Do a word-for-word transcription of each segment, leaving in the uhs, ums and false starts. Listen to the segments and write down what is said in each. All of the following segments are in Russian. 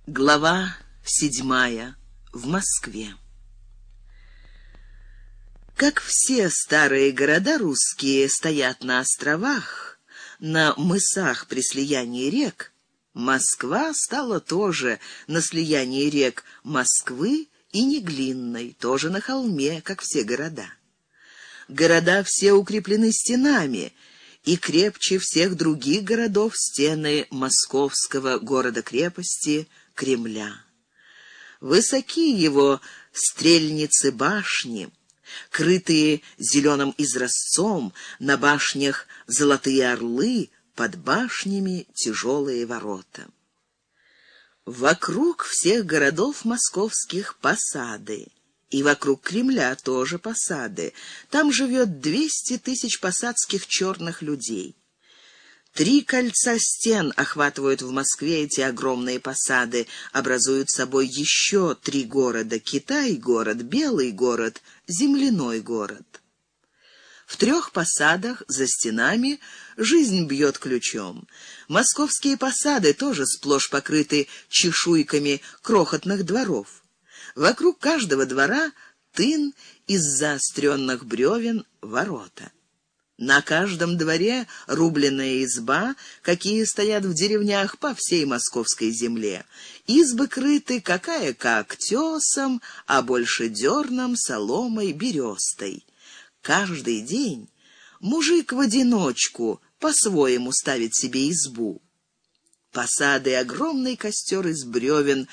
Глава седьмая. В Москве. Как все старые города русские стоят на островах, на мысах при слиянии рек, Москва стала тоже на слиянии рек Москвы и Неглинной, тоже на холме, как все города. Города все укреплены стенами, и крепче всех других городов стены московского города-крепости Кремля. Высоки его стрельницы башни, крытые зеленым изразцом, на башнях золотые орлы, под башнями тяжелые ворота. Вокруг всех городов московских посады, и вокруг Кремля тоже посады. Там живет двести тысяч посадских черных людей. Три кольца стен охватывают в Москве эти огромные посады, образуют собой еще три города: Китай-город, Белый город, Земляной город. В трех посадах за стенами жизнь бьет ключом. Московские посады тоже сплошь покрыты чешуйками крохотных дворов. Вокруг каждого двора тын из заостренных бревен ворота. На каждом дворе рубленная изба, какие стоят в деревнях по всей московской земле. Избы крыты какая как тесом, а больше дерном, соломой, берестой. Каждый день мужик в одиночку по-своему ставит себе избу. Посады — огромный костер из бревен,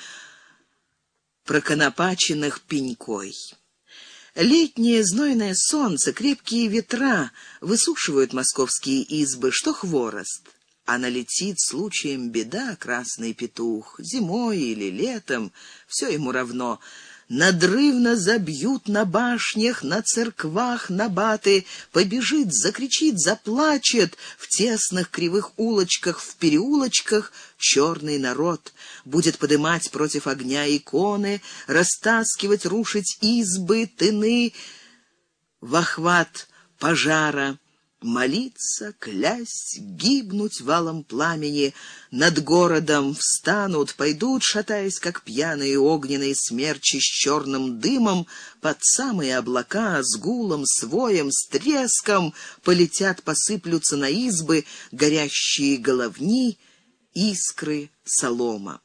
проконопаченных пенькой. Летнее знойное солнце, крепкие ветра высушивают московские избы, что хворост. А налетит случаем беда красный петух, зимой или летом, все ему равно. Надрывно забьют на башнях, на церквах набаты, побежит, закричит, заплачет в тесных кривых улочках, в переулочках черный народ, будет подымать против огня иконы, растаскивать, рушить избы, тыны в охват пожара, молиться, клясть, гибнуть валом пламени. Над городом встанут, пойдут, шатаясь, как пьяные огненные смерчи с черным дымом, под самые облака, с гулом, с воем, с треском полетят, посыплются на избы горящие головни, искры, солома.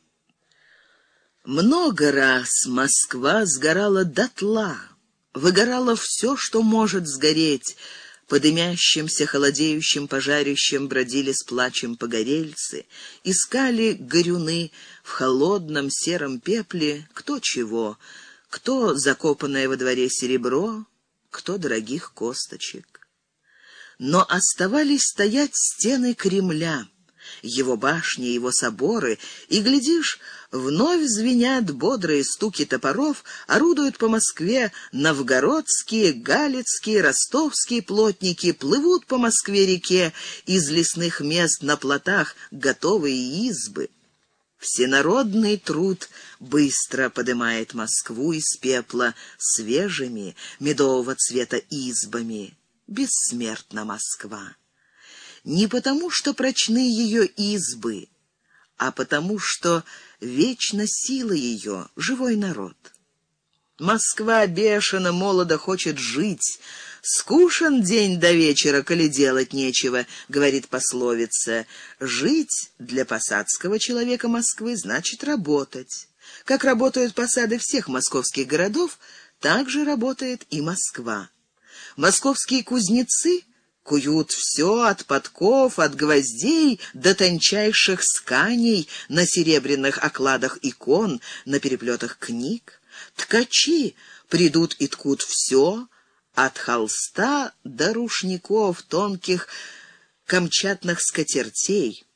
Много раз Москва сгорала дотла, выгорало все, что может сгореть. По дымящимся, холодеющим пожарищам бродили с плачем погорельцы, искали горюны в холодном сером пепле кто чего, кто закопанное во дворе серебро, кто дорогих косточек. Но оставались стоять стены Кремля, его башни, его соборы, и, глядишь, вновь звенят бодрые стуки топоров, орудуют по Москве новгородские, галицкие, ростовские плотники, плывут по Москве-реке из лесных мест на плотах готовые избы. Всенародный труд быстро подымает Москву из пепла свежими, медового цвета избами. Бессмертна Москва. Не потому, что прочны ее избы, а потому, что вечна сила ее, живой народ. Москва бешено молодо хочет жить. Скушен день до вечера, коли делать нечего, говорит пословица. Жить для посадского человека Москвы значит работать. Как работают посады всех московских городов, так же работает и Москва. Московские кузнецы куют все от подков, от гвоздей до тончайших сканей на серебряных окладах икон, на переплетах книг. Ткачи придут и ткут все, от холста до рушников, тонких камчатных скатертей.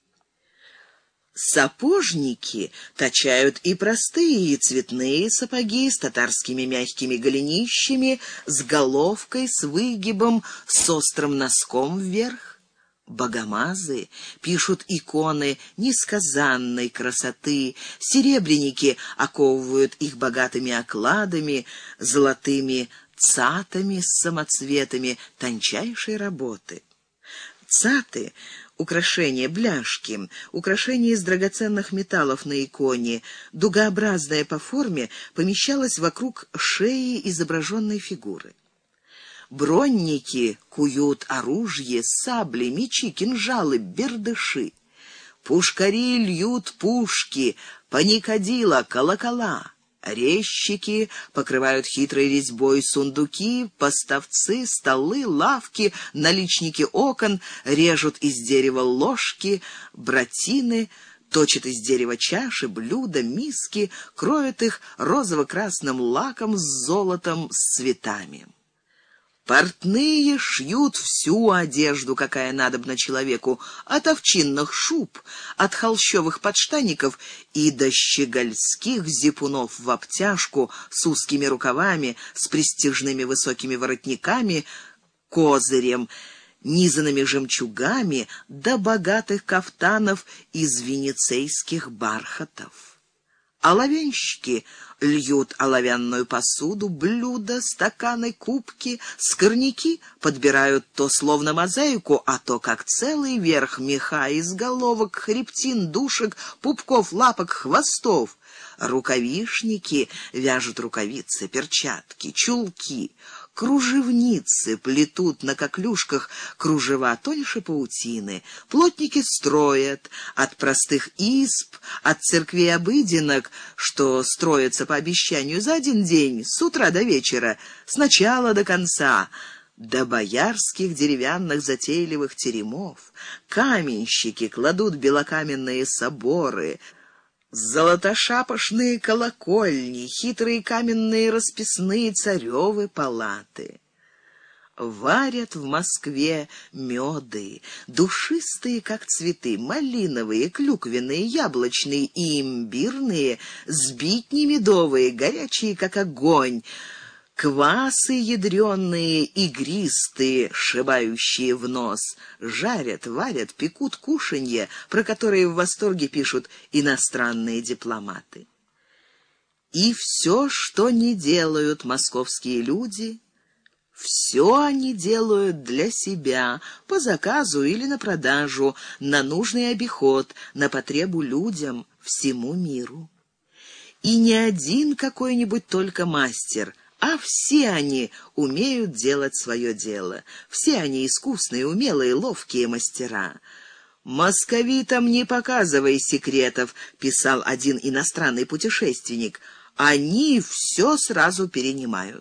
Сапожники точают и простые, и цветные сапоги с татарскими мягкими голенищами, с головкой, с выгибом, с острым носком вверх. Богомазы пишут иконы несказанной красоты, серебряники оковывают их богатыми окладами, золотыми цатами с самоцветами тончайшей работы. Цаты украшения, бляшки, украшения из драгоценных металлов на иконе, дугообразная по форме, помещалась вокруг шеи изображенной фигуры. Бронники куют оружие, сабли, мечи, кинжалы, бердыши. Пушкари льют пушки, паникадила, колокола. Резчики покрывают хитрой резьбой сундуки, поставцы, столы, лавки, наличники окон, режут из дерева ложки, братины, точат из дерева чаши, блюда, миски, кроют их розово-красным лаком с золотом, с цветами. Портные шьют всю одежду, какая надобна человеку, от овчинных шуб, от холщовых подштаников и до щегольских зипунов в обтяжку с узкими рукавами, с престижными высокими воротниками, козырем, низанными жемчугами, до богатых кафтанов из венецейских бархатов. Оловянщики льют оловянную посуду, блюда, стаканы, кубки, скорняки подбирают то словно мозаику, а то как целый верх меха из головок, хребтин, душек, пупков, лапок, хвостов. Рукавишники вяжут рукавицы, перчатки, чулки. Кружевницы плетут на коклюшках кружева тоньше паутины. Плотники строят от простых изб, от церквей обыденок, что строятся по обещанию за один день, с утра до вечера, с начала до конца, до боярских деревянных затейливых теремов. Каменщики кладут белокаменные соборы, золотошапошные колокольни, хитрые каменные расписные царевы палаты. Варят в Москве меды, душистые, как цветы, малиновые, клюквенные, яблочные и имбирные, сбитни медовые, горячие, как огонь, квасы ядреные, игристые, сшибающие в нос. Жарят, варят, пекут кушанье, про которые в восторге пишут иностранные дипломаты. И все, что не делают московские люди, все они делают для себя, по заказу или на продажу, на нужный обиход, на потребу людям, всему миру. И не один какой-нибудь только мастер – а все они умеют делать свое дело. Все они искусные, умелые, ловкие мастера. «Московитам не показывай секретов», — писал один иностранный путешественник. «Они все сразу перенимают».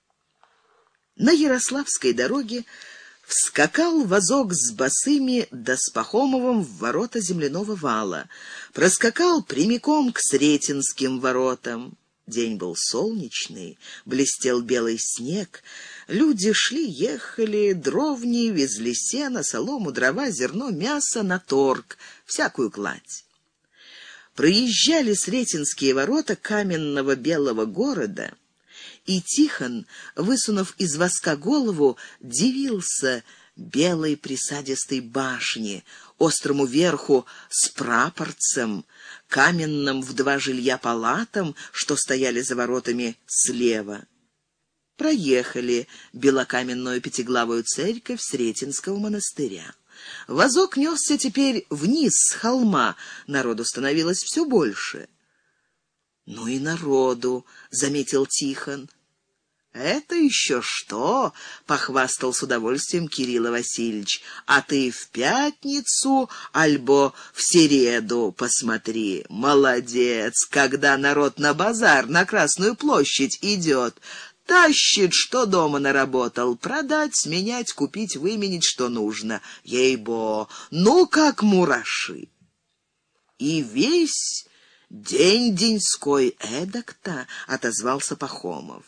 На Ярославской дороге вскакал возок с босыми да с Пахомовым в ворота земляного вала. Проскакал прямиком к Сретенским воротам. День был солнечный, блестел белый снег. Люди шли, ехали, дровни, везли сено, солому, дрова, зерно, мясо на торг, всякую кладь. Проезжали Сретенские ворота каменного белого города, и Тихон, высунув из воска голову, дивился белой присадистой башне, острому верху с прапорцем, каменным в два жилья палатам, что стояли за воротами слева. Проехали белокаменную пятиглавую церковь Сретенского монастыря. Возок несся теперь вниз с холма, народу становилось все больше. «Ну и народу», — заметил Тихон. «Это еще что?» — похвастал с удовольствием Кирилл Васильевич. «А ты в пятницу, альбо в середу посмотри. Молодец, когда народ на базар, на Красную площадь идет. Тащит, что дома наработал. Продать, сменять, купить, выменить, что нужно. Ей-бо, ну как мураши!» «И весь день деньской эдак-то», — отозвался Пахомов.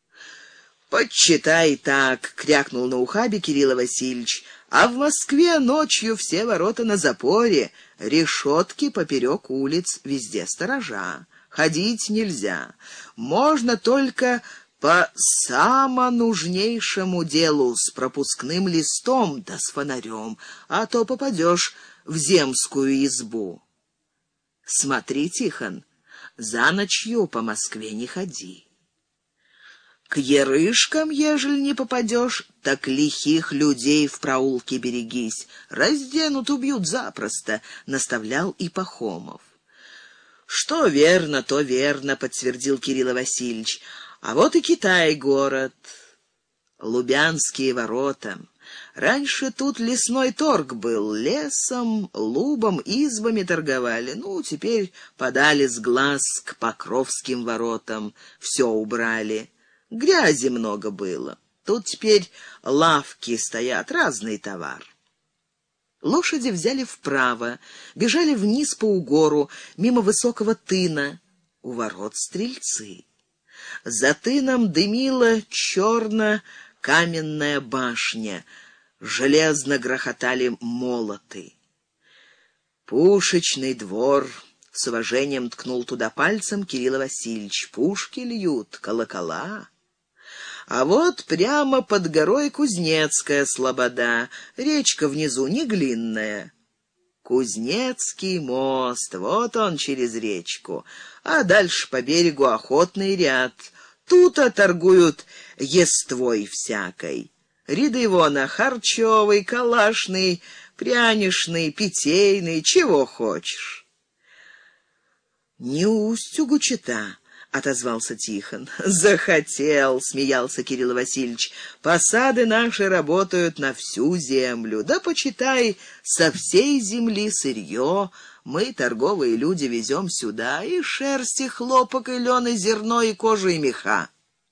«Подсчитай так», — крякнул на ухабе Кирилл Васильевич. «А в Москве ночью все ворота на запоре, решетки поперек улиц, везде сторожа. Ходить нельзя. Можно только по самонужнейшему делу с пропускным листом да с фонарем, а то попадешь в земскую избу. Смотри, Тихон, за ночью по Москве не ходи». К ерышкам, ежели не попадешь, так лихих людей в проулке берегись. Разденут, убьют запросто, — наставлял и Пахомов. Что верно, то верно, — подтвердил Кирилл Васильевич. А вот и Китай-город, Лубянские ворота. Раньше тут лесной торг был, лесом, лубом, избами торговали. Ну, теперь подали с глаз к Покровским воротам, все убрали. Грязи много было. Тут теперь лавки стоят, разный товар. Лошади взяли вправо, бежали вниз по угору, мимо высокого тына. У ворот стрельцы. За тыном дымила черно-каменная башня. Железно грохотали молоты. «Пушечный двор», — с уважением ткнул туда пальцем Кирилл Васильевич. «Пушки льют, колокола». А вот прямо под горой Кузнецкая слобода, речка внизу неглинная. Кузнецкий мост, вот он через речку, а дальше по берегу охотный ряд. Тут-то торгуют ествой всякой. Ряды вон харчевый, калашный, прянишный, питейный, чего хочешь. «Не устюгу чета», — отозвался Тихон. «Захотел», — смеялся Кирилл Васильевич. «Посады наши работают на всю землю. Да, почитай, со всей земли сырье. Мы, торговые люди, везем сюда и шерсть, и хлопок, и лен, и зерно, и кожу, и меха».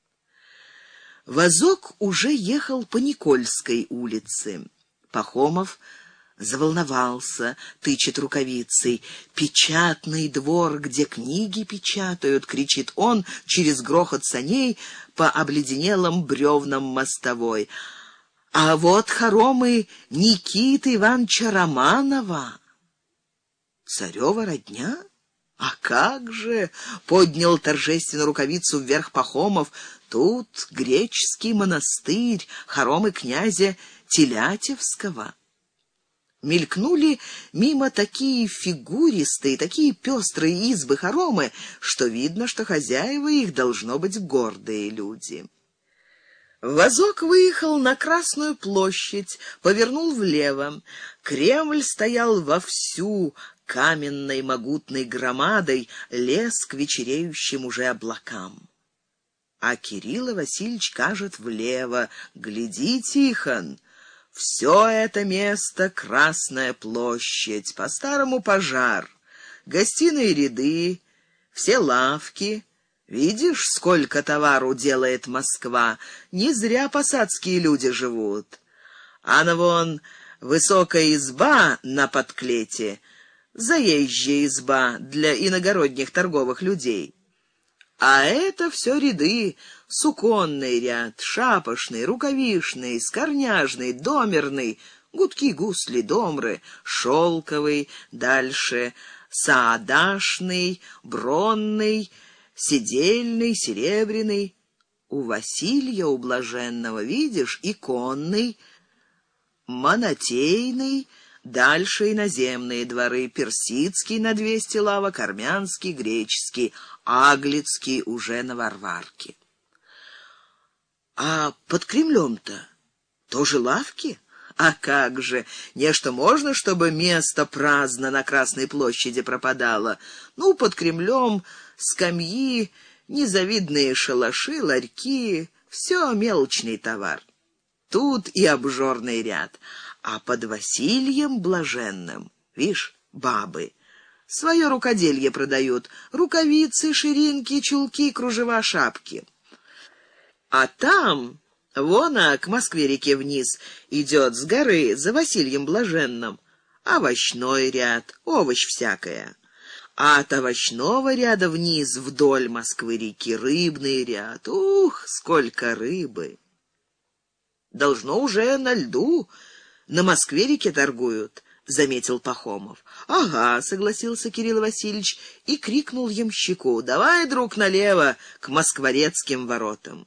Возок уже ехал по Никольской улице. Пахомов заволновался, тычет рукавицей. «Печатный двор, где книги печатают!» — кричит он через грохот саней по обледенелым бревнам мостовой. «А вот хоромы Никиты Ивановича Романова!» «Царева родня? А как же!» — поднял торжественно рукавицу вверх Пахомов. «Тут греческий монастырь, хоромы князя Телятевского». Мелькнули мимо такие фигуристые, такие пестрые избы-хоромы, что видно, что хозяева их должно быть гордые люди. Возок выехал на Красную площадь, повернул влево. Кремль стоял вовсю каменной могутной громадой, лез к вечереющим уже облакам. А Кирилл Васильевич кажет влево: «Гляди, Тихон, все это место — Красная площадь, по-старому пожар, гостиные ряды, все лавки. Видишь, сколько товару делает Москва, не зря посадские люди живут. А на вон высокая изба на подклете, заезжая изба для иногородних торговых людей. А это все ряды: суконный ряд, шапошный, рукавишный, скорняжный, домерный, гудки, гусли, домры, шелковый, дальше саадашный, бронный, седельный, серебряный. У Василия, у блаженного, видишь, иконный, монотейный, дальше иноземные дворы: персидский на двести лавок, армянский, греческий, аглицкий уже на Варварке. А под Кремлем-то тоже лавки? А как же, нечто можно, чтобы место праздно на Красной площади пропадало? Ну, под Кремлем скамьи, незавидные шалаши, ларьки, все мелочный товар. Тут и обжорный ряд. А под Василием блаженным, вишь, бабы свое рукоделье продают: рукавицы, ширинки, чулки, кружева, шапки. А там, вон, а к Москве-реке вниз идет с горы, за Василием блаженным, овощной ряд, овощ всякое. А от овощного ряда вниз, вдоль Москвы-реки, рыбный ряд. Ух, сколько рыбы! Должно уже на льду, на Москве-реке торгуют, — заметил Пахомов. «Ага», — согласился Кирилл Васильевич и крикнул ямщику: «Давай, друг, налево, к Москворецким воротам».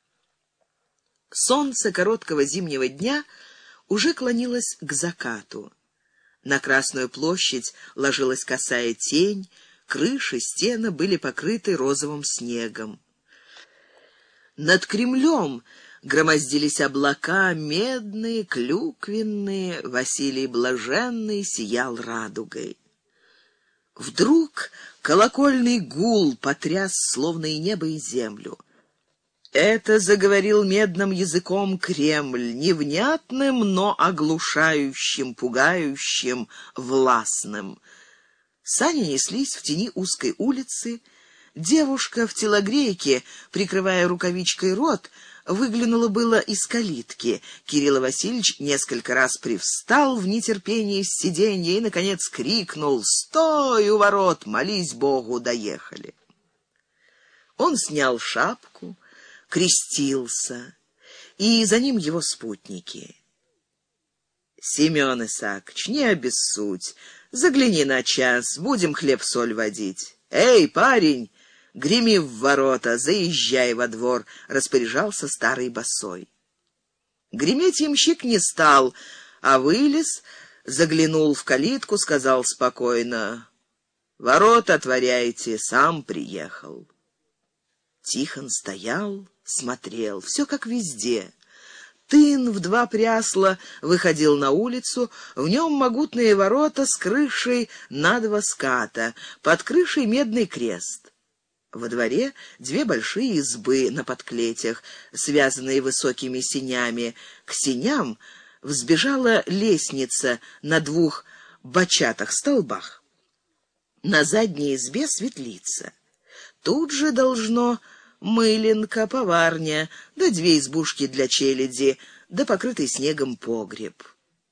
Солнце короткого зимнего дня уже клонилось к закату. На Красную площадь ложилась косая тень, крыши, стены были покрыты розовым снегом. Над Кремлем громоздились облака медные, клюквенные, Василий Блаженный сиял радугой. Вдруг колокольный гул потряс словно и небо, и землю. Это заговорил медным языком Кремль, невнятным, но оглушающим, пугающим, властным. Сани неслись в тени узкой улицы. Девушка в телогрейке, прикрывая рукавичкой рот, выглянула было из калитки. Кирилл Васильевич несколько раз привстал в нетерпении с сиденья и, наконец, крикнул: «Стой у ворот! Молись Богу, доехали!» Он снял шапку, крестился, и за ним его спутники. «Семен Исаакович, не обессудь, загляни на час, будем хлеб-соль водить. Эй, парень, греми в ворота, заезжай во двор», — распоряжался старый босой. Греметь ямщик не стал, а вылез, заглянул в калитку, сказал спокойно: «Ворота отворяйте, сам приехал». Тихон стоял, смотрел, все как везде. Тын в два прясла выходил на улицу, в нем могутные ворота с крышей на два ската, под крышей медный крест. Во дворе две большие избы на подклетях, связанные высокими сенями. К сеням взбежала лестница на двух бочатах-столбах. На задней избе светлица. Тут же должно мыленка, поварня, да две избушки для челяди, да покрытый снегом погреб.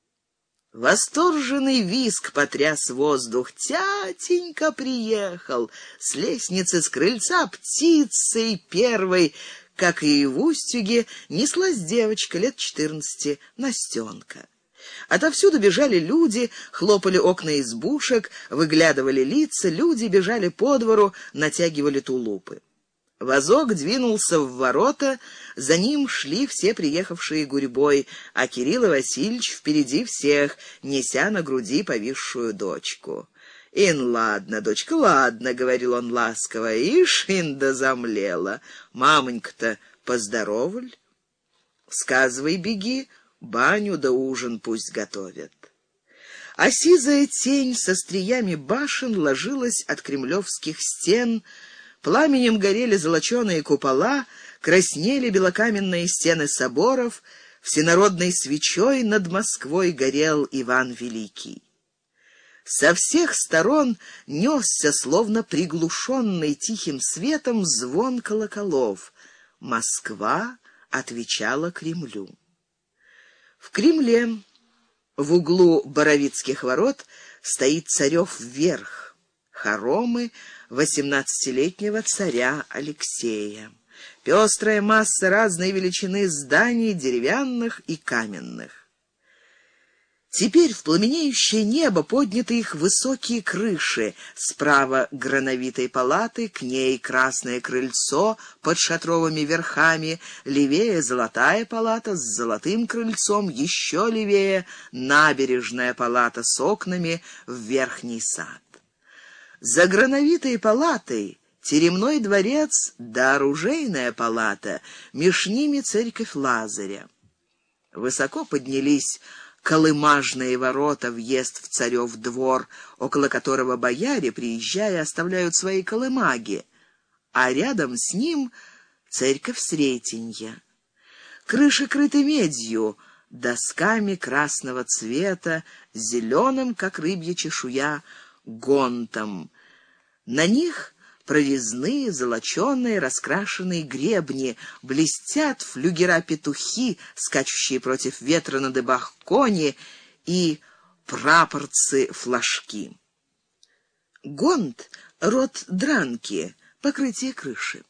Восторженный визг потряс воздух. Тятенька приехал. С лестницы, с крыльца птицей первой, как и в Устюге, неслась девочка лет четырнадцати, Настенка. Отовсюду бежали люди, хлопали окна избушек, выглядывали лица, люди бежали по двору, натягивали тулупы. Возок двинулся в ворота, за ним шли все приехавшие гурьбой, а Кирилл Васильевич впереди всех, неся на груди повисшую дочку. «Ин, ладно, дочка, ладно», — говорил он ласково, — «ишь, инда замлела. Мамонька-то поздороваль? Сказывай, беги, баню да ужин пусть готовят». А сизая тень со стриями башен ложилась от кремлевских стен. Пламенем горели золоченые купола, краснели белокаменные стены соборов, всенародной свечой над Москвой горел Иван Великий. Со всех сторон несся, словно приглушенный тихим светом, звон колоколов. Москва отвечала Кремлю. В Кремле, в углу Боровицких ворот, стоит Царев Верх, хоромы восемнадцатилетнего царя Алексея. Пестрая масса разной величины зданий, деревянных и каменных. Теперь в пламенеющее небо подняты их высокие крыши. Справа грановитой палаты, к ней красное крыльцо под шатровыми верхами, левее золотая палата с золотым крыльцом, еще левее набережная палата с окнами в верхний сад. За грановитой палатой теремной дворец да оружейная палата, меж ними церковь Лазаря. Высоко поднялись колымажные ворота, въезд в Царев двор, около которого бояре, приезжая, оставляют свои колымаги, а рядом с ним церковь Сретенья. Крыши крыты медью, досками красного цвета, зеленым, как рыбья чешуя, гонтом. На них прорезные, золоченые, раскрашенные гребни, блестят флюгера-петухи, скачущие против ветра на дыбах кони, и прапорцы-флажки. Гонт — род дранки, покрытие крыши.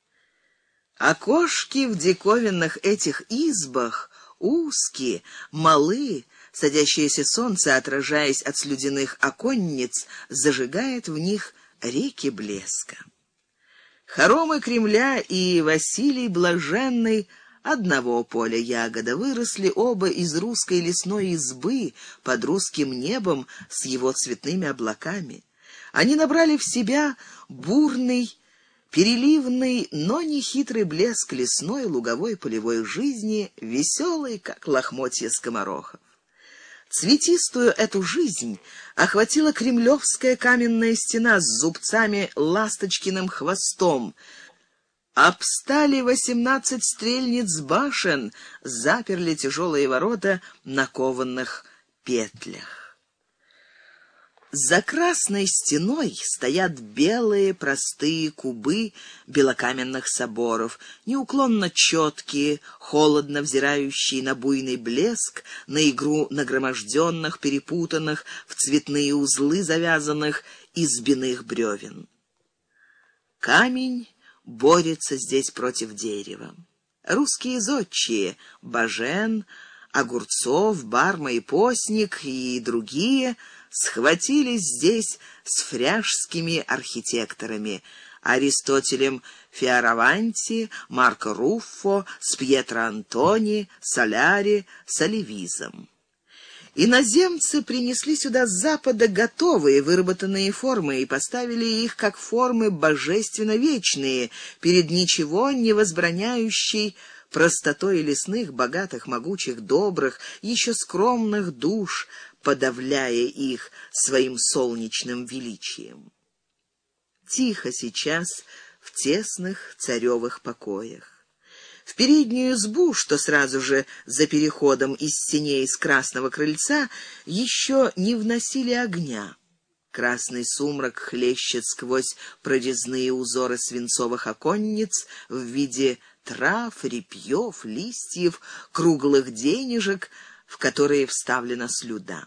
Окошки в диковинных этих избах узкие, малы. Садящееся солнце, отражаясь от слюдяных оконниц, зажигает в них реки блеска. Хоромы Кремля и Василий Блаженный одного поля ягода, выросли оба из русской лесной избы под русским небом с его цветными облаками. Они набрали в себя бурный Переливный, но не хитрый блеск лесной, луговой, полевой жизни, веселый, как лохмотья скоморохов. Цветистую эту жизнь охватила кремлевская каменная стена с зубцами ласточкиным хвостом. Обстали восемнадцать стрельниц башен, заперли тяжелые ворота на кованых петлях. За красной стеной стоят белые простые кубы белокаменных соборов, неуклонно четкие, холодно взирающие на буйный блеск, на игру нагроможденных, перепутанных в цветные узлы завязанных избиных бревен. Камень борется здесь против дерева. Русские зодчие — Бажен, Огурцов, Барма и Постник и другие — схватились здесь с фряжскими архитекторами Аристотелем Фиораванти, Марко Руффо, с Пьетро Антони, Соляри, с Оливизом. Иноземцы принесли сюда с запада готовые выработанные формы и поставили их как формы божественно вечные, перед ничего не возбраняющей простотой лесных, богатых, могучих, добрых, еще скромных душ, подавляя их своим солнечным величием. Тихо сейчас в тесных царевых покоях. В переднюю избу, что сразу же за переходом из сеней с красного крыльца, еще не вносили огня. Красный сумрак хлещет сквозь прорезные узоры свинцовых оконниц в виде трав, репьев, листьев, круглых денежек, в которые вставлена слюда.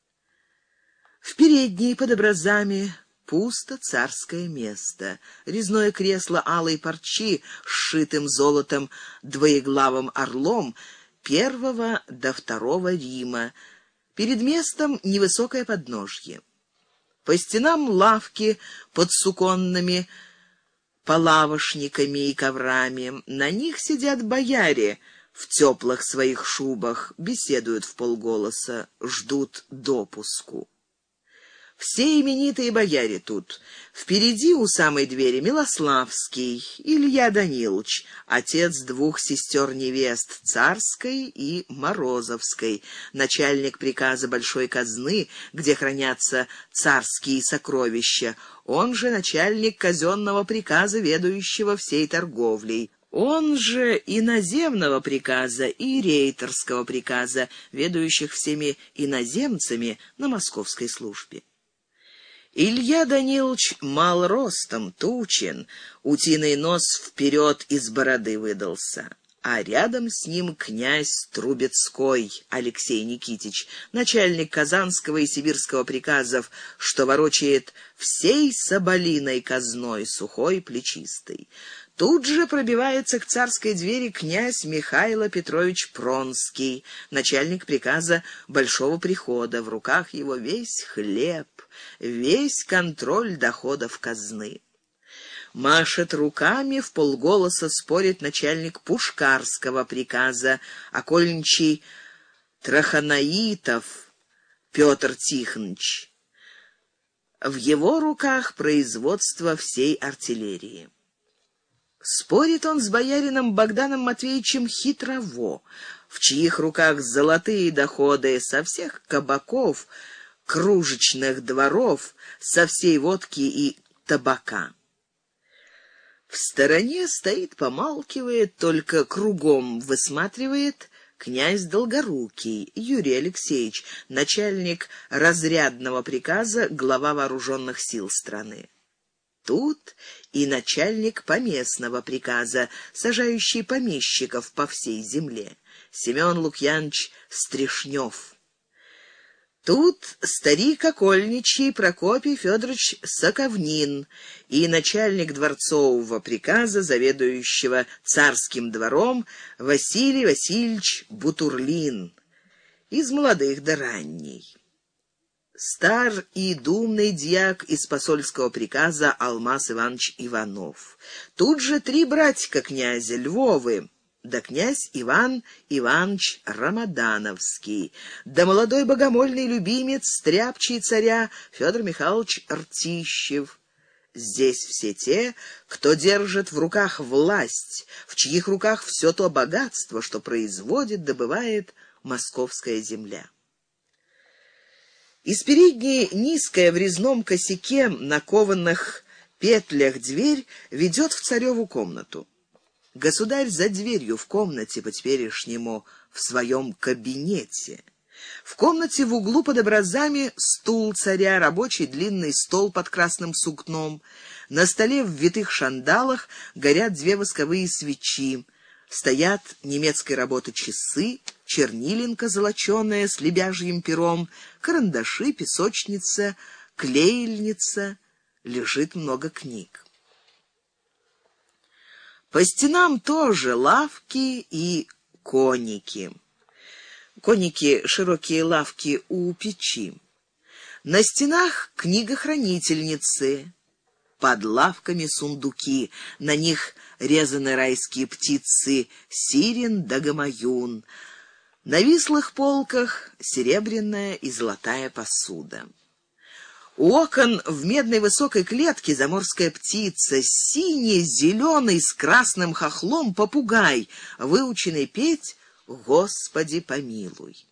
В передней под образами пусто царское место. Резное кресло алой парчи с сшитым золотом двоеглавым орлом первого до второго Рима. Перед местом невысокое подножье. По стенам лавки под суконными полавошниками и коврами. На них сидят бояре в теплых своих шубах, беседуют вполголоса, ждут допуску. Все именитые бояре тут. Впереди у самой двери Милославский, Илья Данилович, отец двух сестер-невест, Царской и Морозовской, начальник приказа большой казны, где хранятся царские сокровища, он же начальник казенного приказа, ведающего всей торговлей, он же и наземного приказа, и рейтерского приказа, ведающих всеми иноземцами на московской службе. Илья Данилович мал ростом, тучен, утиный нос вперед из бороды выдался, а рядом с ним князь Трубецкой Алексей Никитич, начальник казанского и сибирского приказов, что ворочает всей соболиной казной, сухой, плечистой. Тут же пробивается к царской двери князь Михаил Петрович Пронский, начальник приказа Большого прихода, в руках его весь хлеб, весь контроль доходов казны. Машет руками, вполголоса спорит начальник Пушкарского приказа, окольничий Траханаитов Петр Тихонович. В его руках производство всей артиллерии. Спорит он с боярином Богданом Матвеевичем Хитрово, в чьих руках золотые доходы со всех кабаков, кружечных дворов, со всей водки и табака. В стороне стоит, помалкивает, только кругом высматривает князь Долгорукий Юрий Алексеевич, начальник разрядного приказа, глава вооруженных сил страны. Тут и начальник поместного приказа, сажающий помещиков по всей земле, Семен Лукьянович Стришнев. Тут старик окольничий Прокопий Федорович Соковнин и начальник дворцового приказа, заведующего царским двором, Василий Васильевич Бутурлин, из молодых до ранней. Стар и думный дьяк из посольского приказа Алмаз Иванович Иванов. Тут же три братика князя Львовы, да князь Иван Иванович Рамадановский, да молодой богомольный любимец, стряпчий царя Федор Михайлович Ртищев. Здесь все те, кто держит в руках власть, в чьих руках все то богатство, что производит, добывает московская земля. Из передней низкая в резном косяке на кованых петлях дверь ведет в цареву комнату. Государь за дверью в комнате, по-теперешнему в своем кабинете. В комнате в углу под образами стул царя, рабочий длинный стол под красным сукном. На столе в витых шандалах горят две восковые свечи. Стоят немецкой работы часы, чернилинка золоченая с лебяжьим пером, карандаши, песочница, клеильница. Лежит много книг. По стенам тоже лавки и коники. Коники — широкие лавки у печи. На стенах книгохранительницы, под лавками сундуки, на них резаны райские птицы сирен да гамаюн. На вислых полках серебряная и золотая посуда. У окон в медной высокой клетке заморская птица, синий-зеленый с красным хохлом попугай, выученный петь «Господи, помилуй».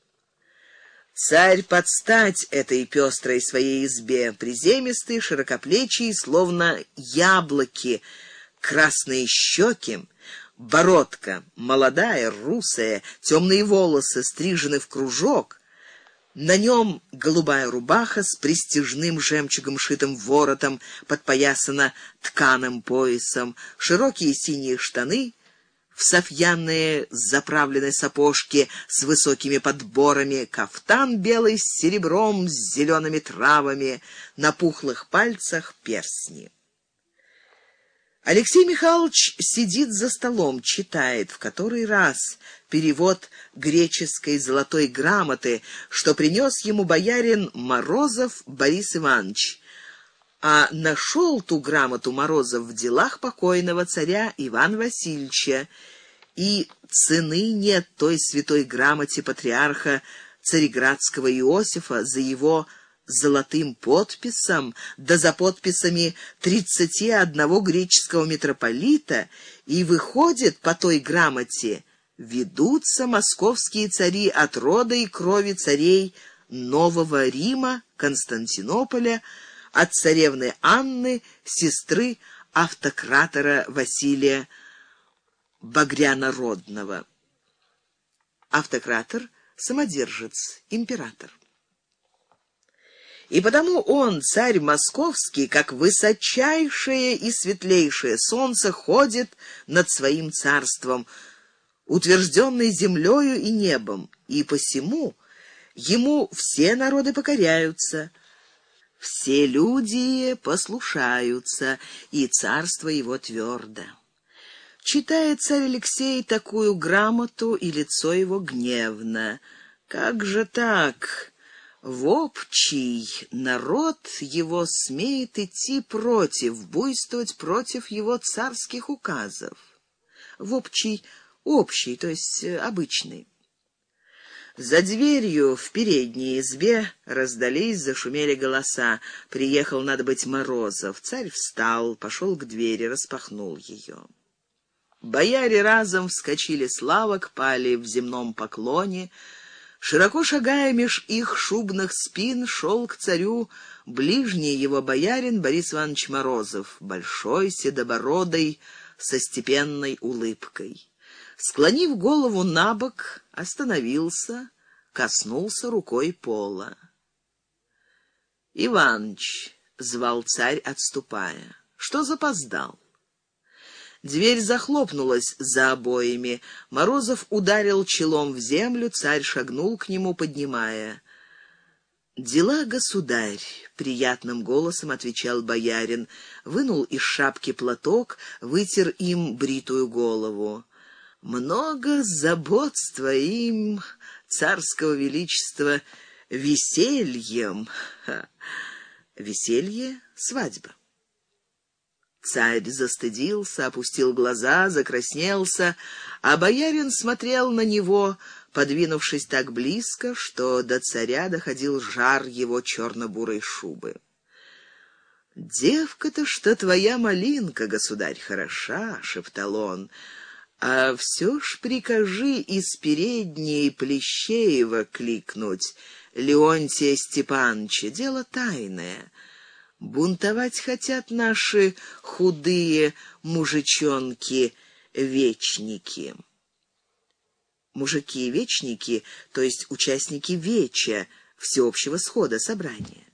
Царь под стать этой пестрой своей избе, приземистый, широкоплечий, словно яблоки, красные щеки, бородка, молодая, русая, темные волосы стрижены в кружок. На нем голубая рубаха с престижным жемчугом шитым воротом, подпоясана тканым поясом, широкие синие штаны, в софьянные заправленные сапожки с высокими подборами, кафтан белый с серебром, с зелеными травами, на пухлых пальцах перстни. Алексей Михайлович сидит за столом, читает в который раз перевод греческой золотой грамоты, что принес ему боярин Морозов Борис Иванович, а нашел ту грамоту Морозов в делах покойного царя Ивана Васильевича, и цены нет той святой грамоте патриарха цареградского Иосифа за его золотым подписом, да за подписями тридцати одного греческого митрополита, и выходит по той грамоте: ведутся московские цари от рода и крови царей Нового Рима, Константинополя, от царевны Анны, сестры автократора Василия Багрянородного. Автократор — самодержец, император. И потому он, царь московский, как высочайшее и светлейшее солнце, ходит над своим царством, утвержденный землею и небом, и посему ему все народы покоряются, все люди послушаются, и царство его твердо. Читает царь Алексей такую грамоту, и лицо его гневно. Как же так? В общий народ его смеет идти против, буйствовать против его царских указов. В общий, общий, то есть обычный. За дверью в передней избе раздались, зашумели голоса. Приехал, надо быть, Морозов. Царь встал, пошел к двери, распахнул ее. Бояре разом вскочили с лавок, пали в земном поклоне. Широко шагая меж их шубных спин, шел к царю ближний его боярин Борис Иванович Морозов, большой, седобородый, со степенной улыбкой. Склонив голову набок, остановился, коснулся рукой пола. «Иваныч», — звал царь, отступая, — «что запоздал?» Дверь захлопнулась за обоями. Морозов ударил челом в землю, царь шагнул к нему, поднимая. «Дела, государь», — приятным голосом отвечал боярин, вынул из шапки платок, вытер им бритую голову. «Много забот с твоим, царского величества, весельем». Ха. Веселье — свадьба. Царь застыдился, опустил глаза, закраснелся, а боярин смотрел на него, подвинувшись так близко, что до царя доходил жар его черно-бурой шубы. «Девка-то, что твоя малинка, государь, хороша», — шептал он, «а все ж прикажи из передней Плещеева кликнуть, Леонтия Степаныча, дело тайное. Бунтовать хотят наши худые мужичонки-вечники». Мужики-вечники, то есть участники веча, всеобщего схода собрания.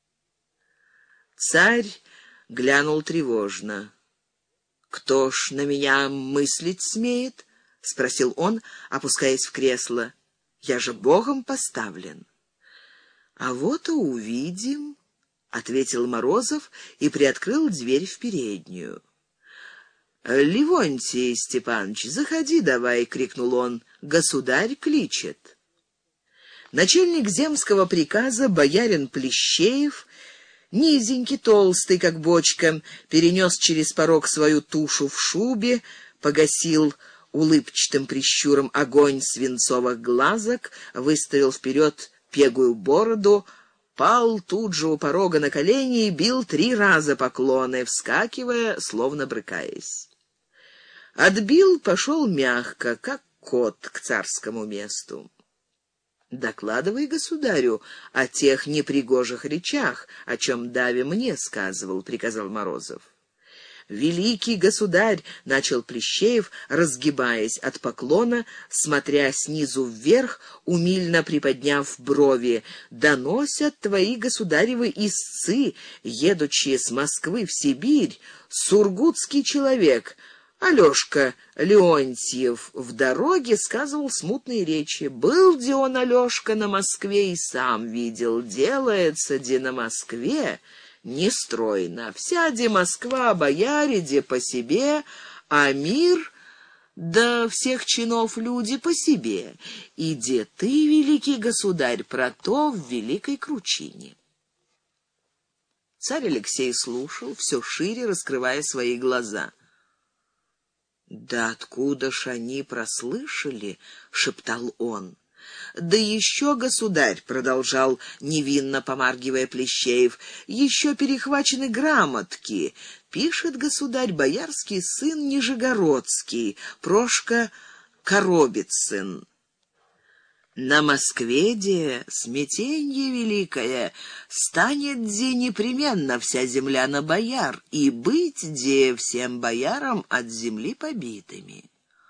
Царь глянул тревожно. «Кто ж на меня мыслить смеет?» — спросил он, опускаясь в кресло. «Я же Богом поставлен». «А вот и увидим», — ответил Морозов и приоткрыл дверь в переднюю. «Левонтий Степанович, заходи давай», — крикнул он, — «государь кличет». Начальник земского приказа, боярин Плещеев, низенький, толстый, как бочка, перенес через порог свою тушу в шубе, погасил улыбчатым прищуром огонь свинцовых глазок, выставил вперед пегую бороду, пал тут же у порога на колени и бил три раза поклоны, вскакивая, словно брыкаясь. Отбил, пошел мягко, как кот, к царскому месту. «Докладывай государю о тех непригожих речах, о чем даве мне сказывал», — приказал Морозов. «Великий государь», — начал Плещеев, разгибаясь от поклона, смотря снизу вверх, умильно приподняв брови, «доносят твои государевы истцы, едучи с Москвы в Сибирь, сургутский человек, Алешка Леонтьев, в дороге сказывал смутные речи. Был где он, Алешка, на Москве, и сам видел. Делается где на Москве нестройно. Вся де Москва, бояре де по себе, а мир да всех чинов люди по себе. И де ты, великий государь, про то в великой кручине». Царь Алексей слушал, все шире раскрывая свои глаза. «Да откуда ж они прослышали?» — шептал он. «Да еще, государь, — продолжал, невинно помаргивая Плещеев, — еще перехвачены грамотки. Пишет, государь, боярский сын Нижегородский, Прошка Коробицын. На Москве, де смятенье великое, станет де непременно вся земля на бояр, и быть де всем боярам от земли побитыми».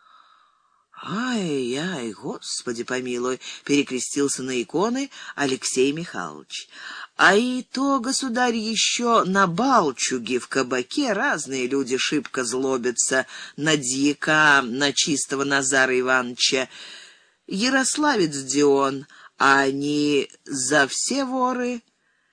«Ай-яй, Господи помилуй!» — перекрестился на иконы Алексей Михайлович. «А и то, государь, еще на Балчуге в кабаке разные люди шибко злобятся на дьяка, на чистого Назара Ивановича. Ярославец Дион, а они за все воры.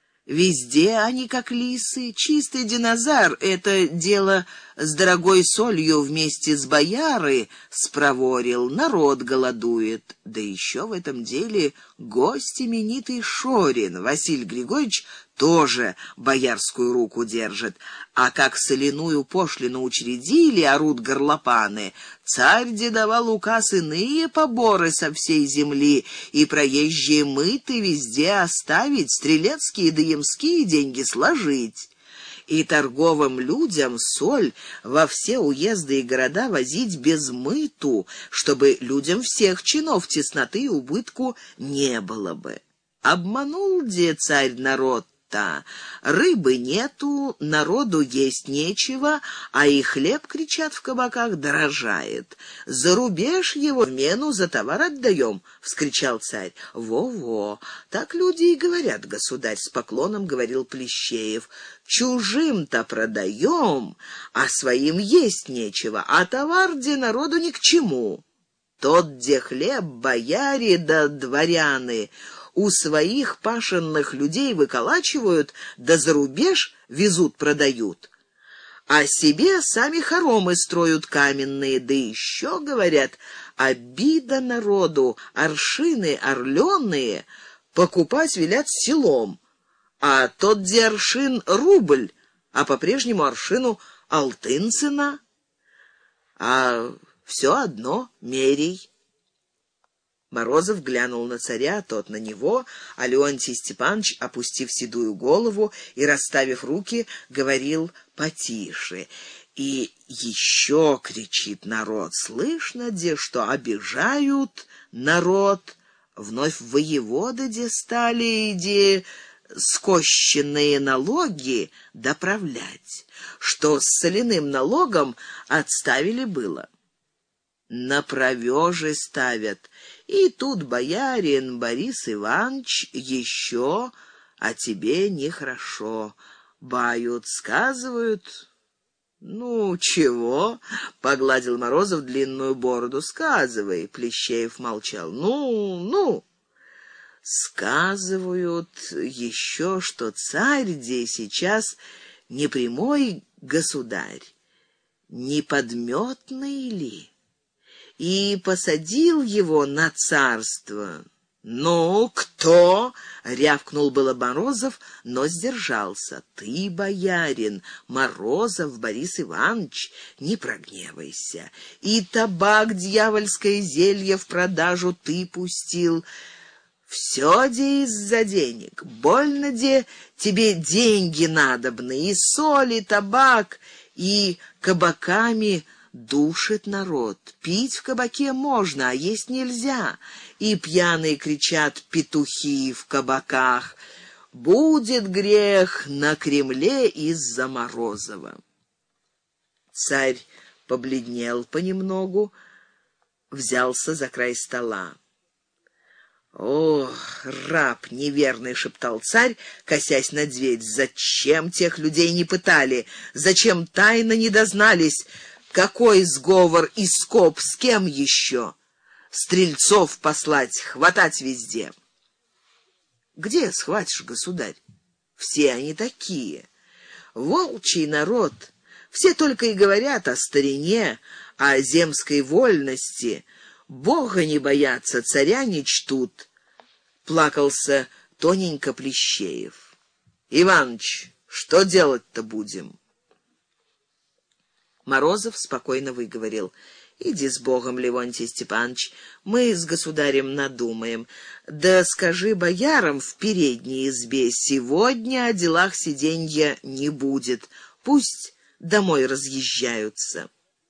Везде они как лисы. Чистый динозавр — это дело с дорогой солью вместе с бояры спроворил. Народ голодует. Да еще в этом деле гость именитый Шорин, Василий Григорьевич, тоже боярскую руку держит. А как соляную пошлину учредили, орут горлопаны, царь де давал указ иные поборы со всей земли и проезжие мыты везде оставить, стрелецкие да ямские деньги сложить. И торговым людям соль во все уезды и города возить без мыту, чтобы людям всех чинов тесноты и убытку не было бы. Обманул де царь народ, рыбы нету, народу есть нечего, а и хлеб, кричат в кабаках, дорожает. За рубеж его в мену за товар отдаем, — вскричал царь. Во-во, так люди и говорят, государь, — с поклоном говорил Плещеев. Чужим-то продаем, а своим есть нечего, а товар де народу ни к чему. Тот, где хлеб, бояре да дворяны у своих пашенных людей выколачивают, да за рубеж везут, продают. А себе сами хоромы строят каменные, да еще, говорят, обида народу, аршины орленые покупать велят селом, а тот, где аршин, рубль, а по-прежнему аршину алтын цена, а все одно мерей». Морозов глянул на царя, тот на него, а Леонтий Степанович, опустив седую голову и расставив руки, говорил потише. И еще кричит народ: слышно, где что обижают народ, вновь воеводы де стали, где скощенные налоги доправлять, что с соляным налогом отставили было. На провёжи ставят, и тут боярин Борис Иванович еще о тебе нехорошо бают, сказывают. Ну, чего? — погладил Морозов длинную бороду. — Сказывай. Плещеев молчал. — Ну, ну. — Сказывают еще, что царь де сейчас не прямой государь, не подметный ли, и посадил его на царство. — Ну, кто? — рявкнул было Морозов, но сдержался. — Ты, боярин, Морозов Борис Иванович, не прогневайся. И табак, дьявольское зелье в продажу ты пустил. Все де из-за денег. Больно де тебе деньги надобны, и соль, и табак, и кабаками душит народ. Пить в кабаке можно, а есть нельзя. И пьяные кричат петухи в кабаках. Будет грех на Кремле из-за Морозова. Царь побледнел понемногу, взялся за край стола. «О, раб неверный!» — шептал царь, косясь на дверь. «Зачем тех людей не пытали? Зачем тайно не дознались? Какой сговор и скоп, с кем еще? Стрельцов послать, хватать везде». «Где схватишь, государь? Все они такие. Волчий народ. Все только и говорят о старине, о земской вольности. Бога не боятся, царя не чтут», — плакался тоненько Плещеев. «Иваныч, что делать-то будем?» Морозов спокойно выговорил: «Иди с Богом, Левонтий Степанович, мы с государем надумаем. Да скажи боярам в передней избе, сегодня о делах сиденья не будет, пусть домой разъезжаются».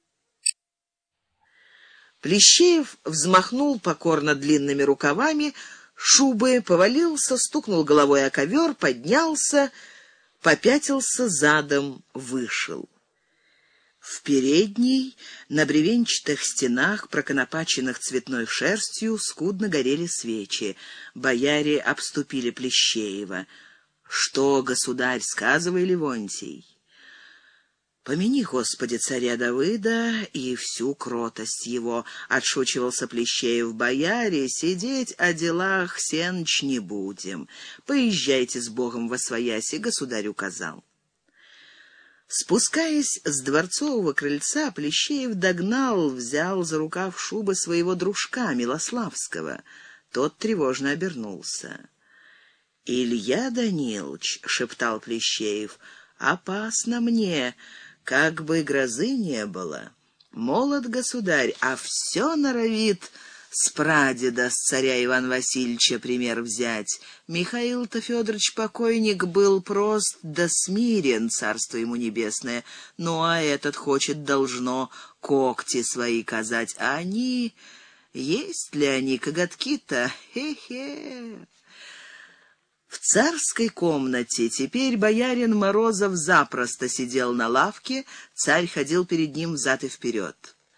Плещеев взмахнул покорно длинными рукавами шубы, повалился, стукнул головой о ковер, поднялся, попятился задом, вышел. В передней, на бревенчатых стенах, проконопаченных цветной шерстью, скудно горели свечи. Бояре обступили Плещеева. «Что, государь, сказывай, Левонтий?» «Помяни, Господи, царя Давыда и всю кротость его», — отшучивался Плещеев. «Бояре, сидеть о делах сенч не будем. Поезжайте с Богом восвояси», — государь указал. Спускаясь с дворцового крыльца, Плещеев догнал, взял за рукав шубы своего дружка Милославского. Тот тревожно обернулся. «Илья Данилович», — шептал Плещеев, — «опасно мне, как бы грозы не было. Молод государь, а все норовит с прадеда, с царя Ивана Васильевича пример взять. Михаил-то Федорович покойник был прост да смирен, царство ему небесное, ну а этот хочет, должно, когти свои казать, а они... Есть ли они коготки-то? Хе-хе!» В царской комнате теперь боярин Морозов запросто сидел на лавке, царь ходил перед ним взад и вперед.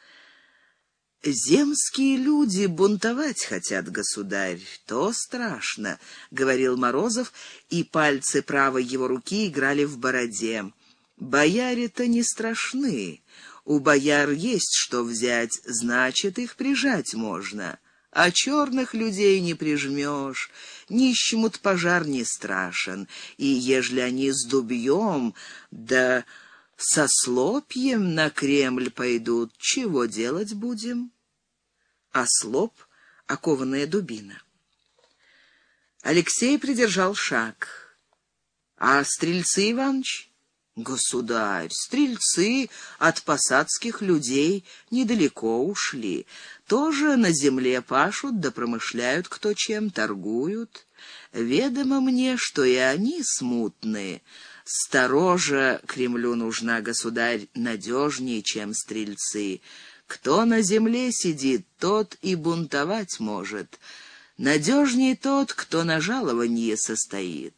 «Земские люди бунтовать хотят, государь, то страшно», — говорил Морозов, и пальцы правой его руки играли в бороде. «Бояре-то не страшны, у бояр есть что взять, значит, их прижать можно. А черных людей не прижмешь, нищему-то пожар не страшен, и ежели они с дубьем да со слопьем на Кремль пойдут, чего делать будем?» А слоп — окованная дубина. Алексей придержал шаг. «А Стрельцы Иванович?» Государь, стрельцы от посадских людей недалеко ушли. Тоже на земле пашут да промышляют кто чем, торгуют. Ведомо мне, что и они смутные. Сторожа Кремлю нужна, государь, надежнее, чем стрельцы. Кто на земле сидит, тот и бунтовать может. Надежнее тот, кто на жалованье состоит.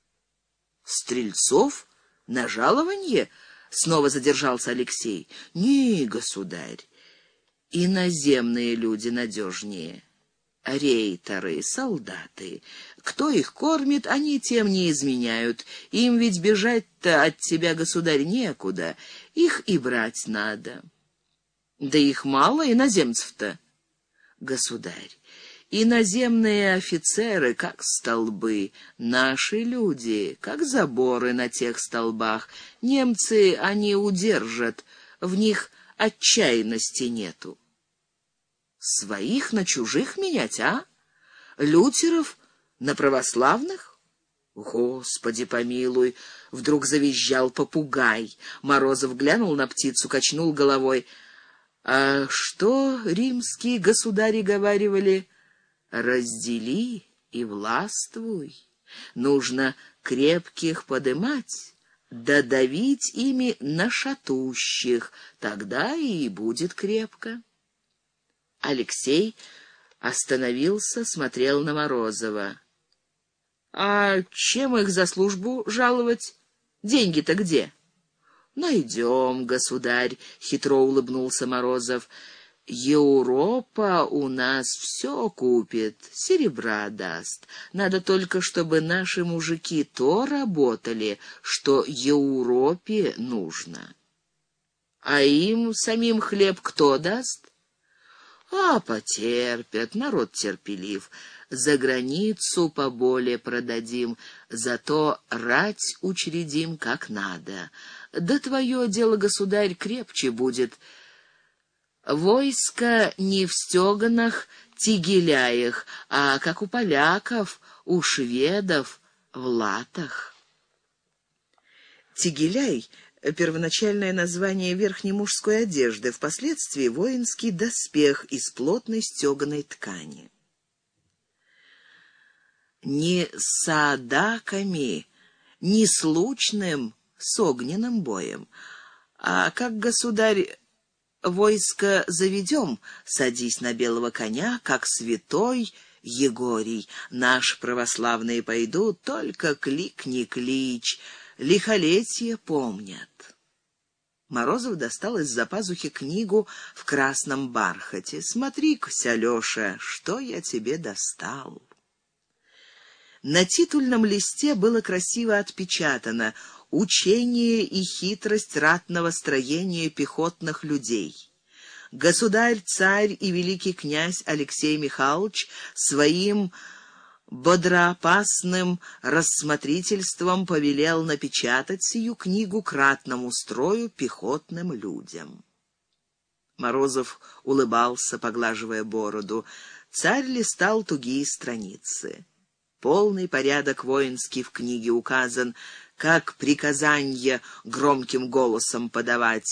Стрельцов? На жалованье? Снова задержался Алексей. Не, государь, иноземные люди надежнее. Рейтеры, солдаты. Кто их кормит, они тем не изменяют. Им ведь бежать-то от тебя, государь, некуда. Их и брать надо. Да их мало, иноземцев-то. Государь, иноземные офицеры, как столбы, наши люди, как заборы на тех столбах. Немцы они удержат, в них отчаянности нету. Своих на чужих менять, а? Лютеров на православных? Господи помилуй! Вдруг завизжал попугай. Морозов глянул на птицу, качнул головой. А что римские государи говаривали? Раздели и властвуй. Нужно крепких подымать, да давить ими на шатущих, тогда и будет крепко. Алексей остановился, смотрел на Морозова. А чем их за службу жаловать? Деньги-то где? Найдем, государь, хитро улыбнулся Морозов. Европа у нас все купит, серебра даст. Надо только, чтобы наши мужики то работали, что Европе нужно. А им самим хлеб кто даст? А потерпят, народ терпелив. За границу поболее продадим, зато рать учредим как надо. Да твое дело, государь, крепче будет. Войско не в стеганах, тигеляях, а как у поляков, у шведов, в латах. Тигеляй — первоначальное название верхней мужской одежды, впоследствии воинский доспех из плотной стеганой ткани. Не с адаками, не с лучным, с огненным боем, а как, государь, войско заведем, садись на белого коня, как святой Егорий. Наши православные пойдут, только клик не клич, лихолетие помнят. Морозов достал из-за пазухи книгу в красном бархате. Смотри-ка, Алёша, что я тебе достал. На титульном листе было красиво отпечатано: «Учение и хитрость ратного строения пехотных людей». Государь, царь и великий князь Алексей Михайлович своим бодроопасным рассмотрительством повелел напечатать сию книгу к ратному строю пехотным людям. Морозов улыбался, поглаживая бороду. Царь листал тугие страницы. Полный порядок воинский в книге указан, как приказанье громким голосом подавать: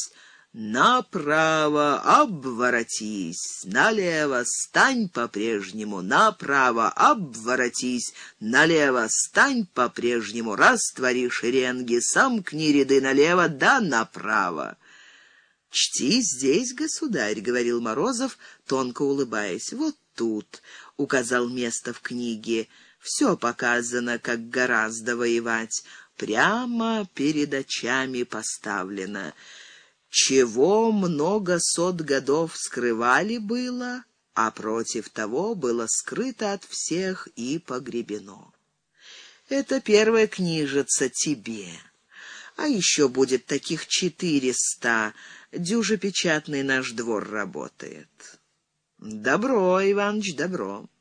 «Направо обворотись, налево стань по-прежнему, направо обворотись, налево стань по-прежнему, раствори шеренги, сомкни ряды налево да направо». «Чти здесь, государь», — говорил Морозов, тонко улыбаясь. «Вот тут», — указал место в книге, — «все показано, как гораздо воевать, прямо перед очами поставлено. Чего много сот годов скрывали было, а против того было скрыто от всех и погребено. Это первая книжица тебе, а еще будет таких четыреста, дюже печатный наш двор работает». «Добро, Иваныч, добро».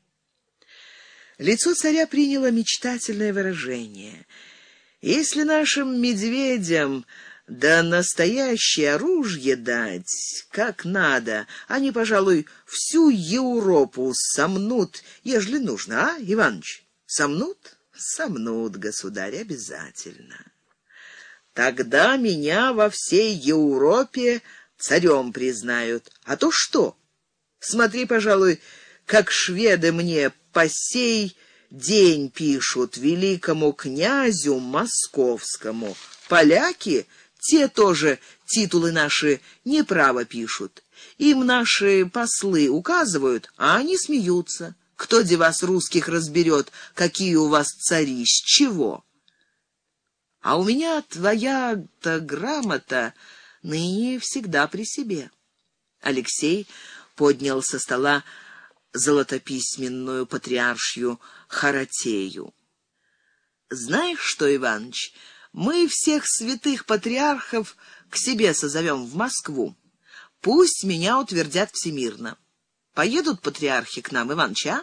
Лицо царя приняло мечтательное выражение. «Если нашим медведям да настоящее оружие дать, как надо, они, пожалуй, всю Европу сомнут, ежели нужно, а, Иваныч? Сомнут? Сомнут, государь, обязательно». Тогда меня во всей Европе царем признают. А то что? Смотри, пожалуй, как шведы мне по сей день пишут великому князю московскому. Поляки, те тоже титулы наши неправо пишут. Им наши послы указывают, а они смеются. Кто де вас, русских, разберет, какие у вас цари, с чего? А у меня твоя-то грамота ныне всегда при себе. Алексей поднял со стола золотописьменную патриаршью Харатею. Знаешь что, Иваныч, мы всех святых патриархов к себе созовем в Москву. Пусть меня утвердят всемирно. Поедут патриархи к нам, Иваныч, а?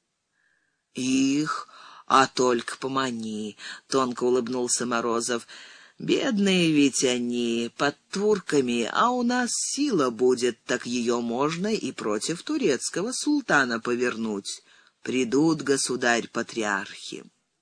Их, а только помани, тонко улыбнулся Морозов. Бедные ведь они, под турками, а у нас сила будет, так ее можно и против турецкого султана повернуть. Придут, государь-патриархи.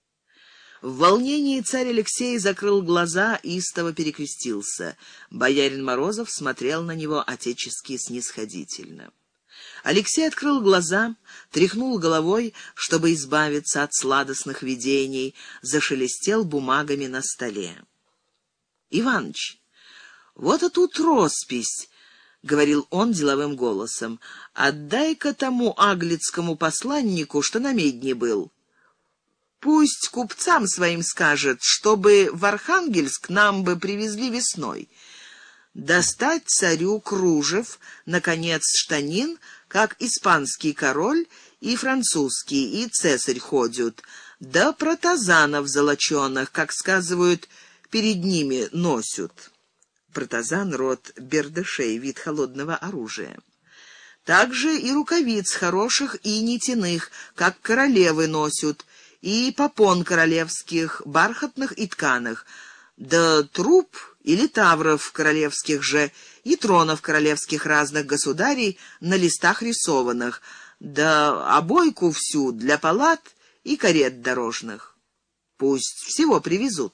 В волнении царь Алексей закрыл глаза и истово перекрестился. Боярин Морозов смотрел на него отечески снисходительно. Алексей открыл глаза, тряхнул головой, чтобы избавиться от сладостных видений, зашелестел бумагами на столе. Иваныч, вот и тут роспись, говорил он деловым голосом. Отдай-ка тому аглицкому посланнику, что на медне был. Пусть купцам своим скажет, чтобы в Архангельск нам бы привезли весной. Достать царю кружев, наконец, штанин, как испанский король и французский, и цесарь ходят, да протазанов золочёных, как сказывают, перед ними носят. Протазан — род бердышей, вид холодного оружия. Также и рукавиц хороших и нитяных, как королевы носят, и попон королевских, бархатных и тканых, да труб или тавров королевских же, и тронов королевских разных государей на листах рисованных, да обойку всю для палат и карет дорожных. Пусть всего привезут.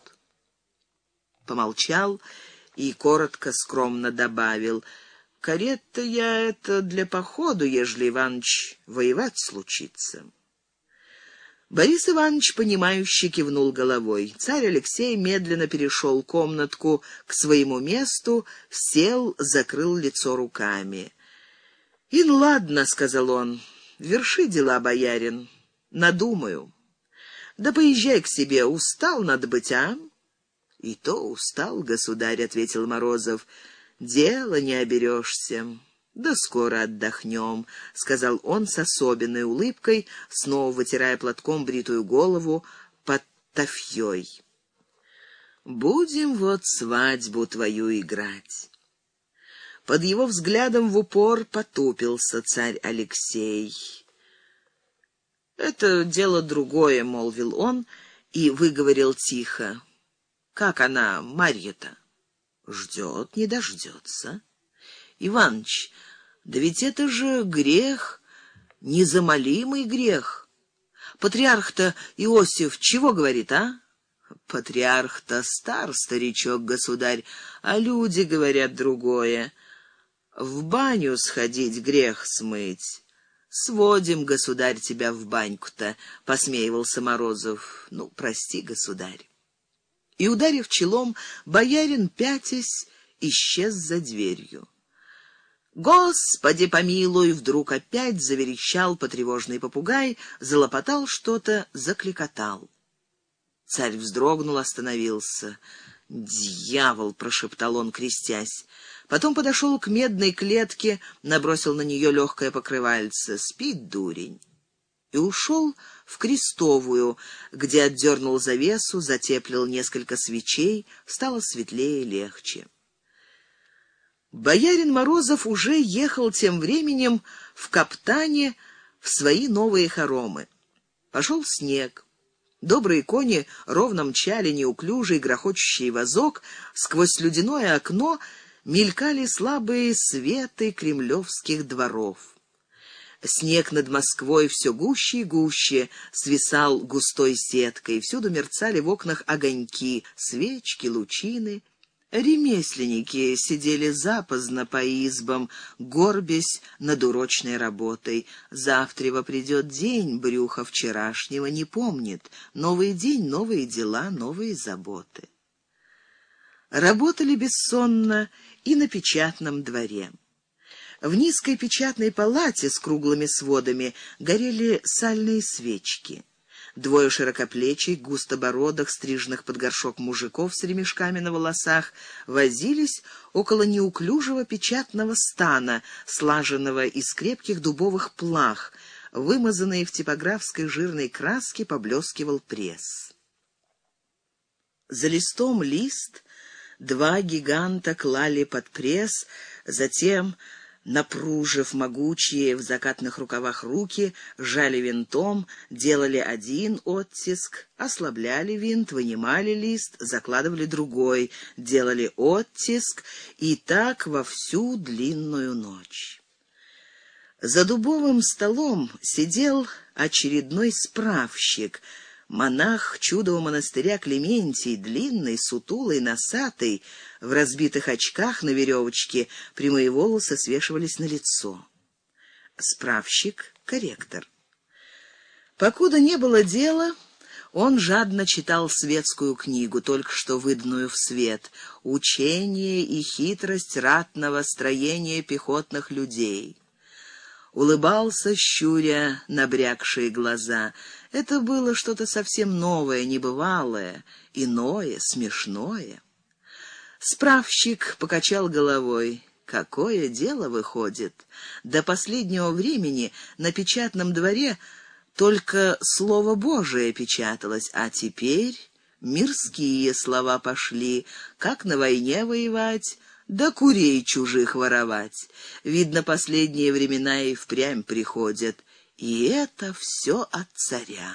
Помолчал и коротко, скромно добавил: карет-то я это для походу, ежели Иваныч воевать случится. Борис Иванович, понимающе кивнул головой. Царь Алексей медленно перешел комнатку к своему месту, сел, закрыл лицо руками. «И ну ладно», — сказал он, — «верши дела, боярин, надумаю. Да поезжай к себе, устал надо быть, а?» «И то устал, государь», — ответил Морозов, — «дело не оберешься». «Да скоро отдохнем», — сказал он с особенной улыбкой, снова вытирая платком бритую голову под тафьей. «Будем вот свадьбу твою играть». Под его взглядом в упор потупился царь Алексей. «Это дело другое», — молвил он и выговорил тихо. «Как она, Марья-то?» «Ждет, не дождется». «Иваныч, да ведь это же грех, незамолимый грех. Патриарх-то Иосиф чего говорит, а?» «Патриарх-то стар, старичок, государь, а люди говорят другое. В баню сходить, грех смыть». «Сводим, государь, тебя в баньку-то», — посмеивался Морозов. «Ну, прости, государь». И, ударив челом, боярин, пятясь, исчез за дверью. «Господи помилуй!» — вдруг опять заверещал потревоженный попугай, залопотал что-то, закликотал. Царь вздрогнул, остановился. «Дьявол!» — прошептал он, крестясь. Потом подошел к медной клетке, набросил на нее легкое покрывальце. «Спит дурень!» И ушел в крестовую, где отдернул завесу, затеплил несколько свечей, стало светлее и легче. Боярин Морозов уже ехал тем временем в каптане в свои новые хоромы. Пошел снег. Добрые кони ровно мчали неуклюжий грохочущий вазок, сквозь слюдяное окно мелькали слабые светы кремлевских дворов. Снег над Москвой все гуще и гуще свисал густой сеткой, всюду мерцали в окнах огоньки, свечки, лучины. Ремесленники сидели запоздно по избам, горбясь над урочной работой. Завтрева придет день, брюхо вчерашнего не помнит. Новый день, новые дела, новые заботы. Работали бессонно и на печатном дворе. В низкой печатной палате с круглыми сводами горели сальные свечки. Двое широкоплечих, густобородых, стриженных под горшок мужиков с ремешками на волосах возились около неуклюжего печатного стана, слаженного из крепких дубовых плах. Вымазанный в типографской жирной краске поблескивал пресс. За листом лист два гиганта клали под пресс, затем, напружив могучие в закатных рукавах руки, жали винтом, делали один оттиск, ослабляли винт, вынимали лист, закладывали другой, делали оттиск, и так во всю длинную ночь. За дубовым столом сидел очередной справщик, монах чудового монастыря Клементий, длинный, сутулый, носатый, в разбитых очках на веревочке, прямые волосы свешивались на лицо. Справщик — корректор. Покуда не было дела, он жадно читал светскую книгу, только что выданную в свет, «Учение и хитрость ратного строения пехотных людей». Улыбался, щуря набрякшие глаза. Это было что-то совсем новое, небывалое, иное, смешное. Справщик покачал головой. Какое дело выходит? До последнего времени на печатном дворе только слово Божие печаталось, а теперь мирские слова пошли, как на войне воевать, да курей чужих воровать. Видно, последние времена и впрямь приходят. И это все от царя.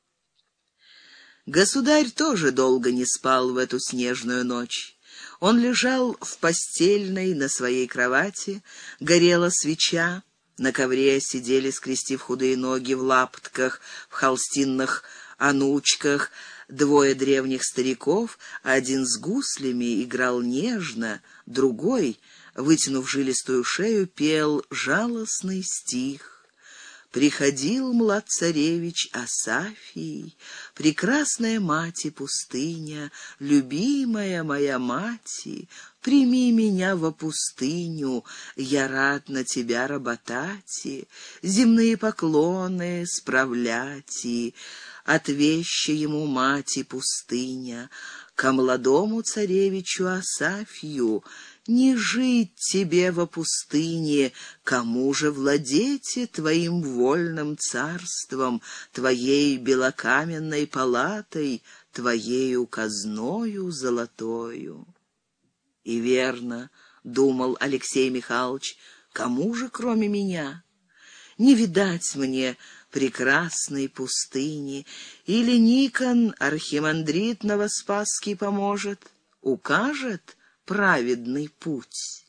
Государь тоже долго не спал в эту снежную ночь. Он лежал в постельной на своей кровати, горела свеча, на ковре сидели, скрестив худые ноги в лаптках, в холстинных анучках, двое древних стариков, один с гуслями играл нежно, другой, вытянув жилистую шею, пел жалостный стих. Приходил млад-царевич Асафий, прекрасная мать и пустыня, любимая моя мати, прими меня во пустыню, я рад на тебя работати, земные поклоны справляти, отвеща ему мать и пустыня, ко молодому царевичу Асафью, не жить тебе во пустыне, кому же владеть твоим вольным царством, твоей белокаменной палатой, твоею казною золотою? И верно, думал Алексей Михайлович, кому же, кроме меня? Не видать мне прекрасной пустыни, или Никон, архимандрит Новоспасский, поможет, укажет праведный путь.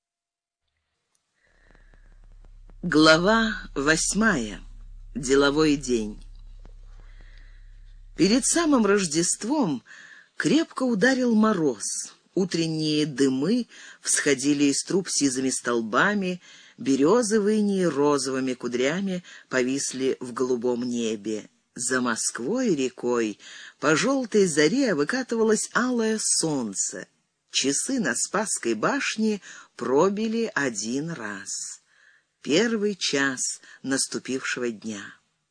Глава восьмая. Деловой день. Перед самым Рождеством крепко ударил мороз. Утренние дымы всходили из труб сизыми столбами, березы в инии розовыми кудрями повисли в голубом небе. За Москвой рекой по желтой заре выкатывалось алое солнце. Часы на Спасской башне пробили один раз. Первый час наступившего дня.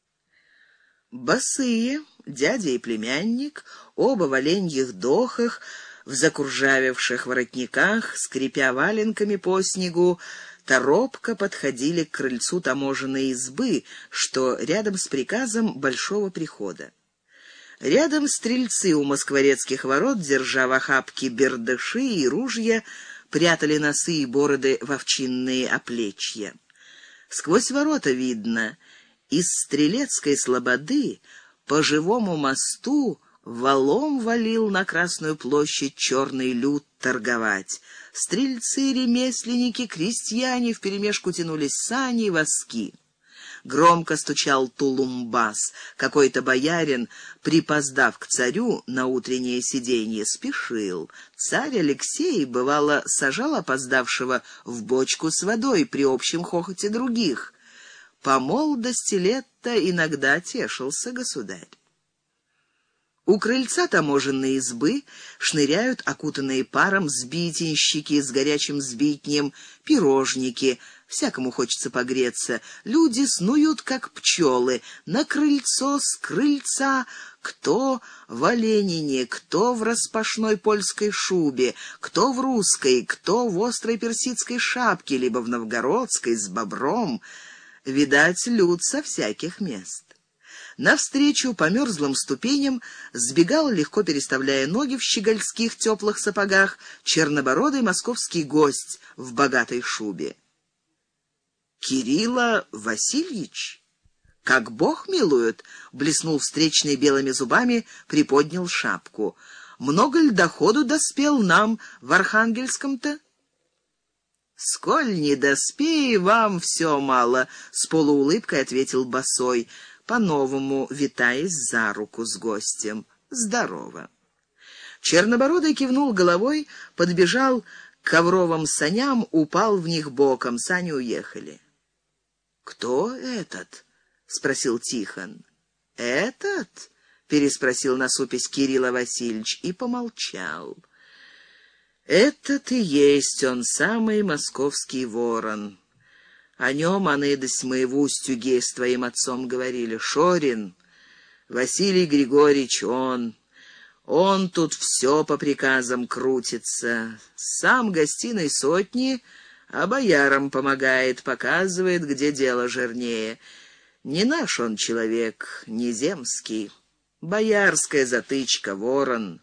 Босые, дядя и племянник, оба в оленьих дохах, в закуржавевших воротниках, скрипя валенками по снегу, торопко подходили к крыльцу таможенной избы, что рядом с приказом большого прихода. Рядом стрельцы у москворецких ворот, держа в охапке бердыши и ружья, прятали носы и бороды в овчинные оплечья. Сквозь ворота видно, из Стрелецкой слободы по живому мосту валом валил на Красную площадь черный люд торговать. Стрельцы, ремесленники, крестьяне вперемешку тянулись сани и воски. Громко стучал тулумбас. Какой-то боярин, припоздав к царю на утреннее сиденье, спешил. Царь Алексей, бывало, сажал опоздавшего в бочку с водой при общем хохоте других. По молодости лет-то иногда тешился государь. У крыльца таможенной избы шныряют окутанные паром сбитенщики с горячим сбитнем, пирожники. Всякому хочется погреться. Люди снуют, как пчелы, на крыльцо, с крыльца, кто в оленине, кто в распашной польской шубе, кто в русской, кто в острой персидской шапке, либо в новгородской с бобром. Видать, люд со всяких мест. Навстречу по мерзлым ступеням сбегал, легко переставляя ноги в щегольских теплых сапогах, чернобородый московский гость в богатой шубе. Кирилла Васильевич, как Бог милует, блеснул встречный белыми зубами, приподнял шапку. Много ли доходу доспел нам в Архангельском-то? Сколь не доспей, вам все мало, с полуулыбкой ответил босой, по-новому витаясь за руку с гостем. Здорово. Чернобородый кивнул головой, подбежал к ковровым саням, упал в них боком. Сани уехали. Кто этот? Спросил Тихон. Этот? Переспросил насупясь Кирилл Васильевич и помолчал. Этот и есть он, самый московский ворон. О нем аныдось мы в Устюге с твоим отцом говорили. Шорин, Василий Григорьевич, он. Он тут все по приказам крутится. Сам гостиной сотни, а боярам помогает, показывает, где дело жирнее. Не наш он человек, не земский. Боярская затычка, ворон.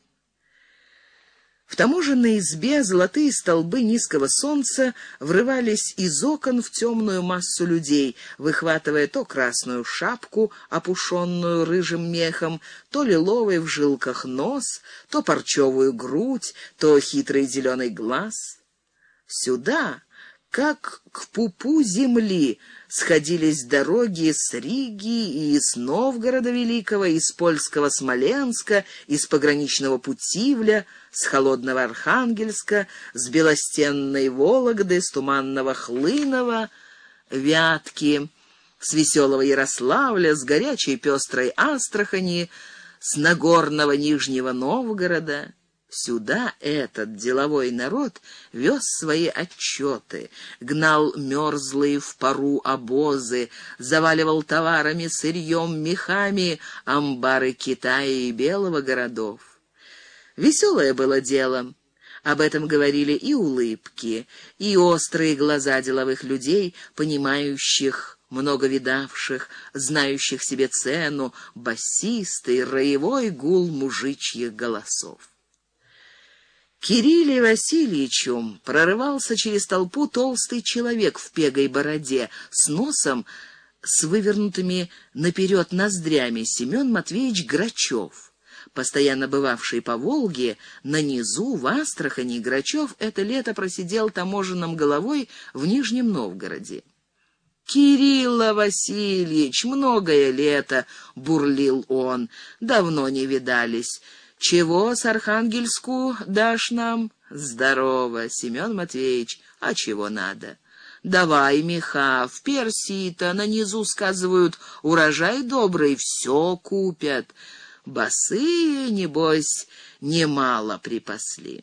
В таможенной избе золотые столбы низкого солнца врывались из окон в темную массу людей, выхватывая то красную шапку, опушенную рыжим мехом, то лиловый в жилках нос, то парчевую грудь, то хитрый зеленый глаз. Сюда, как к пупу земли, сходились дороги с Риги и из Новгорода Великого, из польского Смоленска, из пограничного Путивля, с холодного Архангельска, с белостенной Вологды, с туманного Хлынова, Вятки, с веселого Ярославля, с горячей пестрой Астрахани, с Нагорного Нижнего Новгорода. Сюда этот деловой народ вез свои отчеты, гнал мерзлые в пару обозы, заваливал товарами, сырьем, мехами амбары Китая и Белого городов. Веселое было дело. Об этом говорили и улыбки, и острые глаза деловых людей, понимающих, много видавших, знающих себе цену, басистый, роевой гул мужичьих голосов. Кирилле Васильевичу прорывался через толпу толстый человек в пегой бороде, с носом, с вывернутыми наперед ноздрями, Семен Матвеевич Грачев. Постоянно бывавший по Волге, на низу, в Астрахани, Грачев это лето просидел таможенным головой в Нижнем Новгороде. «Кирилла Васильевич, многое лето!» — бурлил он. «Давно не видались. Чего с Архангельску дашь нам?» «Здорово, Семен Матвеевич, а чего надо?» «Давай меха, в Персии-то на низу, сказывают, урожай добрый, все купят. Босые, небось, немало припасли».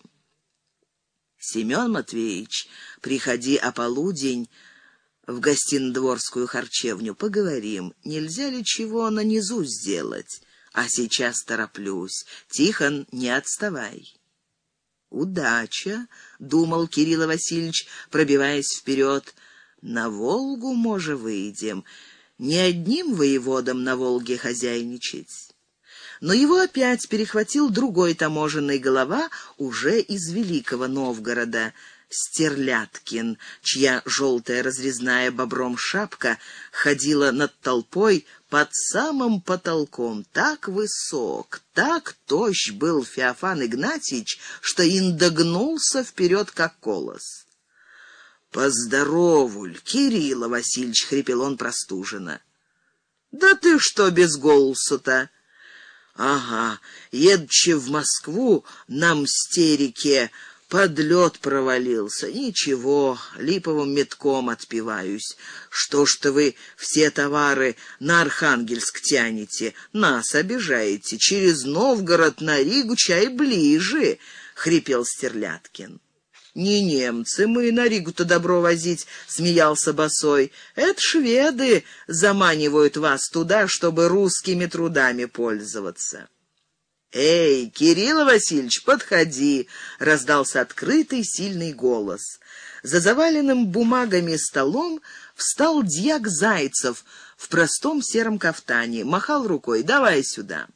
«Семен Матвеевич, приходи о полудень в гостино-дворскую харчевню, поговорим, нельзя ли чего на низу сделать? А сейчас тороплюсь. Тихон, не отставай». «Удача», — думал Кирилл Васильевич, пробиваясь вперед. «На Волгу, може, выйдем. Не одним воеводам на Волге хозяйничать». Но его опять перехватил другой таможенный голова, уже из Великого Новгорода, Стерляткин, чья желтая разрезная бобром шапка ходила над толпой под самым потолком. Так высок, так тощ был Феофан Игнатьич, что индогнулся вперед, как колос. «Поздоровуль, Кирилла Васильевич!» — хрипел он простуженно. «Да ты что без голоса-то?» «Ага, едучи в Москву на Мстерике под лед провалился. Ничего, липовым метком отпиваюсь. Что ж-то вы все товары на Архангельск тянете, нас обижаете. Через Новгород на Ригу чай ближе», — хрипел Стерляткин. «Не немцы мы на Ригу-то добро возить», — смеялся Босой. «Это шведы заманивают вас туда, чтобы русскими трудами пользоваться». «Эй, Кирилл Васильевич, подходи!» — раздался открытый сильный голос. За заваленным бумагами столом встал дьяк Зайцев в простом сером кафтане, махал рукой: «Давай сюда».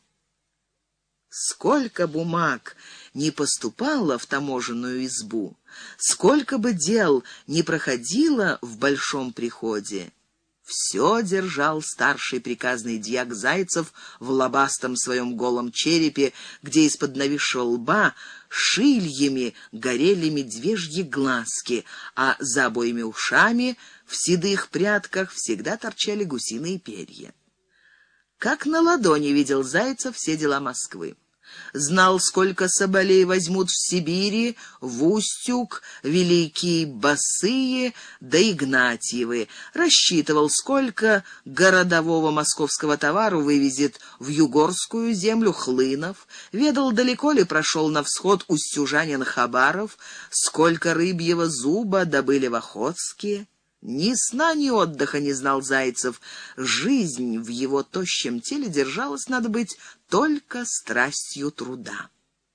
Сколько бумаг не поступало в таможенную избу, сколько бы дел не проходило в большом приходе, все держал старший приказный дьяк Зайцев в лобастом своем голом черепе, где из-под нависшего лба шильями горели медвежьи глазки, а за обоими ушами в седых прядках всегда торчали гусиные перья. Как на ладони видел Зайцев все дела Москвы. Знал, сколько соболей возьмут в Сибири, в Устюг, Великие Басые да Игнатьевы. Рассчитывал, сколько городового московского товару вывезет в югорскую землю Хлынов. Ведал, далеко ли прошел на всход устюжанин Хабаров, сколько рыбьего зуба добыли в Охотске. Ни сна, ни отдыха не знал Зайцев. Жизнь в его тощем теле держалась, надо быть, только страстью труда.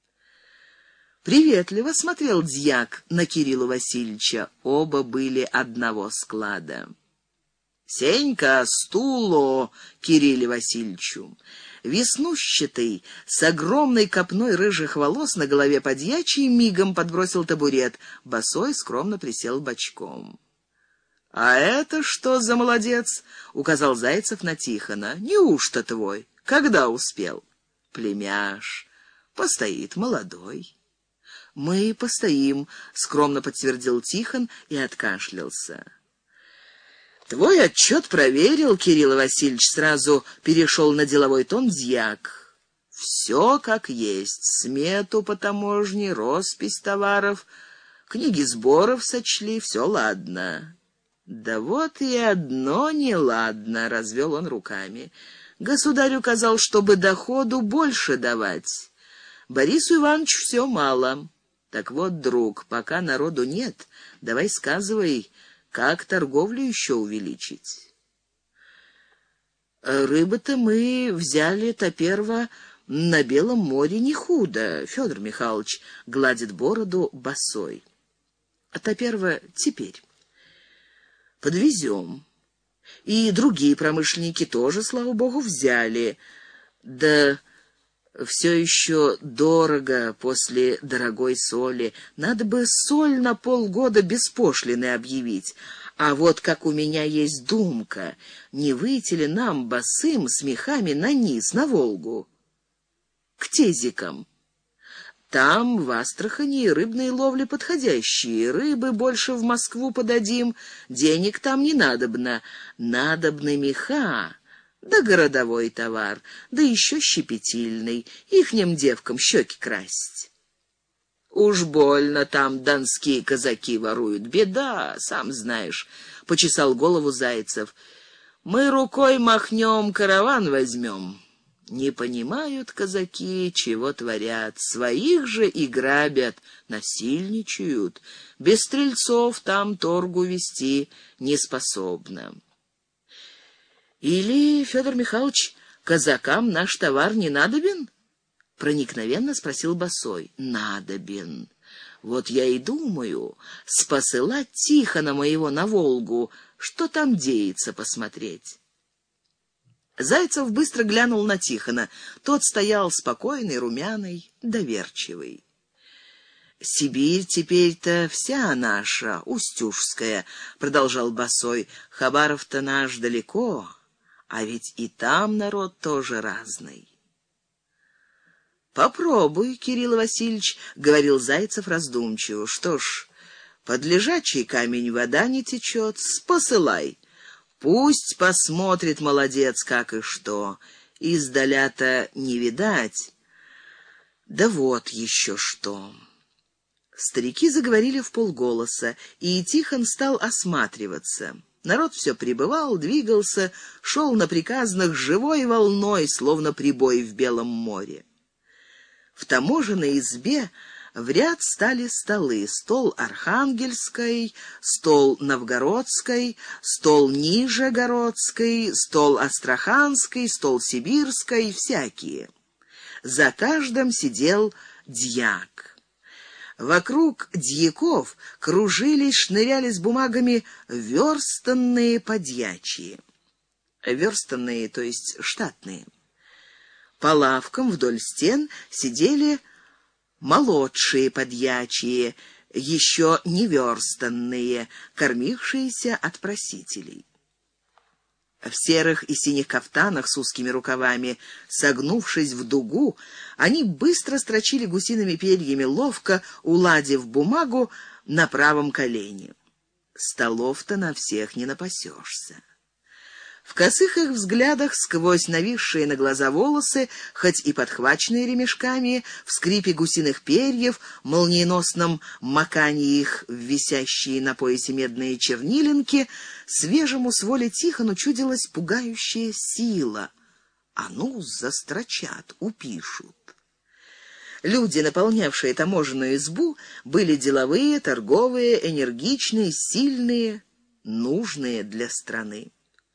Приветливо смотрел дьяк на Кирилла Васильевича. Оба были одного склада. «Сенька, стуло!» Кирилле Васильевичу. Веснущатый, с огромной копной рыжих волос на голове подьячий, мигом подбросил табурет. Босой скромно присел бочком. «А это что за молодец?» — указал Зайцев на Тихона. «Неужто твой? Когда успел?» «Племяш. Постоит молодой». «Мы постоим», — скромно подтвердил Тихон и откашлялся. «Твой отчет проверил, Кирилл Васильевич», — сразу перешел на деловой тон дьяк. «Все как есть. Смету по таможне, роспись товаров, книги сборов сочли, все ладно». «Да вот и одно неладно», — развел он руками. «Государь указал, чтобы доходу больше давать. Борису Ивановичу все мало. Так вот, друг, пока народу нет, давай сказывай, как торговлю еще увеличить». «Рыбы-то мы взяли-то перво на Белом море не худо», — Федор Михайлович гладит бороду Босой. «А то перво теперь подвезем. И другие промышленники тоже, слава богу, взяли. Да все еще дорого после дорогой соли. Надо бы соль на полгода без пошлины объявить. А вот как у меня есть думка, не выйти ли нам босым с мехами на низ, на Волгу, к Тезикам? Там, в Астрахани, рыбные ловли подходящие, рыбы больше в Москву подадим, денег там не надобно, надобны меха, да городовой товар, да еще щепетильный, ихним девкам щеки красить». «Уж больно там донские казаки воруют, беда, сам знаешь», — почесал голову Зайцев. «Мы рукой махнем, караван возьмем». Не понимают казаки, чего творят, своих же и грабят, насильничают. Без стрельцов там торгу вести не способно. Или, Федор Михайлович, казакам наш товар не надобен? Проникновенно спросил Босой. Надобен. Вот я и думаю, спосылать Тихона моего на Волгу, что там деется, посмотреть. Зайцев быстро глянул на Тихона. Тот стоял спокойный, румяный, доверчивый. «Сибирь теперь-то вся наша, устюжская», — продолжал Босой. «Хабаров-то наш далеко, а ведь и там народ тоже разный». «Попробуй, Кирилл Васильевич», — говорил Зайцев раздумчиво. «Что ж, Под лежачий камень вода не течет, посылай. Пусть посмотрит молодец, как и что. Издаля-то не видать. Да вот еще что. Старики заговорили вполголоса, и Тихон стал осматриваться. Народ все прибывал, двигался, шел на приказных живой волной, словно прибой в Белом море. В таможенной избе в ряд стали столы: стол Архангельской, стол Новгородской, стол Нижегородской, стол Астраханской, стол Сибирской, всякие. За каждым сидел дьяк. Вокруг дьяков кружились, шныряли с бумагами верстанные подьячие. Верстанные, то есть штатные. По лавкам вдоль стен сидели молодшие подьячие, еще неверстанные, кормившиеся от просителей. В серых и синих кафтанах с узкими рукавами, согнувшись в дугу, они быстро строчили гусиными перьями, ловко уладив бумагу на правом колене. Столов-то на всех не напасешься. В косых их взглядах, сквозь нависшие на глаза волосы, хоть и подхваченные ремешками, в скрипе гусиных перьев, молниеносном маканье их в висящие на поясе медные чернилинки, свежему с воли Тихону чудилась пугающая сила. А ну, застрочат, упишут. Люди, наполнявшие таможенную избу, были деловые, торговые, энергичные, сильные, нужные для страны.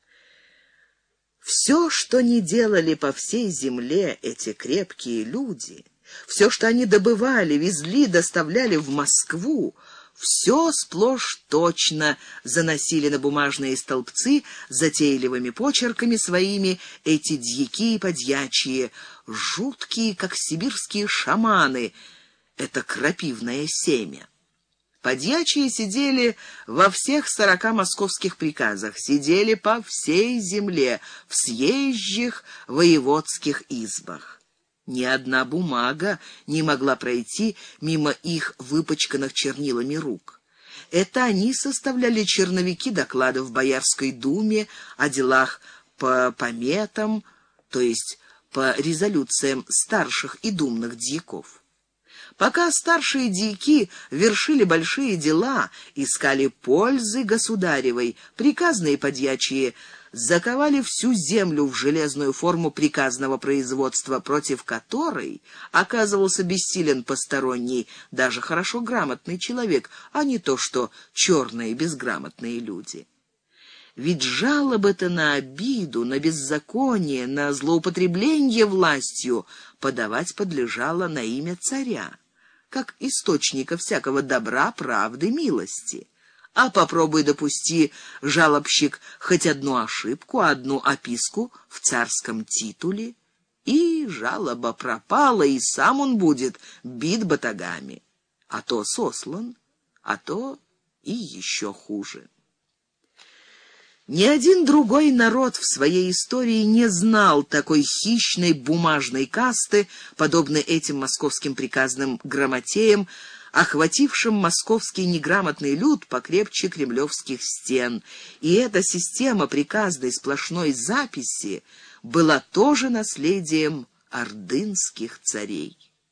Все, что не делали по всей земле эти крепкие люди, все, что они добывали, везли, доставляли в Москву, все сплошь точно заносили на бумажные столбцы затейливыми почерками своими эти дьяки и подьячие, жуткие, как сибирские шаманы, это крапивное семя. Подьячие сидели во всех сорока московских приказах, сидели по всей земле, в съезжих воеводских избах. Ни одна бумага не могла пройти мимо их выпачканных чернилами рук. Это они составляли черновики докладов в Боярской думе о делах по пометам, то есть по резолюциям старших и думных дьяков. Пока старшие дьяки вершили большие дела, искали пользы государевой, приказные подьячие заковали всю землю в железную форму приказного производства, против которой оказывался бессилен посторонний, даже хорошо грамотный человек, а не то что черные безграмотные люди. Ведь жалобы-то на обиду, на беззаконие, на злоупотребление властью подавать подлежало на имя царя, как источника всякого добра, правды, милости. А попробуй допусти, жалобщик, хоть одну ошибку, одну описку в царском титуле, и жалоба пропала, и сам он будет бит батагами, а то сослан, а то и еще хуже. Ни один другой народ в своей истории не знал такой хищной бумажной касты, подобной этим московским приказным грамотеям, охватившим московский неграмотный люд покрепче кремлевских стен. И эта система приказной сплошной записи была тоже наследием ордынских царей.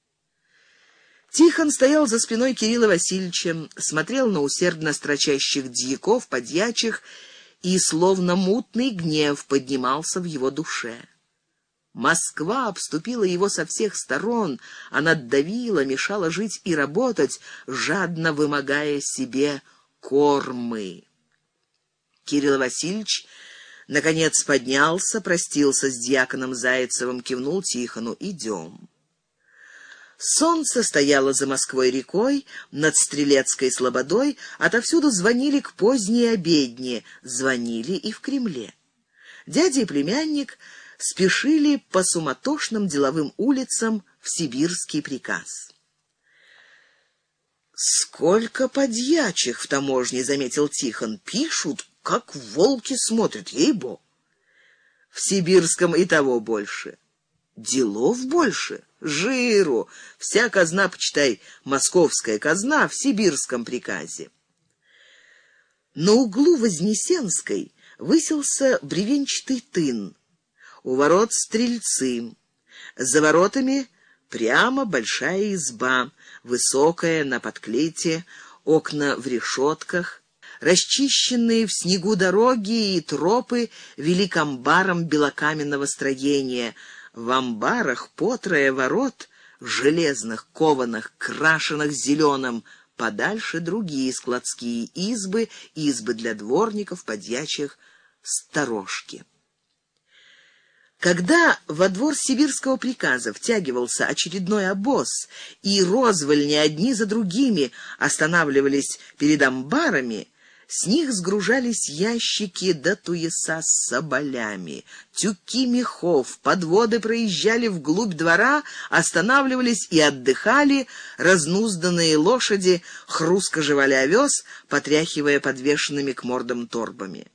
Тихон стоял за спиной Кирилла Васильевича, смотрел на усердно строчащих дьяков, подьячих, и словно мутный гнев поднимался в его душе. Москва обступила его со всех сторон, она давила, мешала жить и работать, жадно вымогая себе кормы. Кирилл Васильевич наконец поднялся, простился с дьяконом Зайцевым, кивнул Тихону: «Идем». Солнце стояло за Москвой рекой, над Стрелецкой слободой, отовсюду звонили к поздней обедне, звонили и в Кремле. Дядя и племянник спешили по суматошным деловым улицам в сибирский приказ. «Сколько подьячих в таможне», — заметил Тихон, — «пишут, как волки смотрят, ей-бо». «В сибирском и того больше». «Делов больше, жиру, вся казна, почитай, московская казна в сибирском приказе». На углу Вознесенской высился бревенчатый тын, у ворот стрельцы, за воротами прямо большая изба, высокая, на подклете, окна в решетках. Расчищенные в снегу дороги и тропы вели к амбарам белокаменного строения. В амбарах по трое ворот, железных, кованых, крашеных зеленым, подальше другие складские избы, избы для дворников, подьячих, сторожки. Когда во двор сибирского приказа втягивался очередной обоз, и розвольни одни за другими останавливались перед амбарами, с них сгружались ящики до туеса с соболями, тюки мехов, подводы проезжали вглубь двора, останавливались и отдыхали, разнузданные лошади хрустко жевали овес, потряхивая подвешенными к мордам торбами.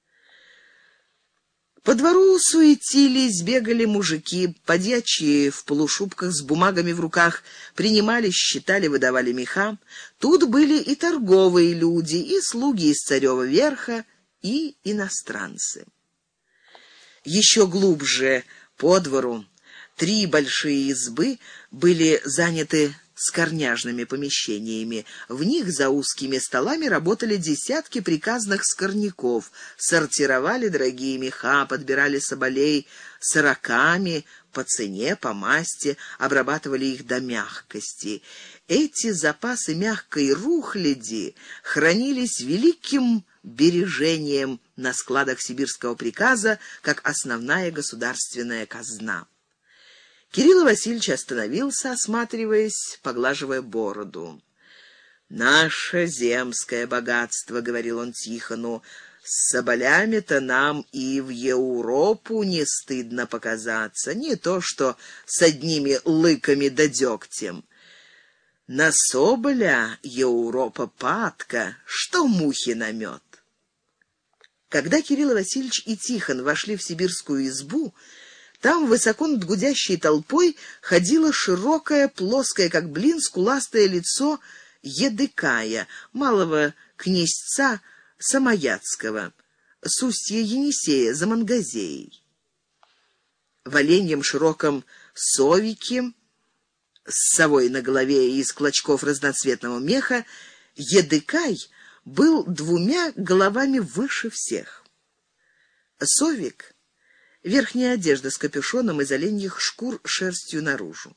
По двору суетились, бегали мужики, подьячие в полушубках с бумагами в руках, принимали, считали, выдавали меха. Тут были и торговые люди, и слуги из Царева Верха, и иностранцы. Еще глубже по двору три большие избы были заняты скорняжными помещениями. В них за узкими столами работали десятки приказных скорняков, сортировали дорогие меха, подбирали соболей сороками по цене, по масти, обрабатывали их до мягкости. Эти запасы мягкой рухляди хранились великим бережением на складах сибирского приказа, как основная государственная казна. Кирилл Васильевич остановился, осматриваясь, поглаживая бороду. «Наше земское богатство», — говорил он Тихону, — «с соболями-то нам и в Европу не стыдно показаться, не то что с одними лыками да дегтем. На соболя Европа падка, что мухи на мед». Когда Кирилл Васильевич и Тихон вошли в сибирскую избу, там высоко над гудящей толпой ходило широкое, плоское, как блин, скуластое лицо Едыкая, малого князца Самоядского, с устья Енисея, за Мангазеей. В оленьем широком совике, с совой на голове и из клочков разноцветного меха, Едыкай был двумя головами выше всех. Совик — верхняя одежда с капюшоном из оленьих шкур шерстью наружу.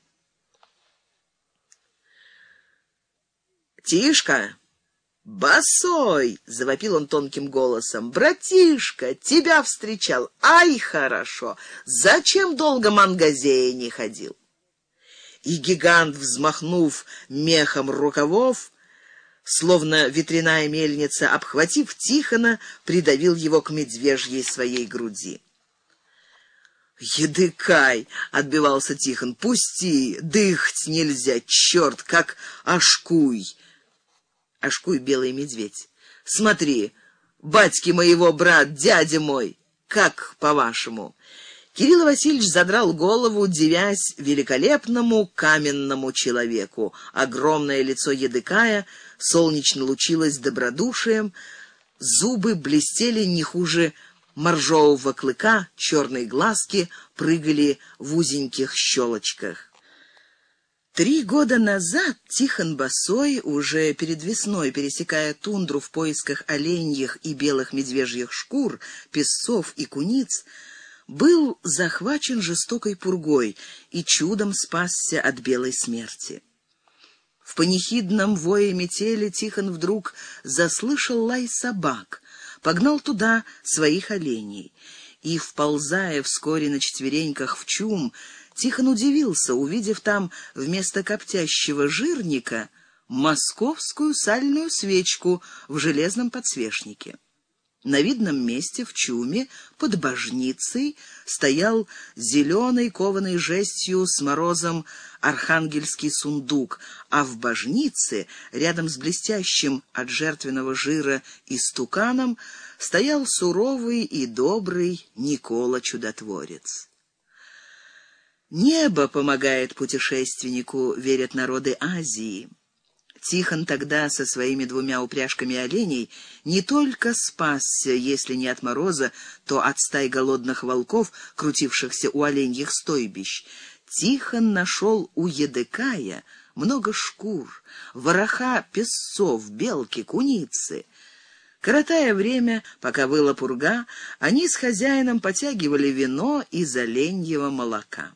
«Тишка! Босой!» — завопил он тонким голосом. «Братишка, тебя встречал! Ай, хорошо! Зачем долго Мангазея не ходил?» И гигант, взмахнув мехом рукавов, словно ветряная мельница, обхватив Тихона, придавил его к медвежьей своей груди. «Едыкай!» — отбивался Тихон. «Пусти! Дыхать нельзя! Черт, как Ашкуй!» Ашкуй — белый медведь. «Смотри, батьки моего брат, дядя мой! Как, по-вашему?» Кирилл Васильевич задрал голову, дивясь великолепному каменному человеку. Огромное лицо Едыкая солнечно лучилось добродушием, зубы блестели не хуже моржового клыка, черные глазки прыгали в узеньких щелочках. Три года назад Тихон босой, уже перед весной, пересекая тундру в поисках оленьих и белых медвежьих шкур, песцов и куниц, был захвачен жестокой пургой и чудом спасся от белой смерти. В панихидном вое метели Тихон вдруг заслышал лай собак, погнал туда своих оленей. И, вползая вскоре на четвереньках в чум, Тихон удивился, увидев там вместо коптящего жирника московскую сальную свечку в железном подсвечнике. На видном месте в чуме под божницей стоял зеленый кованой жестью с морозом архангельский сундук, а в божнице, рядом с блестящим от жертвенного жира истуканом, стоял суровый и добрый Никола Чудотворец. Небо помогает путешественнику, верят народы Азии. Тихон тогда со своими двумя упряжками оленей не только спасся, если не от мороза, то от стай голодных волков, крутившихся у оленьих стойбищ. Тихон нашел у Едыкая много шкур, вороха песцов, белки, куницы. Коротая время, пока выла пурга, они с хозяином потягивали вино из оленьего молока.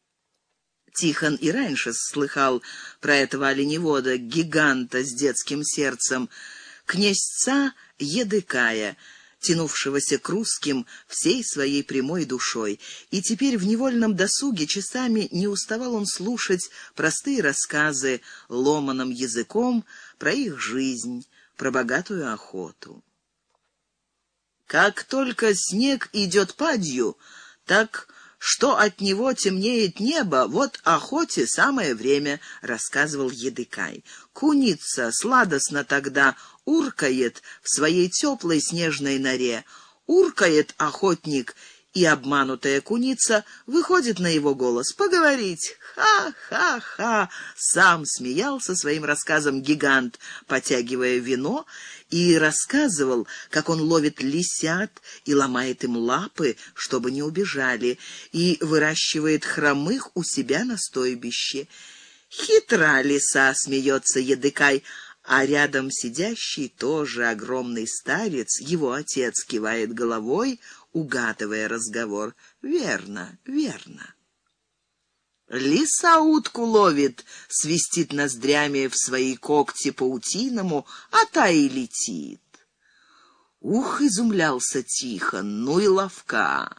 Тихон и раньше слыхал про этого оленевода, гиганта с детским сердцем, князца Едыкая, тянувшегося к русским всей своей прямой душой, и теперь в невольном досуге часами не уставал он слушать простые рассказы ломаным языком про их жизнь, про богатую охоту. «Как только снег идет падью, так что от него темнеет небо, вот охоте самое время», — рассказывал Едыкай. «Куница сладостно тогда уркает в своей теплой снежной норе. Уркает охотник, и обманутая куница выходит на его голос поговорить. Ха-ха-ха!» Сам смеялся своим рассказом гигант, потягивая вино, и рассказывал, как он ловит лисят и ломает им лапы, чтобы не убежали, и выращивает хромых у себя на стойбище. «Хитра лиса!» — смеется Едыкай, а рядом сидящий тоже огромный старец, его отец, кивает головой, угадывая разговор. «Верно, верно». «Лиса утку ловит, свистит ноздрями в свои когти паутиному, а та и летит». Ух, изумлялся Тихон, ну и ловка.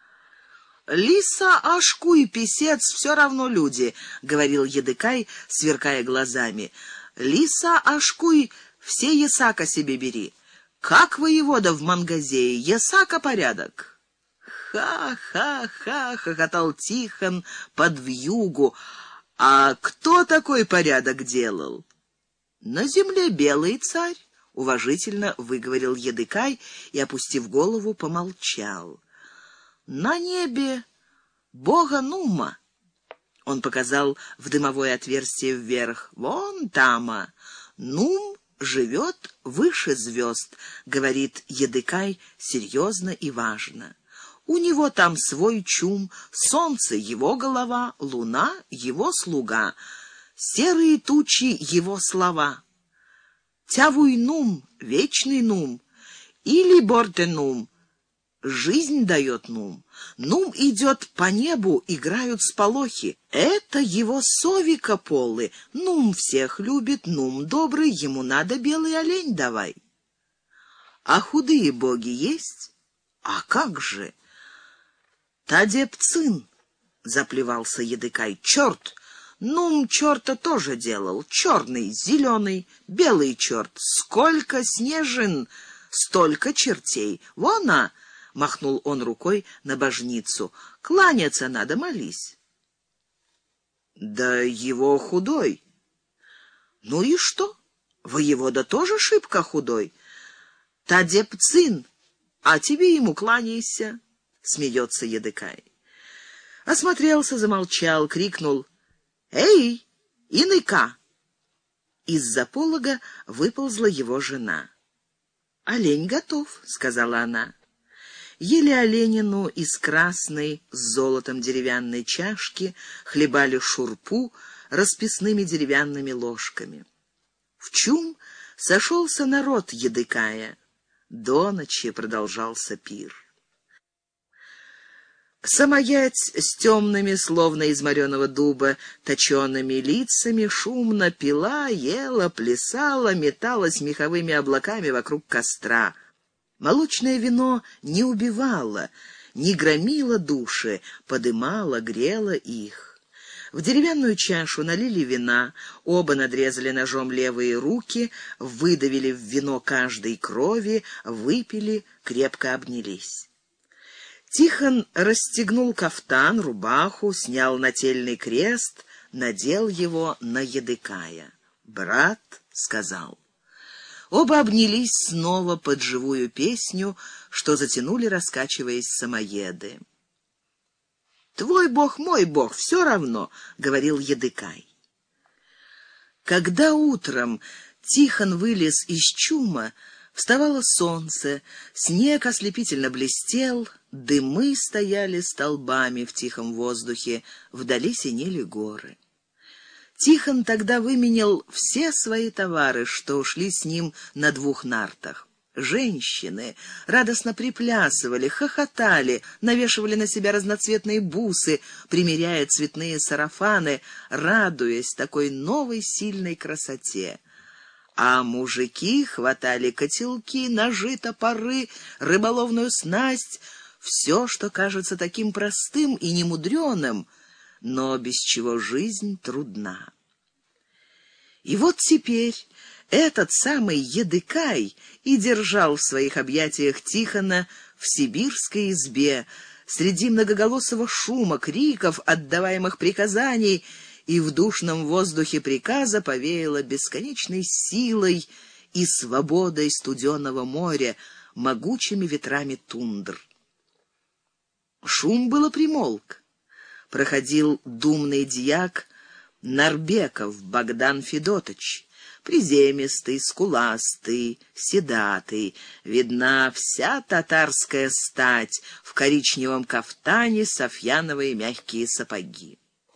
«Лиса, ашку и писец все равно люди», — говорил Едыкай, сверкая глазами. «Лиса, ашкуй, все ясака себе бери. Как воевода в Мангазее, ясака порядок». «Ха-ха-ха!» — хохотал Тихон под вьюгу. «А кто такой порядок делал?» «На земле белый царь», — уважительно выговорил Едыкай и, опустив голову, помолчал. «На небе бога Нума». Он показал в дымовое отверстие вверх. «Вон тама. Нум живет выше звезд», — говорит Едыкай серьезно и важно. «У него там свой чум, солнце — его голова, луна — его слуга, серые тучи — его слова. Тявуй нум, вечный нум, или борте нум, жизнь дает нум. Нум идет по небу, играют сполохи. Это его совика полы. Нум всех любит, нум добрый, ему надо белый олень давай». «А худые боги есть?» «А как же?» «Тадепцин», — заплевался Едыкай, — «черт! Нум черта тоже делал. Черный, зеленый, белый черт. Сколько снежин, столько чертей. Вон, а!» — махнул он рукой на божницу. «Кланяться надо, молись». «Да его худой». «Ну и что? Воевода тоже шибко худой. Тадепцин, а тебе ему кланяйся», — смеется Едыкай. Осмотрелся, замолчал, крикнул: «Эй, иныка!» Из-за полога выползла его жена. «Олень готов», — сказала она. Ели оленину из красной с золотом деревянной чашки, хлебали шурпу расписными деревянными ложками. В чум сошелся народ Едыкая. До ночи продолжался пир. Самоять с темными, словно из мореного дуба, точеными лицами шумно пила, ела, плясала, металась меховыми облаками вокруг костра. Молочное вино не убивало, не громило души, подымало, грело их. В деревянную чашу налили вина, оба надрезали ножом левые руки, выдавили в вино каждой крови, выпили, крепко обнялись. Тихон расстегнул кафтан, рубаху, снял нательный крест, надел его на Едыкая. «Брат», — сказал. Оба обнялись снова под живую песню, что затянули, раскачиваясь, самоеды. «Твой бог, мой бог, все равно», — говорил Едыкай. Когда утром Тихон вылез из чума, вставало солнце, снег ослепительно блестел, дымы стояли столбами в тихом воздухе, вдали синели горы. Тихон тогда выменял все свои товары, что ушли с ним на двух нартах. Женщины радостно приплясывали, хохотали, навешивали на себя разноцветные бусы, примеряя цветные сарафаны, радуясь такой новой сильной красоте. А мужики хватали котелки, ножи, топоры, рыболовную снасть, все, что кажется таким простым и немудреным, но без чего жизнь трудна. И вот теперь этот самый Едыкай и держал в своих объятиях Тихона в сибирской избе, среди многоголосого шума, криков, отдаваемых приказаний, и в душном воздухе приказа повеяло бесконечной силой и свободой студеного моря, могучими ветрами тундр. Шум было примолк. Проходил думный дьяк Нарбеков Богдан Федотыч, приземистый, скуластый, седатый, видна вся татарская стать в коричневом кафтане, софьяновые мягкие сапоги.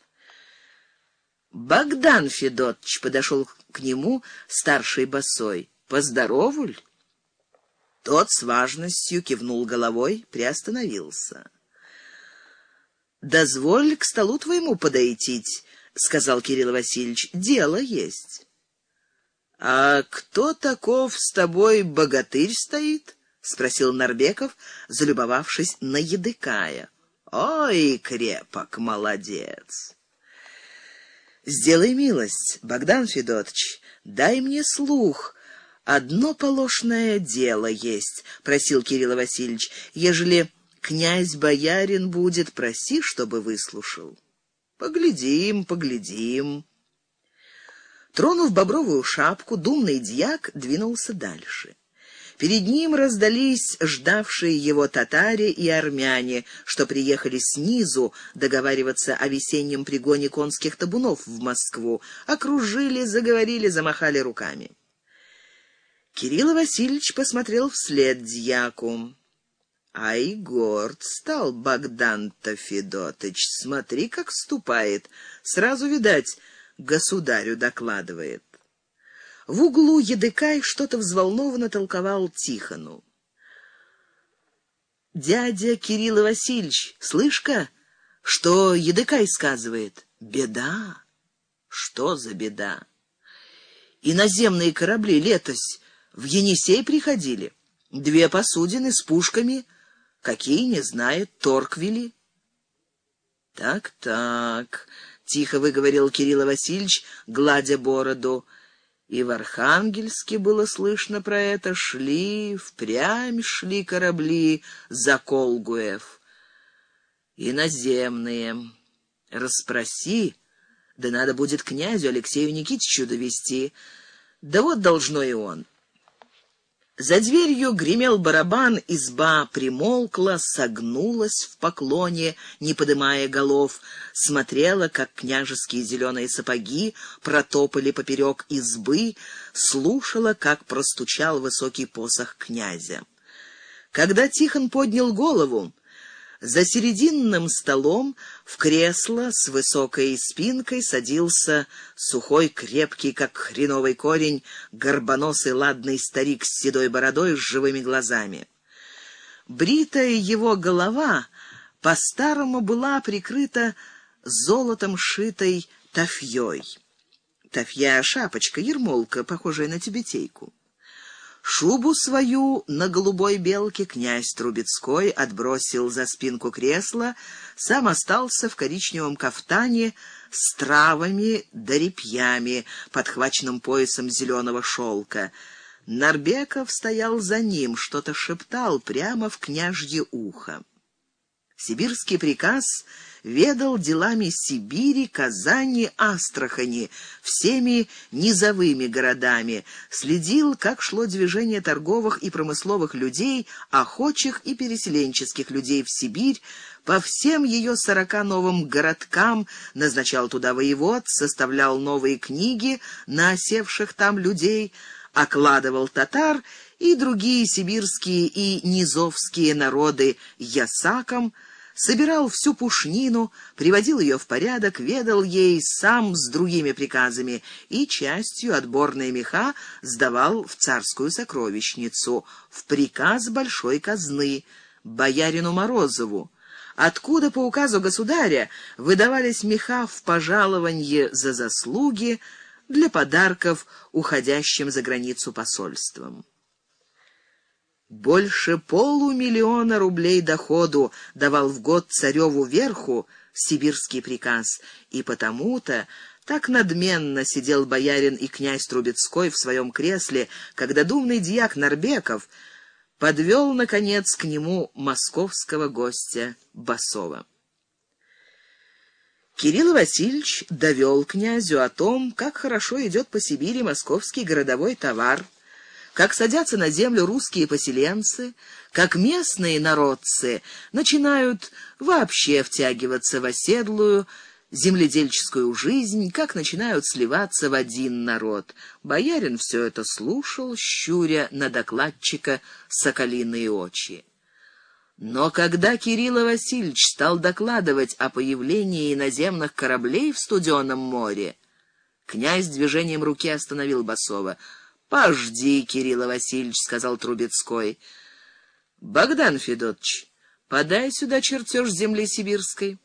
Богдан Федотыч подошел к нему, старший босой. «Поздоровуль?» Тот с важностью кивнул головой, приостановился. «Дозволь к столу твоему подойтить», — сказал Кирилл Васильевич, — «дело есть». «А кто таков с тобой богатырь стоит?» — спросил Нарбеков, залюбовавшись на Едыкая. «Ой, крепок, молодец!» «Сделай милость, Богдан Федотыч, дай мне слух. Одно положное дело есть», — просил Кирилл Васильевич. «Ежели князь-боярин будет, проси, чтобы выслушал». «Поглядим, поглядим». Тронув бобровую шапку, думный дьяк двинулся дальше. Перед ним раздались ждавшие его татаре и армяне, что приехали снизу договариваться о весеннем пригоне конских табунов в Москву, окружили, заговорили, замахали руками. Кирилл Васильевич посмотрел вслед дьяку. Ай, горд стал Богдан-то Федотыч, смотри, как ступает, сразу, видать, государю докладывает. В углу Едыкай что-то взволнованно толковал Тихону. «Дядя Кирилл Васильевич, слышь-ка, что Едыкай сказывает? Беда». «Что за беда?» «Иноземные корабли летось в Енисей приходили. Две посудины с пушками, какие, не знает, торг вели». «Так-так», — тихо выговорил Кирилл Васильевич, гладя бороду. И в Архангельске было слышно про это, шли, впрямь шли корабли за Колгуев. Иноземные. Расспроси, да надо будет князю Алексею Никитичу довести. Да вот должно и он. За дверью гремел барабан, изба примолкла, согнулась в поклоне, не подымая голов, смотрела, как княжеские зеленые сапоги протопали поперек избы, слушала, как простучал высокий посох князя. Когда Тихон поднял голову, за серединным столом в кресло с высокой спинкой садился сухой, крепкий, как хреновый корень, горбоносый ладный старик с седой бородой с живыми глазами. Бритая его голова по-старому была прикрыта золотом шитой тафьей. Тафья — шапочка, ермолка, похожая на тюбетейку. Шубу свою на голубой белке князь Трубецкой отбросил за спинку кресла, сам остался в коричневом кафтане с травами да репьями, подхваченным поясом зеленого шелка. Нарбеков стоял за ним, что-то шептал прямо в княжье ухо. Сибирский приказ ведал делами Сибири, Казани, Астрахани, всеми низовыми городами, следил, как шло движение торговых и промысловых людей, охотчих и переселенческих людей в Сибирь, по всем ее сорока новым городкам, назначал туда воевод, составлял новые книги на осевших там людей, окладывал татар и другие сибирские и низовские народы ясаком, собирал всю пушнину, приводил ее в порядок, ведал ей сам с другими приказами и частью отборные меха сдавал в царскую сокровищницу, в приказ большой казны, боярину Морозову, откуда по указу государя выдавались меха в пожалованье за заслуги для подарков уходящим за границу посольствам. Больше полумиллиона рублей доходу давал в год цареву верху сибирский приказ, и потому-то так надменно сидел боярин и князь Трубецкой в своем кресле, когда думный дьяк Нарбеков подвел, наконец, к нему московского гостя Басова. Кирилл Васильевич довел князю о том, как хорошо идет по Сибири московский городовой товар, как садятся на землю русские поселенцы, как местные народцы начинают вообще втягиваться в оседлую земледельческую жизнь, как начинают сливаться в один народ. Боярин все это слушал, щуря на докладчика соколиные очи. Но когда Кирилл Васильевич стал докладывать о появлении иноземных кораблей в Студенном море, князь движением руки остановил Басова. «Пожди, Кирилл Васильевич», — сказал Трубецкой. «Богдан Федотович, подай сюда чертеж земли сибирской».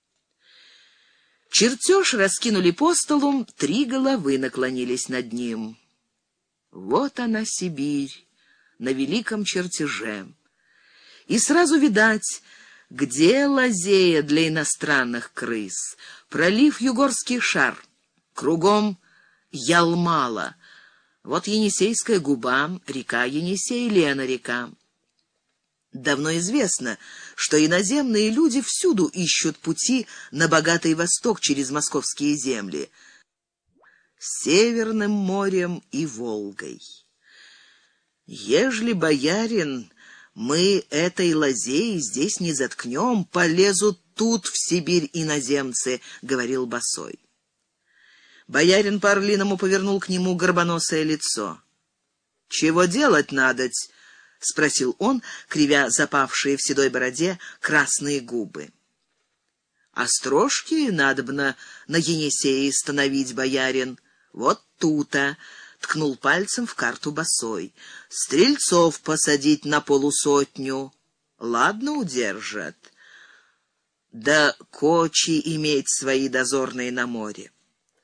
Чертеж раскинули по столу, три головы наклонились над ним. Вот она, Сибирь, на великом чертеже. И сразу видать, где лазея для иностранных крыс, пролив Югорский шар, кругом Ялмала, вот Енисейская губа, река Енисей, Лена-река. Давно известно, что иноземные люди всюду ищут пути на богатый восток через московские земли, Северным морем и Волгой. Ежели, боярин, мы этой лазеей здесь не заткнем, полезут тут в Сибирь иноземцы, — говорил Басой. Боярин по-орлиному повернул к нему горбоносое лицо. «Чего делать надоть?» — спросил он, кривя запавшие в седой бороде красные губы. «Острожки надобно на Енисее становить, боярин. Вот тут-то», — ткнул пальцем в карту Басой. «Стрельцов посадить на полусотню. Ладно, удержат. Да кочи иметь свои дозорные на море».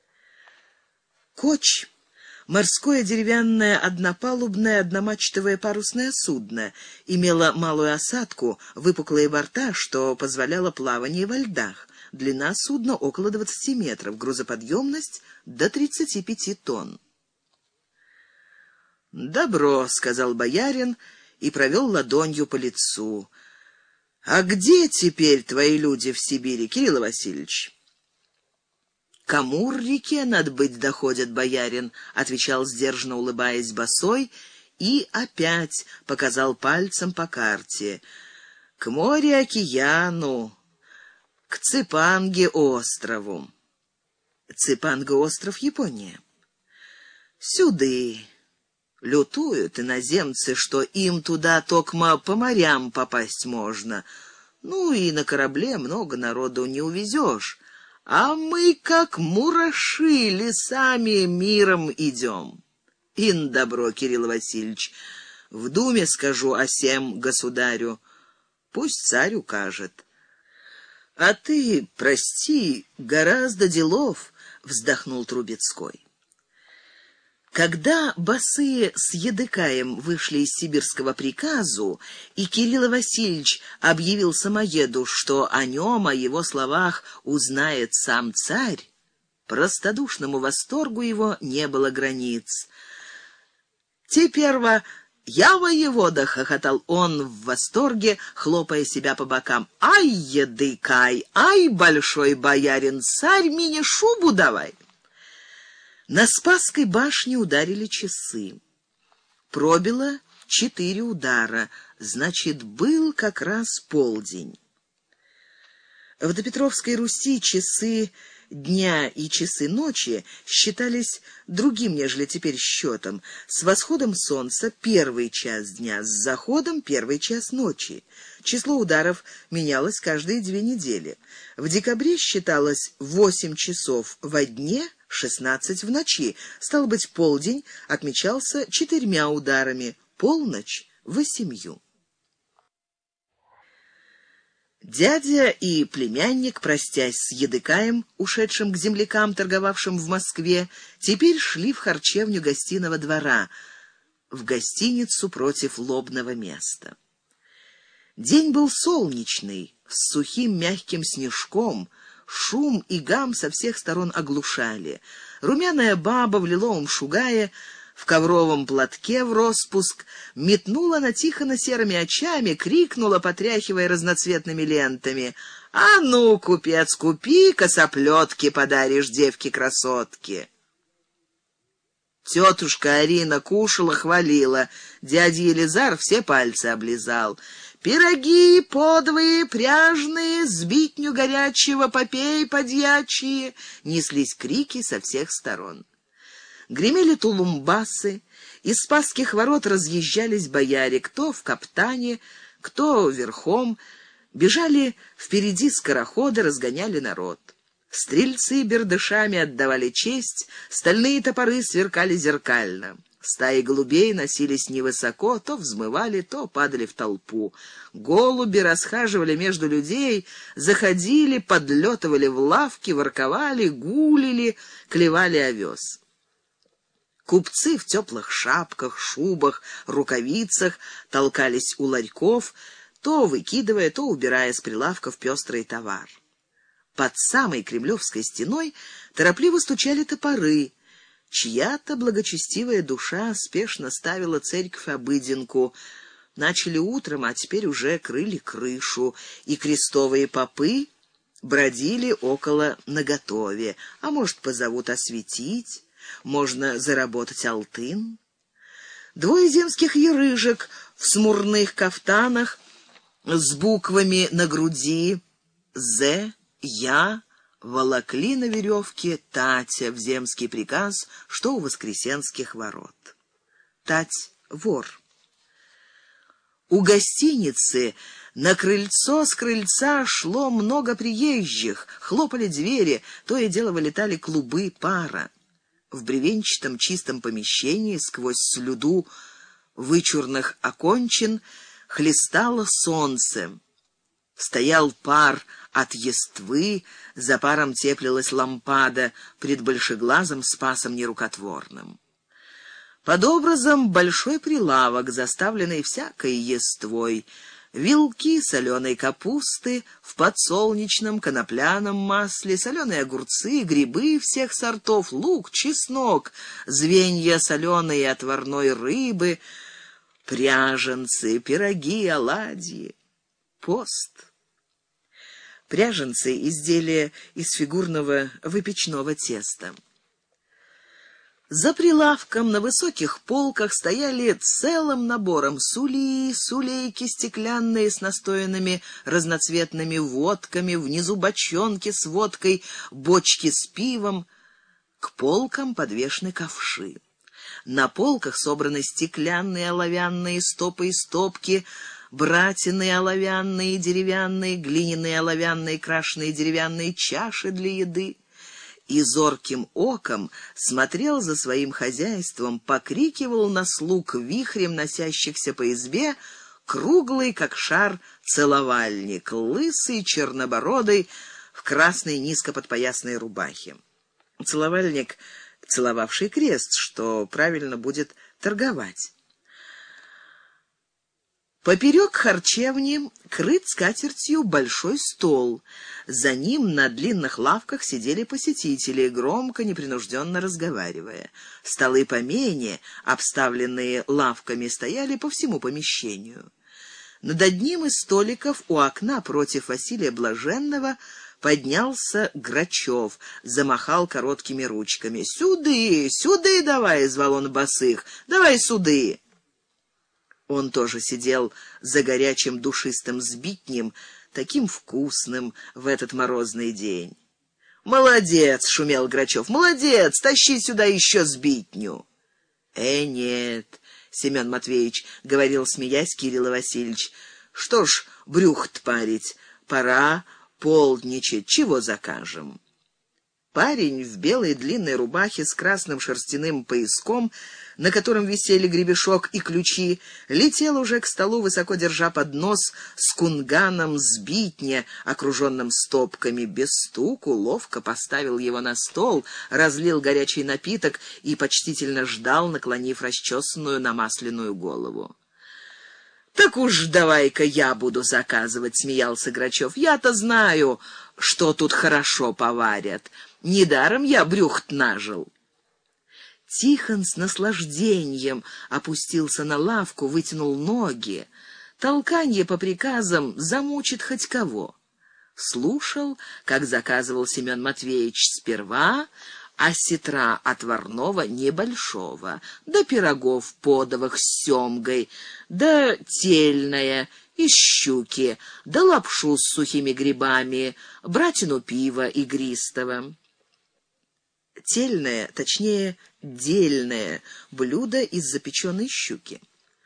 Коч — морское деревянное однопалубное одномачтовое парусное судно, имело малую осадку, выпуклые борта, что позволяло плавание во льдах. Длина судна около двадцати метров, грузоподъемность до тридцати пяти тонн. «Добро», — сказал боярин и провел ладонью по лицу. «А где теперь твои люди в Сибири, Кирилл Васильевич?» «К Амур-реке, надо быть, доходят, боярин», — отвечал, сдержанно улыбаясь Басой, и опять показал пальцем по карте. «К морю-океану, к Ципанге-острову». Ципанга-остров — Япония. «Сюды. Лютуют иноземцы, что им туда токмо по морям попасть можно. Ну и на корабле много народу не увезешь. А мы, как мураши, лесами миром идем. Ин добро, Кирилл Васильевич, в думе скажу о сем государю. Пусть царь укажет. А ты, прости, гораздо делов, — вздохнул Трубецкой. Когда босые с Едыкаем вышли из сибирского приказу, и Кирилл Васильевич объявил самоеду, что о нем, о его словах узнает сам царь, простодушному восторгу его не было границ. Теперва «Я воевода!» — хохотал он в восторге, хлопая себя по бокам. «Ай, едыкай! Ай, большой боярин! Царь мне шубу давай!» На Спасской башне ударили часы. Пробило четыре удара, значит, был как раз полдень. В допетровской Руси часы дня и часы ночи считались другим, нежели теперь счетом. С восходом солнца первый час дня, с заходом первый час ночи. Число ударов менялось каждые две недели. В декабре считалось восемь часов во дне, шестнадцать в ночи. Стало быть, полдень отмечался четырьмя ударами, полночь — восемью. Дядя и племянник, простясь с Едыкаем, ушедшим к землякам, торговавшим в Москве, теперь шли в харчевню гостиного двора, в гостиницу против лобного места. День был солнечный, с сухим мягким снежком, шум и гам со всех сторон оглушали. Румяная баба в лиловом шугае, в ковровом платке в роспуск, метнула на Тихона серыми очами, крикнула, потряхивая разноцветными лентами: «А ну, купец, купи, косоплетки подаришь девке-красотке!» Тетушка Арина кушала, хвалила, дядя Елизар все пальцы облизал. «Пироги подвые, пряжные, сбитню горячего, попей подьячие!» Неслись крики со всех сторон. Гремели тулумбасы, из Спасских ворот разъезжались бояре, кто в каптане, кто верхом, бежали впереди скороходы, разгоняли народ. Стрельцы бердышами отдавали честь, стальные топоры сверкали зеркально. Стаи голубей носились невысоко, то взмывали, то падали в толпу. Голуби расхаживали между людей, заходили, подлетывали в лавки, ворковали, гулили, клевали овес. Купцы в теплых шапках, шубах, рукавицах толкались у ларьков, то выкидывая, то убирая с прилавков пестрый товар. Под самой Кремлевской стеной торопливо стучали топоры. Чья-то благочестивая душа спешно ставила церковь-обыденку. Начали утром, а теперь уже крыли крышу, и крестовые попы бродили около наготове. А может, позовут осветить? Можно заработать алтын. Двое земских ерыжек в смурных кафтанах с буквами на груди «З», «Я» волокли на веревке Татя в земский приказ, что у Воскресенских ворот. Тать — вор. У гостиницы на крыльцо с крыльца шло много приезжих, хлопали двери, то и дело вылетали клубы пара. В бревенчатом чистом помещении сквозь слюду вычурных окончин хлестало солнце. Стоял пар от ествы, за паром теплилась лампада пред большеглазым Спасом нерукотворным. Под образом большой прилавок, заставленный всякой ествой, вилки соленой капусты в подсолнечном конопляном масле, соленые огурцы, грибы всех сортов, лук, чеснок, звенья соленой и отварной рыбы, пряженцы, пироги, оладьи. Пост. Пряженцы — изделия из фигурного выпечного теста. За прилавком на высоких полках стояли целым набором сулии, сулейки стеклянные с настоянными разноцветными водками, внизу бочонки с водкой, бочки с пивом. К полкам подвешены ковши. На полках собраны стеклянные, оловянные стопы и стопки, братины оловянные, деревянные, глиняные оловянные, крашеные деревянные чаши для еды. И зорким оком смотрел за своим хозяйством, покрикивал на слуг вихрем носящихся по избе круглый, как шар, целовальник, лысый, чернобородый, в красной низкоподпоясной рубахе. Целовальник — целовавший крест, что правильно будет торговать. Поперек харчевни крыт скатертью большой стол. За ним на длинных лавках сидели посетители, громко, непринужденно разговаривая. Столы поменьше, обставленные лавками, стояли по всему помещению. Над одним из столиков у окна против Василия Блаженного поднялся Грачев, замахал короткими ручками. «Сюды, сюды давай!» — звал он босых. «Давай сюды!» Он тоже сидел за горячим душистым сбитнем, таким вкусным в этот морозный день. «Молодец!» — шумел Грачев. «Молодец! Тащи сюда еще сбитню!» «Э, нет!» — Семен Матвеевич говорил, смеясь, Кирилл Васильевич. «Что ж брюхо-то парить? Пора полдничать. Чего закажем?» Парень в белой длинной рубахе с красным шерстяным пояском, на котором висели гребешок и ключи, летел уже к столу, высоко держа поднос с кунганом сбитня, окруженным стопками. Без стуку ловко поставил его на стол, разлил горячий напиток и почтительно ждал, наклонив расчесанную намасленную голову. «Так уж давай-ка я буду заказывать», — смеялся Грачев. «Я-то знаю, что тут хорошо поварят. Недаром я брюхо нажил». Тихон с наслаждением опустился на лавку, вытянул ноги. Толканье по приказам замучит хоть кого. Слушал, как заказывал Семен Матвеевич сперва осетра отварного небольшого, да пирогов подовых с семгой, да тельное из щуки, да лапшу с сухими грибами, братину пива игристого. Тельное, точнее, дельное блюдо из запеченной щуки.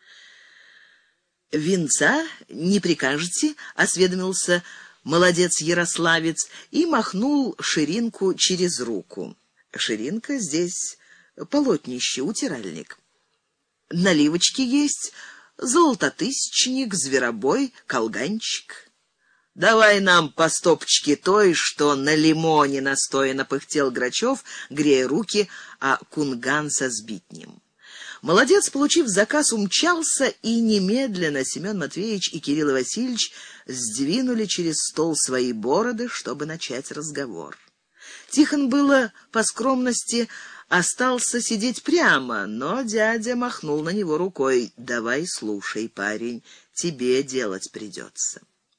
«Винца не прикажете?» — осведомился молодец-ярославец и махнул ширинку через руку. Ширинка здесь полотнище, утиральник. «Наливочки есть, золототысячник, зверобой, колганчик». «Давай нам по стопочке той, что на лимоне настояно», — пыхтел Грачев, грея руки, а кунган со сбитнем. Молодец, получив заказ, умчался, и немедленно Семен Матвеевич и Кирилл Васильевич сдвинули через стол свои бороды, чтобы начать разговор. Тихон было по скромности остался сидеть прямо, но дядя махнул на него рукой. «Давай слушай, парень, тебе делать придется».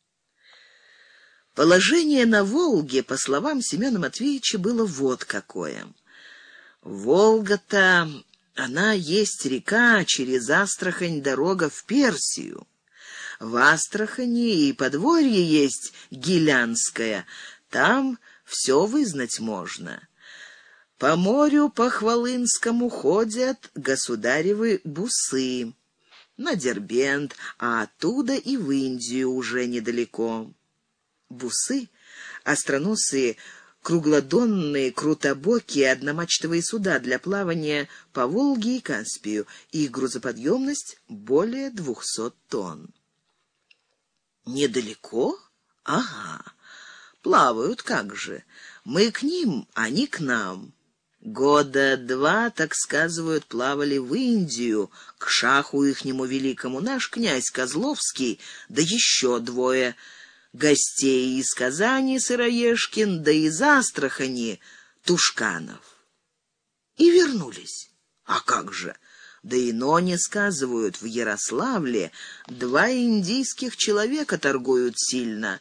Положение на Волге, по словам Семена Матвеевича, было вот какое. Волга-то, она есть река, через Астрахань дорога в Персию. В Астрахани и подворье есть Гилянское, там все вызнать можно. По морю по Хвалынскому ходят государевы бусы на Дербент, а оттуда и в Индию уже недалеко. Бусы — остроносые, круглодонные, крутобокие одномачтовые суда для плавания по Волге и Каспию. Их грузоподъемность более двухсот тонн. Недалеко? Ага. Плавают как же. Мы к ним, они к нам. Года два, так сказывают, плавали в Индию, к шаху ихнему великому наш князь Козловский, да еще двое гостей из Казани Сыроежкин, да из Астрахани Тушканов. И вернулись. А как же? Да и но не сказывают, в Ярославле два индийских человека торгуют сильно.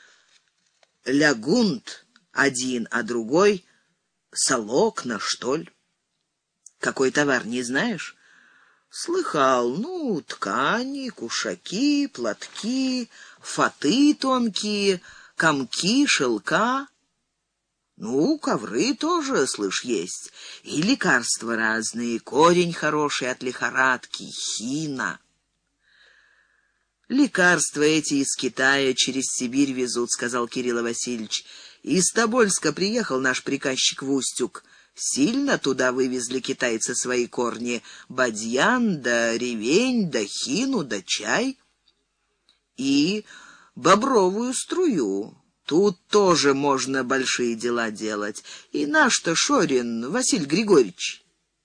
Лягунт один, а другой Солокна, что ли. Какой товар, не знаешь? Слыхал, ну, ткани, кушаки, платки, фаты тонкие, комки, шелка. Ну, ковры тоже, слышь, есть. И лекарства разные, корень хороший от лихорадки, хина. Лекарства эти из Китая через Сибирь везут, сказал Кирилл Васильевич. Из Тобольска приехал наш приказчик в Устюг. Сильно туда вывезли китайцы свои корни: бадьян, да ревень, да хину, да чай. И бобровую струю. Тут тоже можно большие дела делать. И наш-то Шорин, Василий Григорьевич.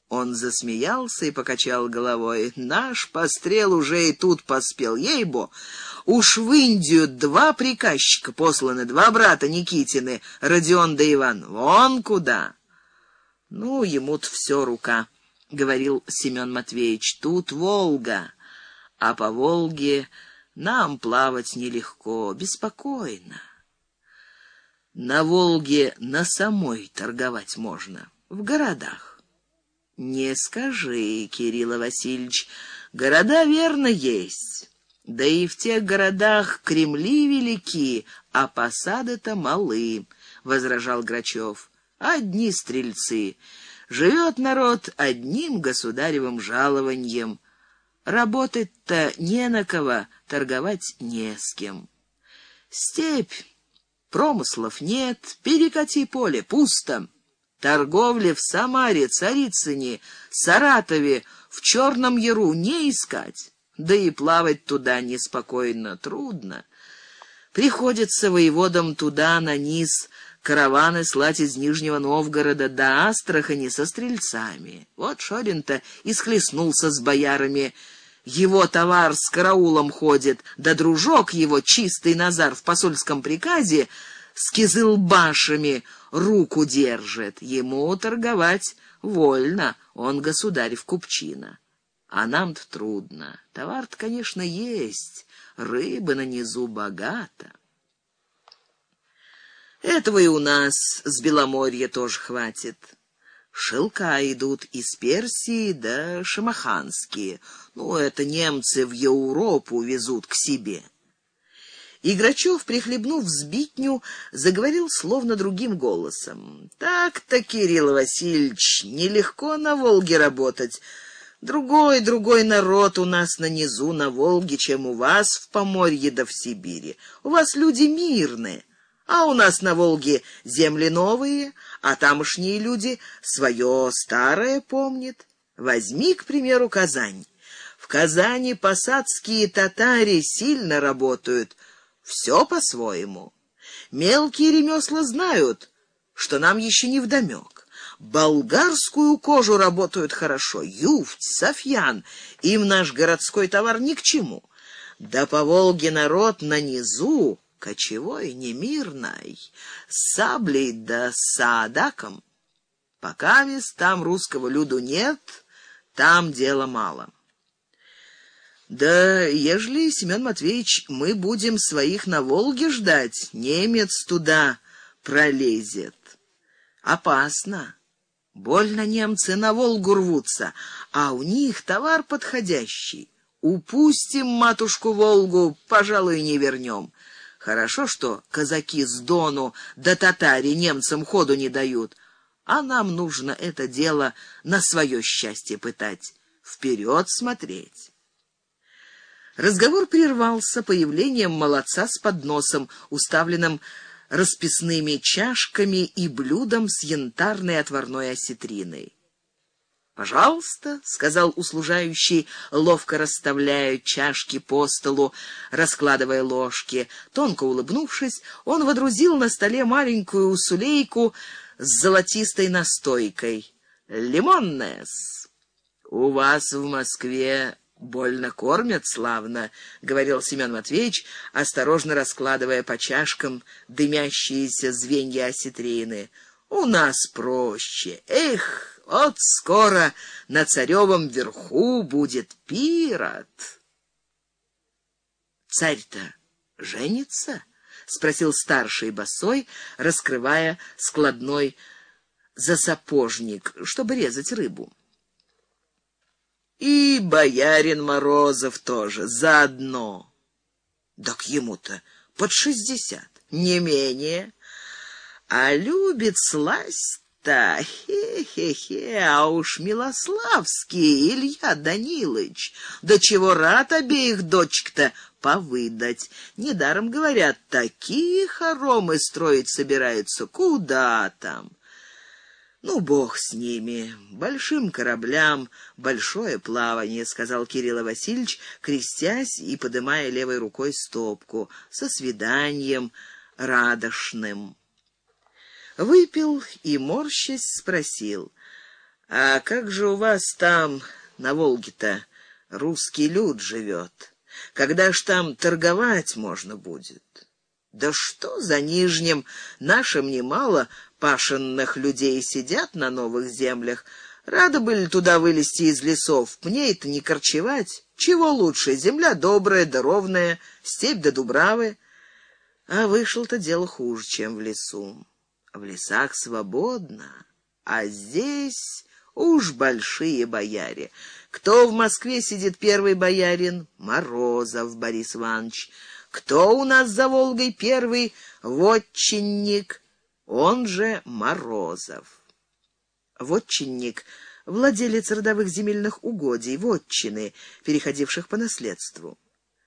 Он засмеялся и покачал головой. Наш пострел уже и тут поспел, ей-бо. Уж в Индию два приказчика посланы, два брата Никитины, Родион да Иван. Вон куда. Ну, ему-то все рука, говорил Семен Матвеевич. Тут Волга, а по Волге нам плавать нелегко, беспокойно. На Волге на самой торговать можно, в городах. Не скажи, Кирилл Васильевич, города верно есть. Да и в тех городах Кремли велики, а посады-то малы, возражал Грачев. Одни стрельцы. Живет народ одним государевым жалованьем. Работать-то не на кого, торговать не с кем. Степь, промыслов нет, перекати поле, пусто. Торговли в Самаре, Царицыне, Саратове, в Черном Яру не искать. Да и плавать туда неспокойно, трудно. Приходится воеводам туда, на низ, караваны слать из Нижнего Новгорода до Астрахани со стрельцами. Вот Шорин-то и схлестнулся с боярами. Его товар с караулом ходит, да дружок его, чистый Назар, в посольском приказе с кизылбашами руку держит. Ему торговать вольно, он государев купчина. А нам-то трудно. Товар-то, конечно, есть, рыбы на низу богато. Этого и у нас с Беломорья тоже хватит. Шелка идут из Персии, да шамаханские. Ну, это немцы в Европу везут к себе. И Грачев, прихлебнув сбитню, заговорил словно другим голосом. Так-то, Кирилл Васильевич, нелегко на Волге работать. Другой, другой народ у нас на низу, на Волге, чем у вас в Поморье да в Сибири. У вас люди мирные, а у нас на Волге земли новые, а тамошние люди свое старое помнят. Возьми, к примеру, Казань. В Казани посадские татари сильно работают, все по-своему. Мелкие ремесла знают, что нам еще не вдомек. Болгарскую кожу работают хорошо, юфть, софьян. Им наш городской товар ни к чему. Да по Волге народ на низу, кочевой, немирный, с саблей да с саадаком. Пока мест там русского люду нет, там дела мало. Да ежели, Семен Матвеевич, мы будем своих на Волге ждать, немец туда пролезет. Опасно. Больно немцы на Волгу рвутся, а у них товар подходящий. Упустим матушку Волгу, пожалуй, не вернем. Хорошо, что казаки с Дону да татари немцам ходу не дают, а нам нужно это дело на свое счастье пытать, вперед смотреть. Разговор прервался появлением молодца с подносом, уставленным расписными чашками и блюдом с янтарной отварной осетриной. «Пожалуйста», — сказал услужающий, ловко расставляя чашки по столу, раскладывая ложки. Тонко улыбнувшись, он водрузил на столе маленькую сулейку с золотистой настойкой. «Лимонная-с. У вас в Москве больно кормят славно», — говорил Семен Матвеевич, осторожно раскладывая по чашкам дымящиеся звенья осетрины. «У нас проще. Эх, вот скоро на Царевом верху будет пирот». «Царь-то женится?» — спросил старший босой, раскрывая складной засапожник, чтобы резать рыбу. «И боярин Морозов тоже заодно». «Так ему-то под шестьдесят, не менее. А любит сласть-то, хе-хе-хе, а уж Милославский Илья Данилыч, до чего рад обеих дочек-то повыдать. Недаром говорят, такие хоромы строить собираются, куда там». «Ну, бог с ними, большим кораблям большое плавание», — сказал Кирилл Васильевич, крестясь и подымая левой рукой стопку, «со свиданием радошным». Выпил и, морщась, спросил: А как же у вас там на Волге-то русский люд живет? Когда ж там торговать можно будет? Да что за Нижним, нашим немало пашенных людей сидят на новых землях. Рады были туда вылезти из лесов, пней-то не корчевать. Чего лучше, земля добрая да ровная, степь да дубравы. А вышло-то дело хуже, чем в лесу. В лесах свободно, а здесь уж большие бояре. Кто в Москве сидит первый боярин? Морозов Борис Иванович. Кто у нас за Волгой первый вотчинник? Он же Морозов. Вотчинник — владелец родовых земельных угодий, вотчины, переходивших по наследству.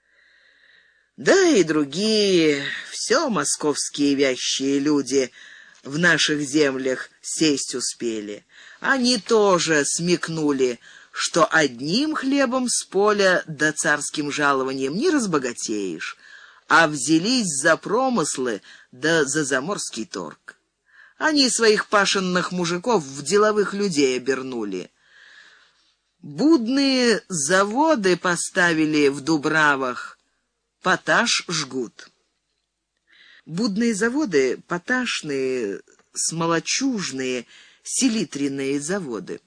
Да и другие, все московские вящие люди в наших землях сесть успели. Они тоже смекнули, что одним хлебом с поля да царским жалованием не разбогатеешь, а взялись за промыслы да за заморский торг. Они своих пашенных мужиков в деловых людей обернули. Будные заводы поставили в Дубравах, поташ жгут. Будные заводы — поташные, смолочужные, селитренные заводы.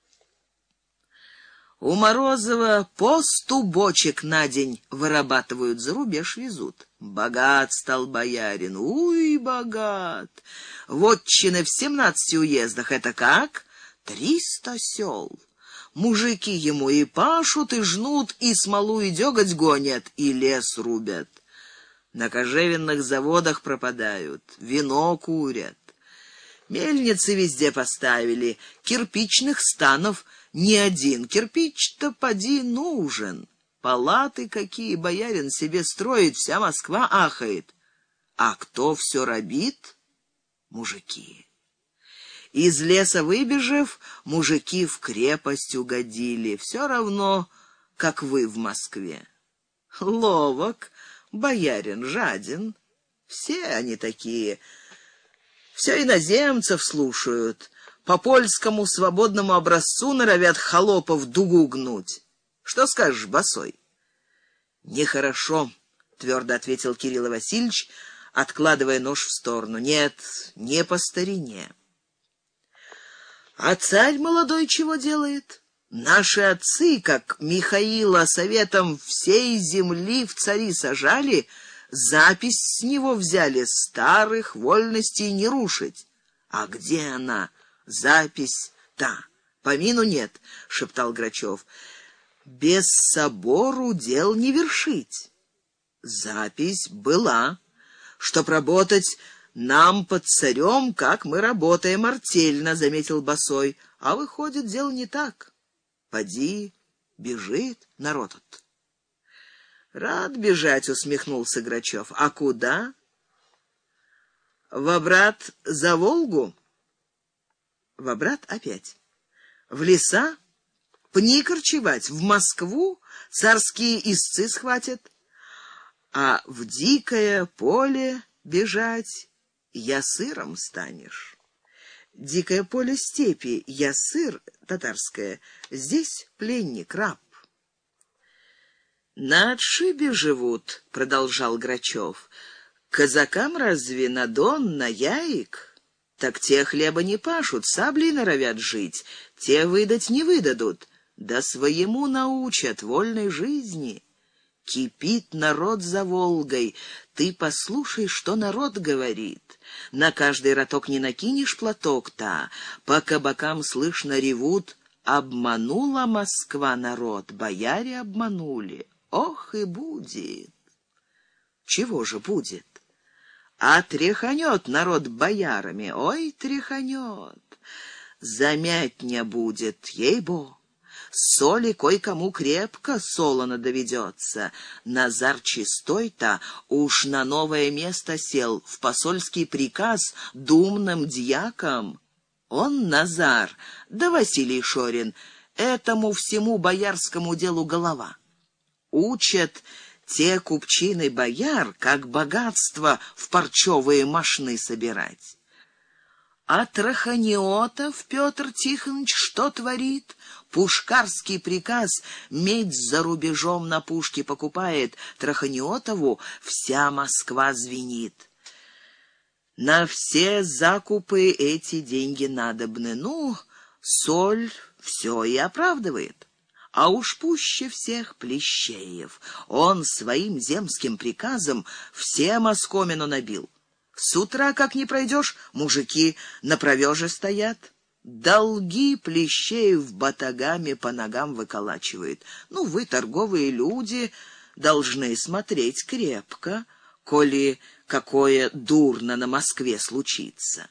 У Морозова по сто бочек на день вырабатывают, за рубеж везут. Богат стал боярин, уй, богат. Вотчины в семнадцати уездах — это как? Триста сел. Мужики ему и пашут, и жнут, и смолу, и деготь гонят, и лес рубят. На кожевенных заводах пропадают, вино курят. Мельницы везде поставили, кирпичных станов ни один. Кирпич-то поди нужен. Палаты какие боярин себе строит, вся Москва ахает. А кто все робит? Мужики. Из леса выбежав, мужики в крепость угодили. Все равно, как вы в Москве. Ловок, боярин жаден. Все они такие. Все иноземцев слушают. По польскому свободному образцу норовят холопов дугу гнуть. Что скажешь, босой? Нехорошо, твердо ответил Кирилл Васильевич, откладывая нож в сторону. Нет, не по старине. А царь молодой чего делает? Наши отцы, как Михаила советом всей земли в цари сажали, запись с него взяли, старых вольностей не рушить. А где она, запись-то? Помину нет, шептал Грачев. Без собору дел не вершить. Запись была, чтоб работать нам под царем, как мы работаем артельно, заметил Босой. А выходит, дело не так. Поди, бежит народ-то. Рад бежать, усмехнулся Грачев. А куда? Вобрат за Волгу? Вобрат опять. В леса? Пни корчевать? В Москву? Царские истцы схватят? А в дикое поле бежать ясыром станешь. Дикое поле степи, ясыр, татарское, здесь пленник, раб. На отшибе живут, продолжал Грачев. Казакам разве на Дон, на Яик? Так те хлеба не пашут, саблей норовят жить, те выдать не выдадут, да своему научат вольной жизни. Кипит народ за Волгой, ты послушай, что народ говорит. На каждый роток не накинешь платок-то, по кабакам слышно ревут: обманула Москва народ, бояре обманули. Ох и будет. Чего же будет? А тряханет народ боярами, ой, тряханет. Замятня будет, ей-бо. Соли кой-кому крепко солоно доведется. Назар Чистой-то уж на новое место сел, в посольский приказ думным дьяком. Он, Назар, да Василий Шорин, этому всему боярскому делу голова. Учат те купчины бояр, как богатство в парчевые мошны собирать. А Траханиотов Петр Тихонович что творит? Пушкарский приказ медь за рубежом на пушки покупает. Траханиотову вся Москва звенит. На все закупы эти деньги надобны. Ну, соль все и оправдывает. А уж пуще всех Плещеев. Он своим земским приказом всем оскомину набил. С утра, как не пройдешь, мужики на провёже стоят. Долги Плещеев батагами по ногам выколачивает. Ну, вы, торговые люди, должны смотреть крепко, коли какое дурно на Москве случится.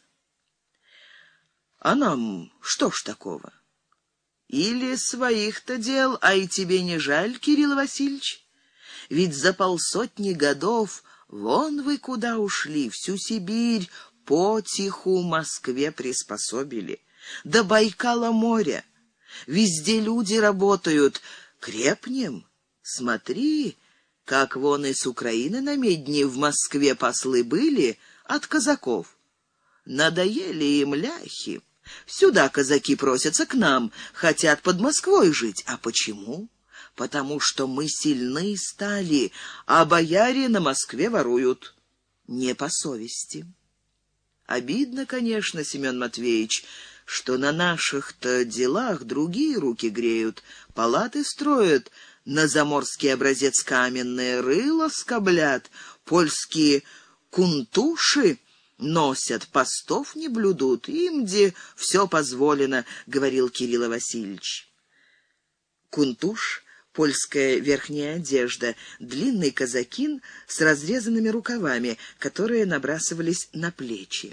А нам что ж такого? Или своих-то дел, а и тебе не жаль, Кирилл Васильевич? Ведь за полсотни годов вон вы куда ушли, всю Сибирь потиху Москве приспособили. До Байкала моря. Везде люди работают. Крепнем. Смотри, как вон и с Украины на медне в Москве послы были от казаков. Надоели им ляхи. Сюда казаки просятся к нам, хотят под Москвой жить. А почему? Потому что мы сильны стали, а бояре на Москве воруют. Не по совести. Обидно, конечно, Семен Матвеевич, что на наших-то делах другие руки греют, палаты строят, на заморский образец каменные рыла скоблят, польские кунтуши носят, постов не блюдут, им где все позволено, говорил Кирилл Васильевич. Кунтуш — польская верхняя одежда, длинный казакин с разрезанными рукавами, которые набрасывались на плечи.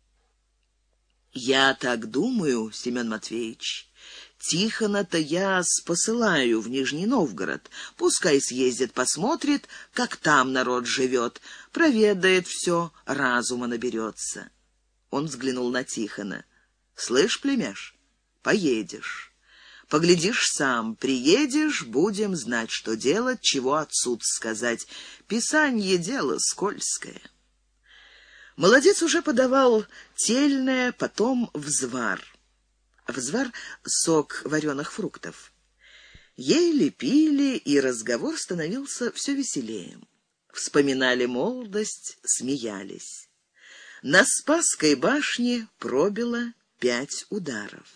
Я так думаю, Семен Матвеевич, Тихона-то я спосылаю в Нижний Новгород. Пускай съездит, посмотрит, как там народ живет, проведает все, разума наберется. Он взглянул на Тихона. Слышь, племяш, поедешь. Поглядишь сам, приедешь, будем знать, что делать, чего отцу сказать. Писанье дело скользкое. Молодец уже подавал тельное, потом взвар. Взвар — сок вареных фруктов. Ели, пили, и разговор становился все веселее. Вспоминали молодость, смеялись. На Спасской башне пробило пять ударов.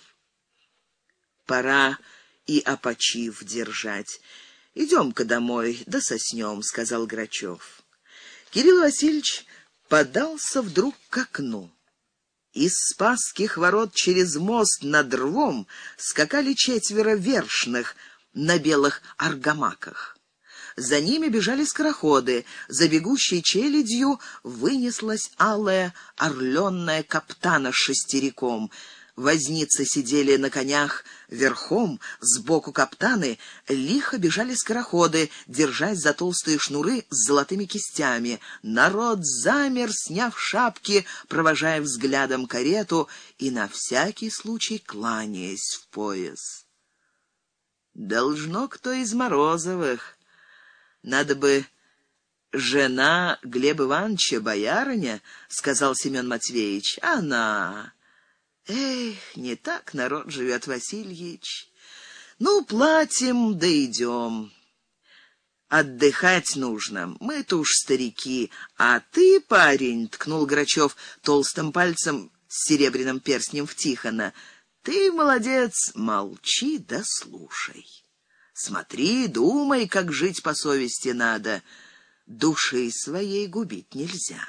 Пора и опочив держать. Идем-ка домой, да соснем, сказал Грачев. Кирилл Васильевич подался вдруг к окну. Из Спасских ворот через мост над рвом скакали четверо вершных на белых аргамаках. За ними бежали скороходы, за бегущей челядью вынеслась алая орленная каптана с шестериком. Возницы сидели на конях верхом, сбоку каптаны лихо бежали скороходы, держась за толстые шнуры с золотыми кистями. Народ замер, сняв шапки, провожая взглядом карету и на всякий случай кланяясь в пояс. Должно кто из Морозовых. Надо бы жена Глеба Ивановича, боярыня, сказал Семен Матвеевич. Она... Эх, не так народ живет, Васильевич. Ну, платим, да идем. Отдыхать нужно. Мы-то уж старики. А ты, парень, ткнул Грачев толстым пальцем с серебряным перстнем в Тихона. Ты молодец, молчи да слушай. Смотри, думай, как жить по совести надо. Души своей губить нельзя.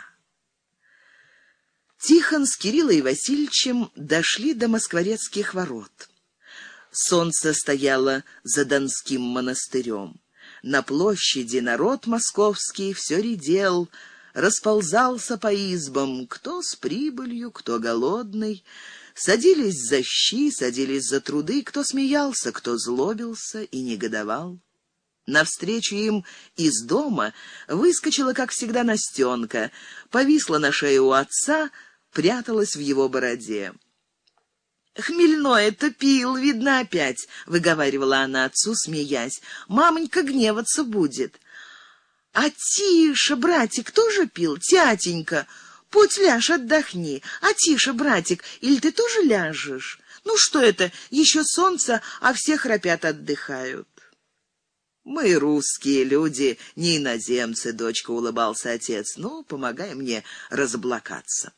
Тихон с Кириллом Васильевичем дошли до Москворецких ворот. Солнце стояло за Донским монастырем. На площади народ московский все редел, расползался по избам, кто с прибылью, кто голодный. Садились за щи, садились за труды, кто смеялся, кто злобился и негодовал. Навстречу им из дома выскочила, как всегда, Настенка, повисла на шее у отца, пряталась в его бороде. «Хмельное-то пил, видно, опять», — выговаривала она отцу, смеясь. «Мамонька гневаться будет». «А тише, братик, тоже пил? Тятенька, Путь ляжь, отдохни. А тише, братик, или ты тоже ляжешь? Ну что это, еще солнце, а все храпят, отдыхают. Мы русские люди, не иноземцы, дочка, улыбался отец. Ну, помогай мне разоблакаться.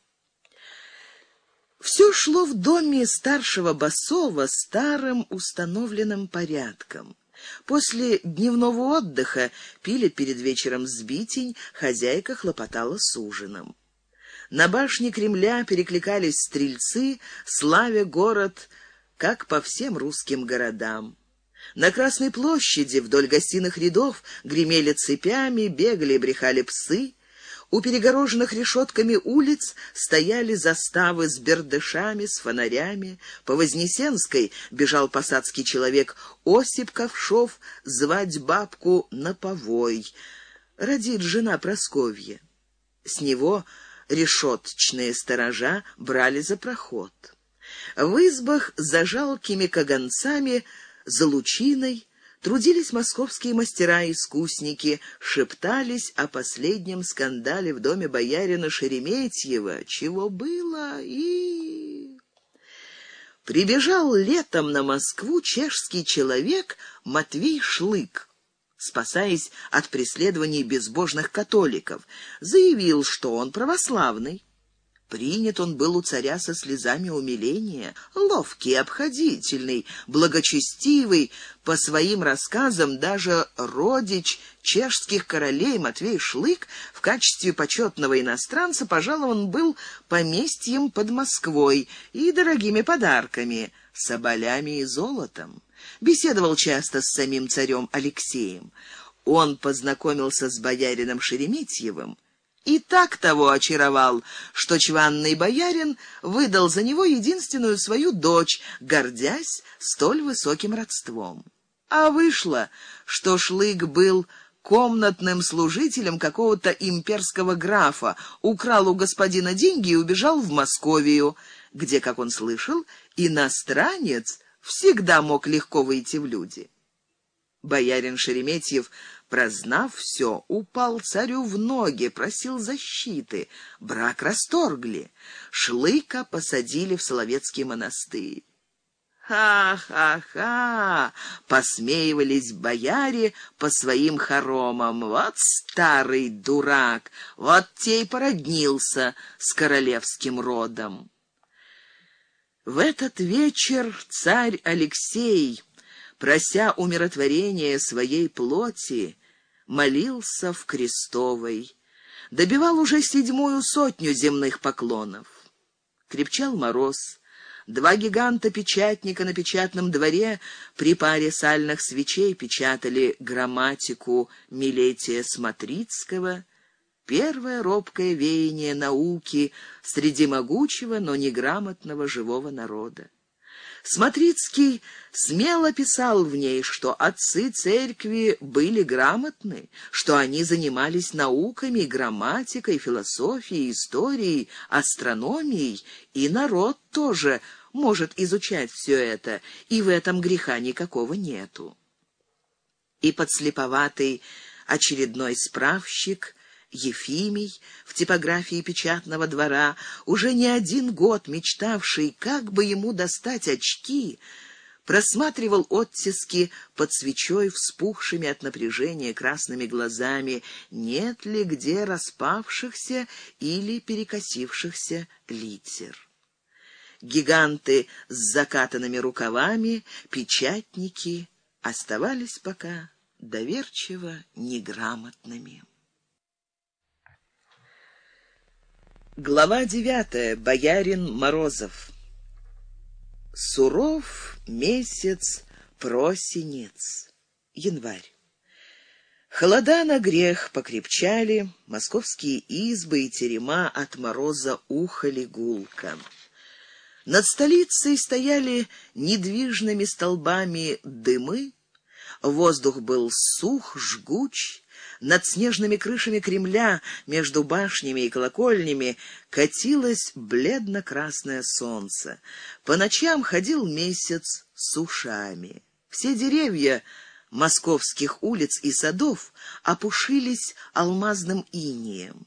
Все шло в доме старшего Басова старым установленным порядком. После дневного отдыха пили перед вечером сбитень, хозяйка хлопотала с ужином. На башне Кремля перекликались стрельцы, славя город, как по всем русским городам. На Красной площади вдоль гостиных рядов гремели цепями, бегали и брехали псы. У перегороженных решетками улиц стояли заставы с бердышами, с фонарями. По Вознесенской бежал посадский человек Осип Ковшов звать бабку на повой. Родит жена Просковья. С него решеточные сторожа брали за проход. В избах за жалкими каганцами, за лучиной, трудились московские мастера-искусники, шептались о последнем скандале в доме боярина Шереметьева. Чего было и... Прибежал летом на Москву чешский человек Матвей Шлык, спасаясь от преследований безбожных католиков, заявил, что он православный. Принят он был у царя со слезами умиления, ловкий, обходительный, благочестивый, по своим рассказам даже родич чешских королей Матвей Шлык в качестве почетного иностранца пожалован был поместьем под Москвой и дорогими подарками, соболями и золотом. Беседовал часто с самим царем Алексеем. Он познакомился с боярином Шереметьевым и так того очаровал, что чванный боярин выдал за него единственную свою дочь, гордясь столь высоким родством. А вышло, что Шлык был комнатным служителем какого-то имперского графа, украл у господина деньги и убежал в Московию, где, как он слышал, иностранец всегда мог легко выйти в люди. Боярин Шереметьев, прознав все, упал царю в ноги, просил защиты. Брак расторгли. Шлыка посадили в Соловецкий монастырь. «Ха-ха-ха!» — посмеивались бояре по своим хоромам. «Вот старый дурак! Вот те и породнился с королевским родом!» В этот вечер царь Алексей, прося умиротворения своей плоти, молился в Крестовой, добивал уже седьмую сотню земных поклонов. Крепчал мороз. Два гиганта-печатника на печатном дворе при паре сальных свечей печатали грамматику Милетия Смотрицкого, первое робкое веяние науки среди могучего, но неграмотного живого народа. Смотрицкий смело писал в ней, что отцы церкви были грамотны, что они занимались науками, грамматикой, философией, историей, астрономией, и народ тоже может изучать все это, и в этом греха никакого нету. И подслеповатый очередной справщик Ефимий в типографии печатного двора, уже не один год мечтавший, как бы ему достать очки, просматривал оттиски под свечой вспухшими от напряжения красными глазами, нет ли где распавшихся или перекосившихся литер. Гиганты с закатанными рукавами, печатники, оставались пока доверчиво неграмотными. Глава девятая. Боярин Морозов. Суров месяц просенец. Январь. Холода на грех покрепчали, московские избы и терема от мороза ухали гулко. Над столицей стояли недвижными столбами дымы, воздух был сух, жгуч. Над снежными крышами Кремля, между башнями и колокольнями, катилось бледно-красное солнце. По ночам ходил месяц с ушами. Все деревья московских улиц и садов опушились алмазным инеем.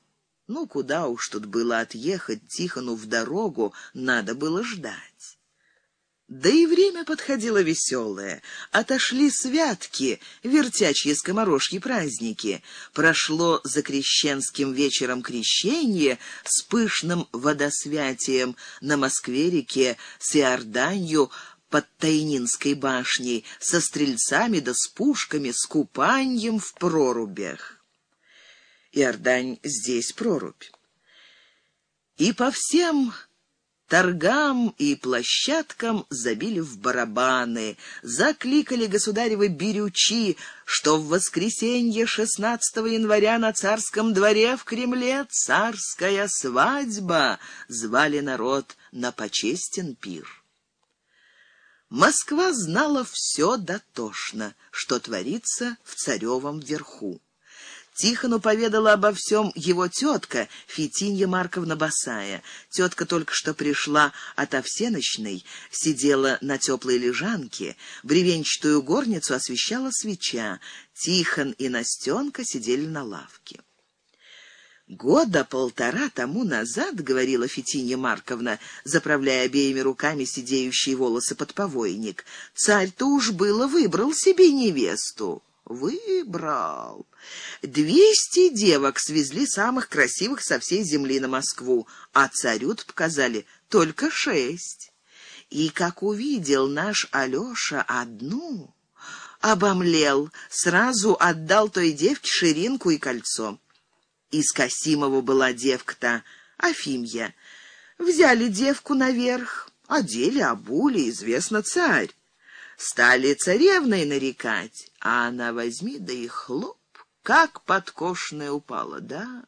Ну, куда уж тут было отъехать Тихону в дорогу, надо было ждать. Да и время подходило веселое. Отошли святки, вертячьи скоморожьи праздники. Прошло за крещенским вечером крещение с пышным водосвятием на Москве-реке с Иорданью под Тайнинской башней, со стрельцами да с пушками, с купаньем в прорубях. Иордань здесь прорубь. И по всем торгам и площадкам забили в барабаны, закликали государевы берючи, что в воскресенье шестнадцатого января на царском дворе в Кремле царская свадьба, звали народ на почестен пир. Москва знала все дотошно, что творится в царевом верху. Тихону поведала обо всем его тетка Фитинья Марковна Басая. Тетка только что пришла от овсеночной, сидела на теплой лежанке, бревенчатую горницу освещала свеча. Тихон и Настенка сидели на лавке. «Года полтора тому назад, — говорила Фитинья Марковна, заправляя обеими руками сидеющие волосы под повойник, — царь-то уж было выбрал себе невесту». Выбрал. Двести девок свезли самых красивых со всей земли на Москву, а царю-то показали только шесть. И как увидел наш Алёша одну, обомлел, сразу отдал той девке ширинку и кольцо. Из Касимова была девка-то, Афимья. Взяли девку наверх, одели, обули, известно, царь. Стали царевной нарекать, а она возьми, да и хлоп, как подкошенная упала, да?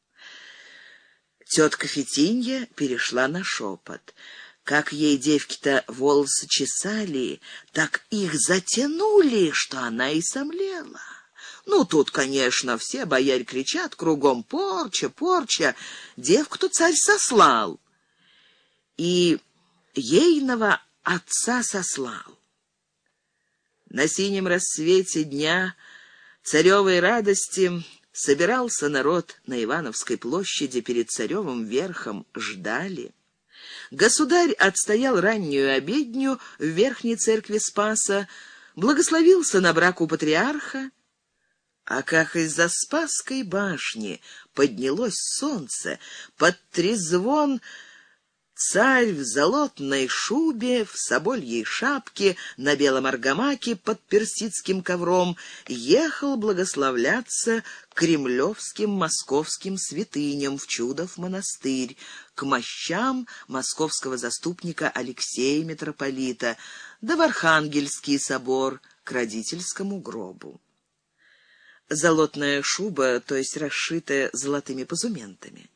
Тетка Фитинья перешла на шепот. Как ей девки-то волосы чесали, так их затянули, что она и сомлела. Ну, тут, конечно, все бояре кричат кругом: порча, порча, девку-то царь сослал. И ейного отца сослал. На синем рассвете дня царевой радости собирался народ на Ивановской площади перед царевым верхом, ждали. Государь отстоял раннюю обедню в верхней церкви Спаса, благословился на брак у патриарха, а как из-за Спасской башни поднялось солнце, под трезвон царь в золотной шубе, в собольей шапке, на белом аргамаке под персидским ковром ехал благословляться к кремлевским московским святыням в Чудов монастырь, к мощам московского заступника Алексея митрополита, да в Архангельский собор, к родительскому гробу. Золотная шуба, то есть расшитая золотыми позументами.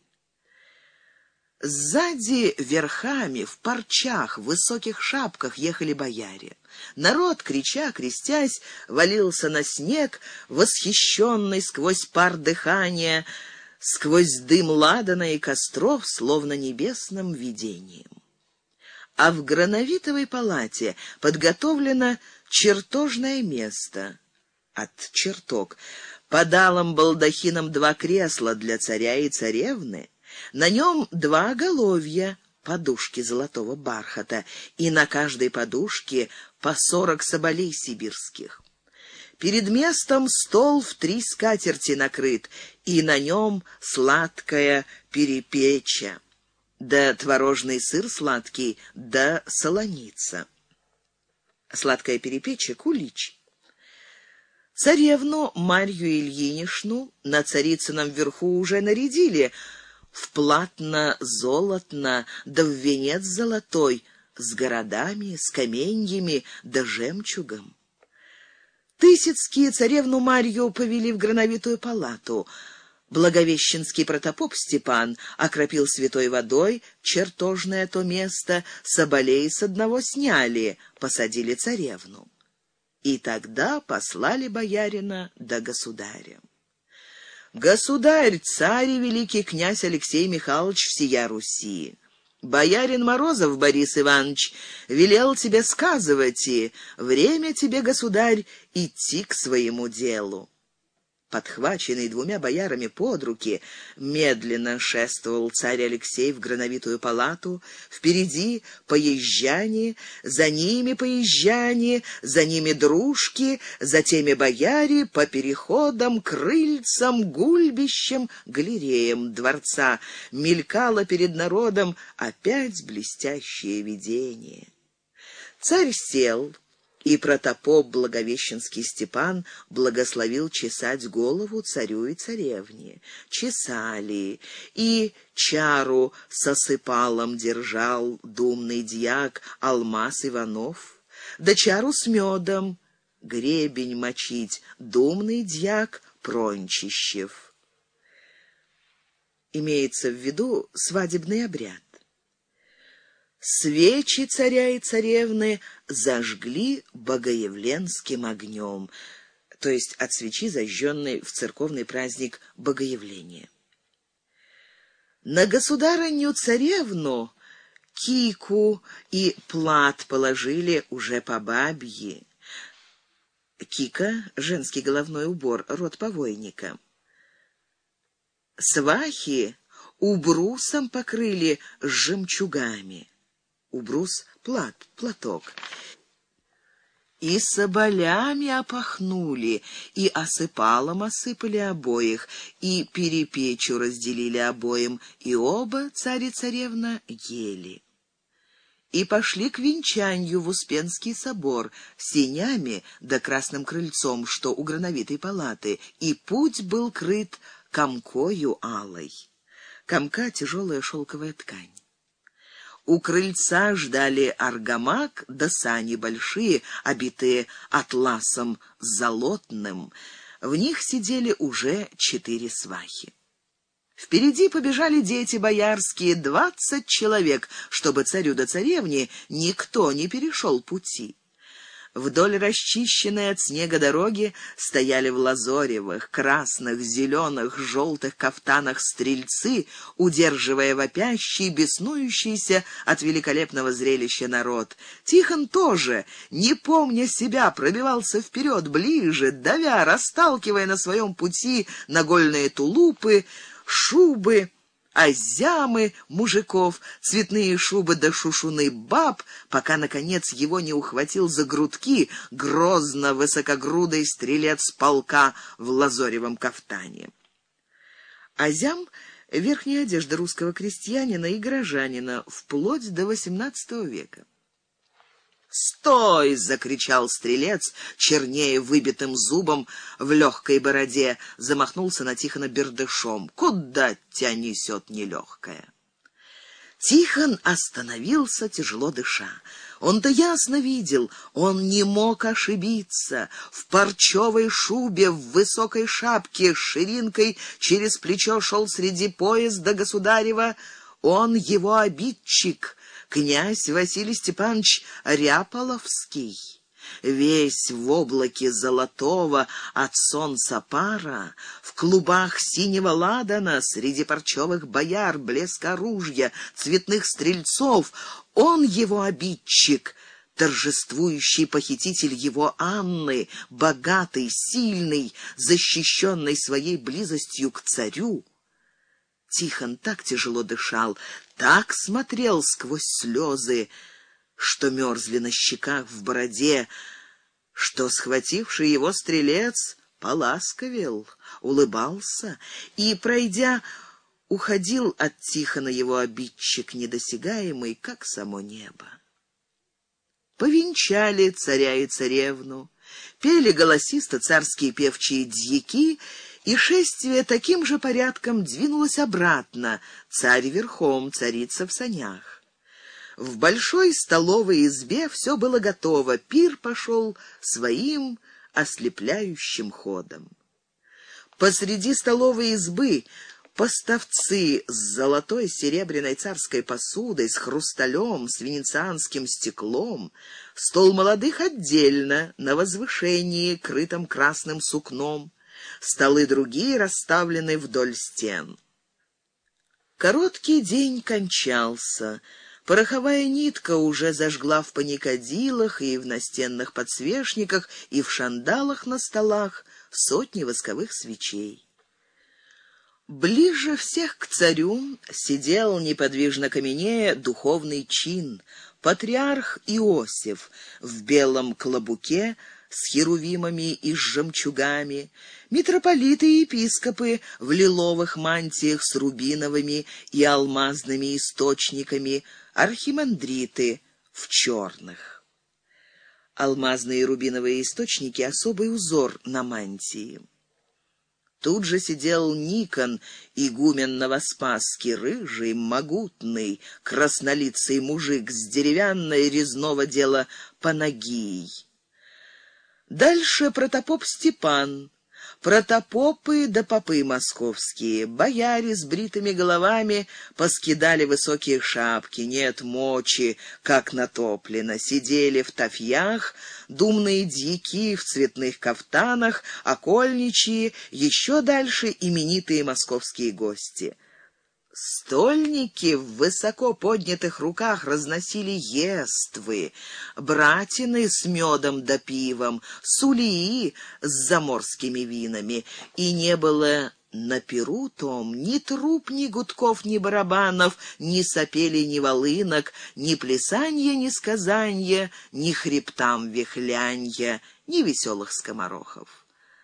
Сзади верхами, в парчах, в высоких шапках ехали бояре. Народ, крича, крестясь, валился на снег, восхищенный сквозь пар дыхания, сквозь дым ладана и костров, словно небесным видением. А в Грановитовой палате подготовлено чертожное место от чертог. Под алым балдахином два кресла для царя и царевны. На нем два оголовья, подушки золотого бархата, и на каждой подушке по сорок соболей сибирских. Перед местом стол в три скатерти накрыт, и на нем сладкая перепеча, да творожный сыр сладкий, да солоница. Сладкая перепеча — кулич. Царевну Марью Ильинишну на царицыном верху уже нарядили в платно-золотно, да в венец золотой, с городами, с каменьями, да жемчугом. Тысяцкие царевну Марью повели в Грановитую палату. Благовещенский протопоп Степан окропил святой водой чертожное то место, соболей с одного сняли, посадили царевну. И тогда послали боярина до государя. «Государь, царь и великий князь Алексей Михайлович всея Руси, боярин Морозов Борис Иванович велел тебе сказывать, и время тебе, государь, идти к своему делу». Подхваченный двумя боярами под руки, медленно шествовал царь Алексей в Грановитую палату. Впереди поезжане, за ними поезжане, за ними дружки, за теми бояре, по переходам, крыльцам, гульбищам, галереям дворца. Мелькало перед народом опять блестящее видение. Царь сел, и протопоп Благовещенский Степан благословил чесать голову царю и царевне. Чесали, и чару с осыпалом держал думный дьяк Алмаз Иванов, да чару с медом гребень мочить думный дьяк Прончищев. Имеется в виду свадебный обряд. Свечи царя и царевны зажгли богоявленским огнем, то есть от свечи, зажженной в церковный праздник Богоявления. На государыню-царевну кику и плат положили уже по бабье. Кика — женский головной убор, род повойника. Свахи убрусом покрыли с жемчугами. Убрус — плат, платок. И соболями опахнули, и осыпалом осыпали обоих, и перепечу разделили обоим, и оба, царь и царевна, ели. И пошли к венчанию в Успенский собор сенями да красным крыльцом, что у Грановитой палаты, и путь был крыт комкою алой. Комка — тяжелая шелковая ткань. У крыльца ждали аргамак да сани большие, обитые атласом золотным. В них сидели уже четыре свахи. Впереди побежали дети боярские, двадцать человек, чтобы царю да царевне никто не перешел пути. Вдоль расчищенной от снега дороги стояли в лазоревых, красных, зеленых, желтых кафтанах стрельцы, удерживая вопящий, беснующийся от великолепного зрелища народ. Тихон тоже, не помня себя, пробивался вперед, ближе, давя, расталкивая на своем пути нагольные тулупы, шубы, азямы мужиков, цветные шубы да шушуны баб, пока, наконец, его не ухватил за грудки грозно высокогрудый стрелец полка в лазоревом кафтане. Азям — верхняя одежда русского крестьянина и горожанина вплоть до восемнадцатого века. «Стой!» — закричал стрелец, чернее выбитым зубом в легкой бороде, замахнулся на Тихона бердышом. «Куда тебя несет нелегкая?» Тихон остановился, тяжело дыша. Он-то ясно видел, он не мог ошибиться. В парчевой шубе, в высокой шапке, с ширинкой через плечо шел среди поезда государева. Он его обидчик, князь Василий Степанович Ряполовский. Весь в облаке золотого от солнца пара, в клубах синего ладана, среди парчевых бояр, блеска оружия, цветных стрельцов, он его обидчик, торжествующий похититель его Анны, богатый, сильный, защищенный своей близостью к царю. Тихон так тяжело дышал, так смотрел сквозь слезы, что мерзли на щеках, в бороде, что схвативший его стрелец поласковел, улыбался и, пройдя, уходил от Тихона его обидчик недосягаемый, как само небо. Повенчали царя и царевну, пели голосисто царские певчие дьяки, и шествие таким же порядком двинулось обратно, царь верхом, царица в санях. В большой столовой избе все было готово, пир пошел своим ослепляющим ходом. Посреди столовой избы поставцы с золотой серебряной царской посудой, с хрусталем, с венецианским стеклом, стол молодых отдельно, на возвышении, крытом красным сукном, столы другие расставлены вдоль стен. Короткий день кончался. Пороховая нитка уже зажгла в паникадилах и в настенных подсвечниках, и в шандалах на столах сотни восковых свечей. Ближе всех к царю сидел, неподвижно каменея, духовный чин, патриарх Иосиф в белом клобуке с херувимами и с жемчугами, митрополиты и епископы в лиловых мантиях с рубиновыми и алмазными источниками, архимандриты в черных. Алмазные и рубиновые источники — особый узор на мантии. Тут же сидел Никон, игумен Новоспасский, рыжий, могутный, краснолицый мужик с деревянной резного дела панагией. Дальше протопоп Степан, протопопы да попы московские, бояре с бритыми головами поскидали высокие шапки, нет мочи, как натоплено, сидели в тафьях, думные дьяки в цветных кафтанах, окольничьи, еще дальше именитые московские гости. Стольники в высоко поднятых руках разносили ествы, братины с медом да пивом, сулии с заморскими винами, и не было на пиру том ни труб, ни гудков, ни барабанов, ни сопели, ни волынок, ни плясанья, ни сказанья, ни хребтам вихлянья, ни веселых скоморохов.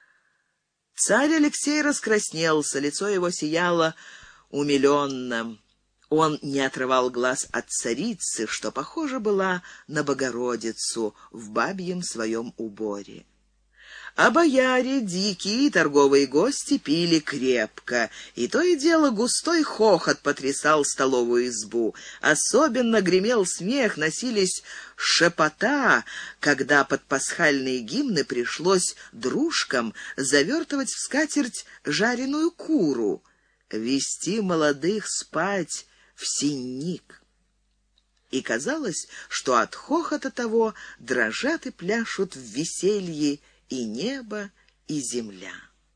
Царь Алексей раскраснелся, лицо его сияло умилённо. Он не отрывал глаз от царицы, что похожа была на Богородицу в бабьем своем уборе. А бояре, дикие и торговые гости пили крепко, и то и дело густой хохот потрясал столовую избу. Особенно гремел смех, носились шепота, когда под пасхальные гимны пришлось дружкам завертывать в скатерть жареную куру, вести молодых спать в синник. И казалось, что от хохота того дрожат и пляшут в веселье и небо, и земля.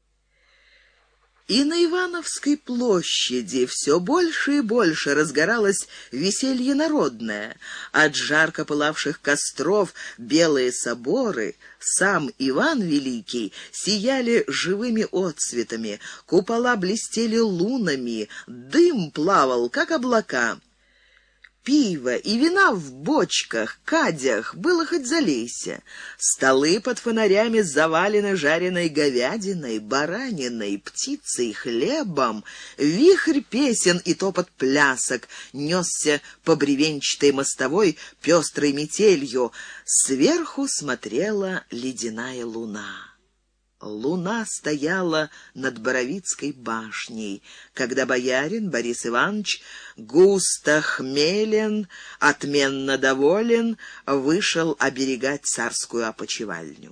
И на Ивановской площади все больше и больше разгоралось веселье народное. От жарко пылавших костров белые соборы, сам Иван Великий, сияли живыми отцветами, купола блестели лунами, дым плавал, как облака. Пива и вина в бочках, кадях было хоть залейся. Столы под фонарями завалены жареной говядиной, бараниной, птицей, хлебом. Вихрь песен и топот плясок несся по бревенчатой мостовой пестрой метелью. Сверху смотрела ледяная луна. Луна стояла над Боровицкой башней, когда боярин Борис Иванович, густо хмелен, отменно доволен, вышел оберегать царскую опочивальню.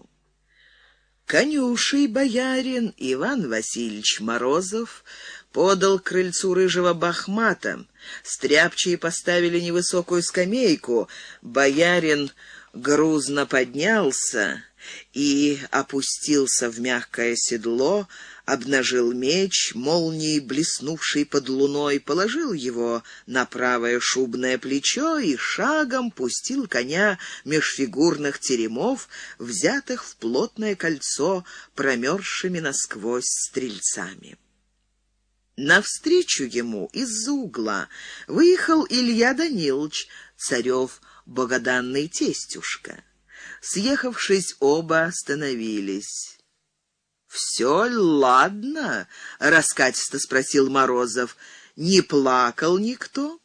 Конюший боярин Иван Васильевич Морозов подал к крыльцу рыжего бахмата. Стряпчие поставили невысокую скамейку. Боярин грузно поднялся и опустился в мягкое седло, обнажил меч, молнией блеснувший под луной, положил его на правое шубное плечо и шагом пустил коня меж фигурных теремов, взятых в плотное кольцо промерзшими насквозь стрельцами. Навстречу ему из-за угла выехал Илья Данилович, царев богоданный тестюшка. Съехавшись, оба остановились. «Все ладно?» — раскатисто спросил Морозов. «Не плакал никто?»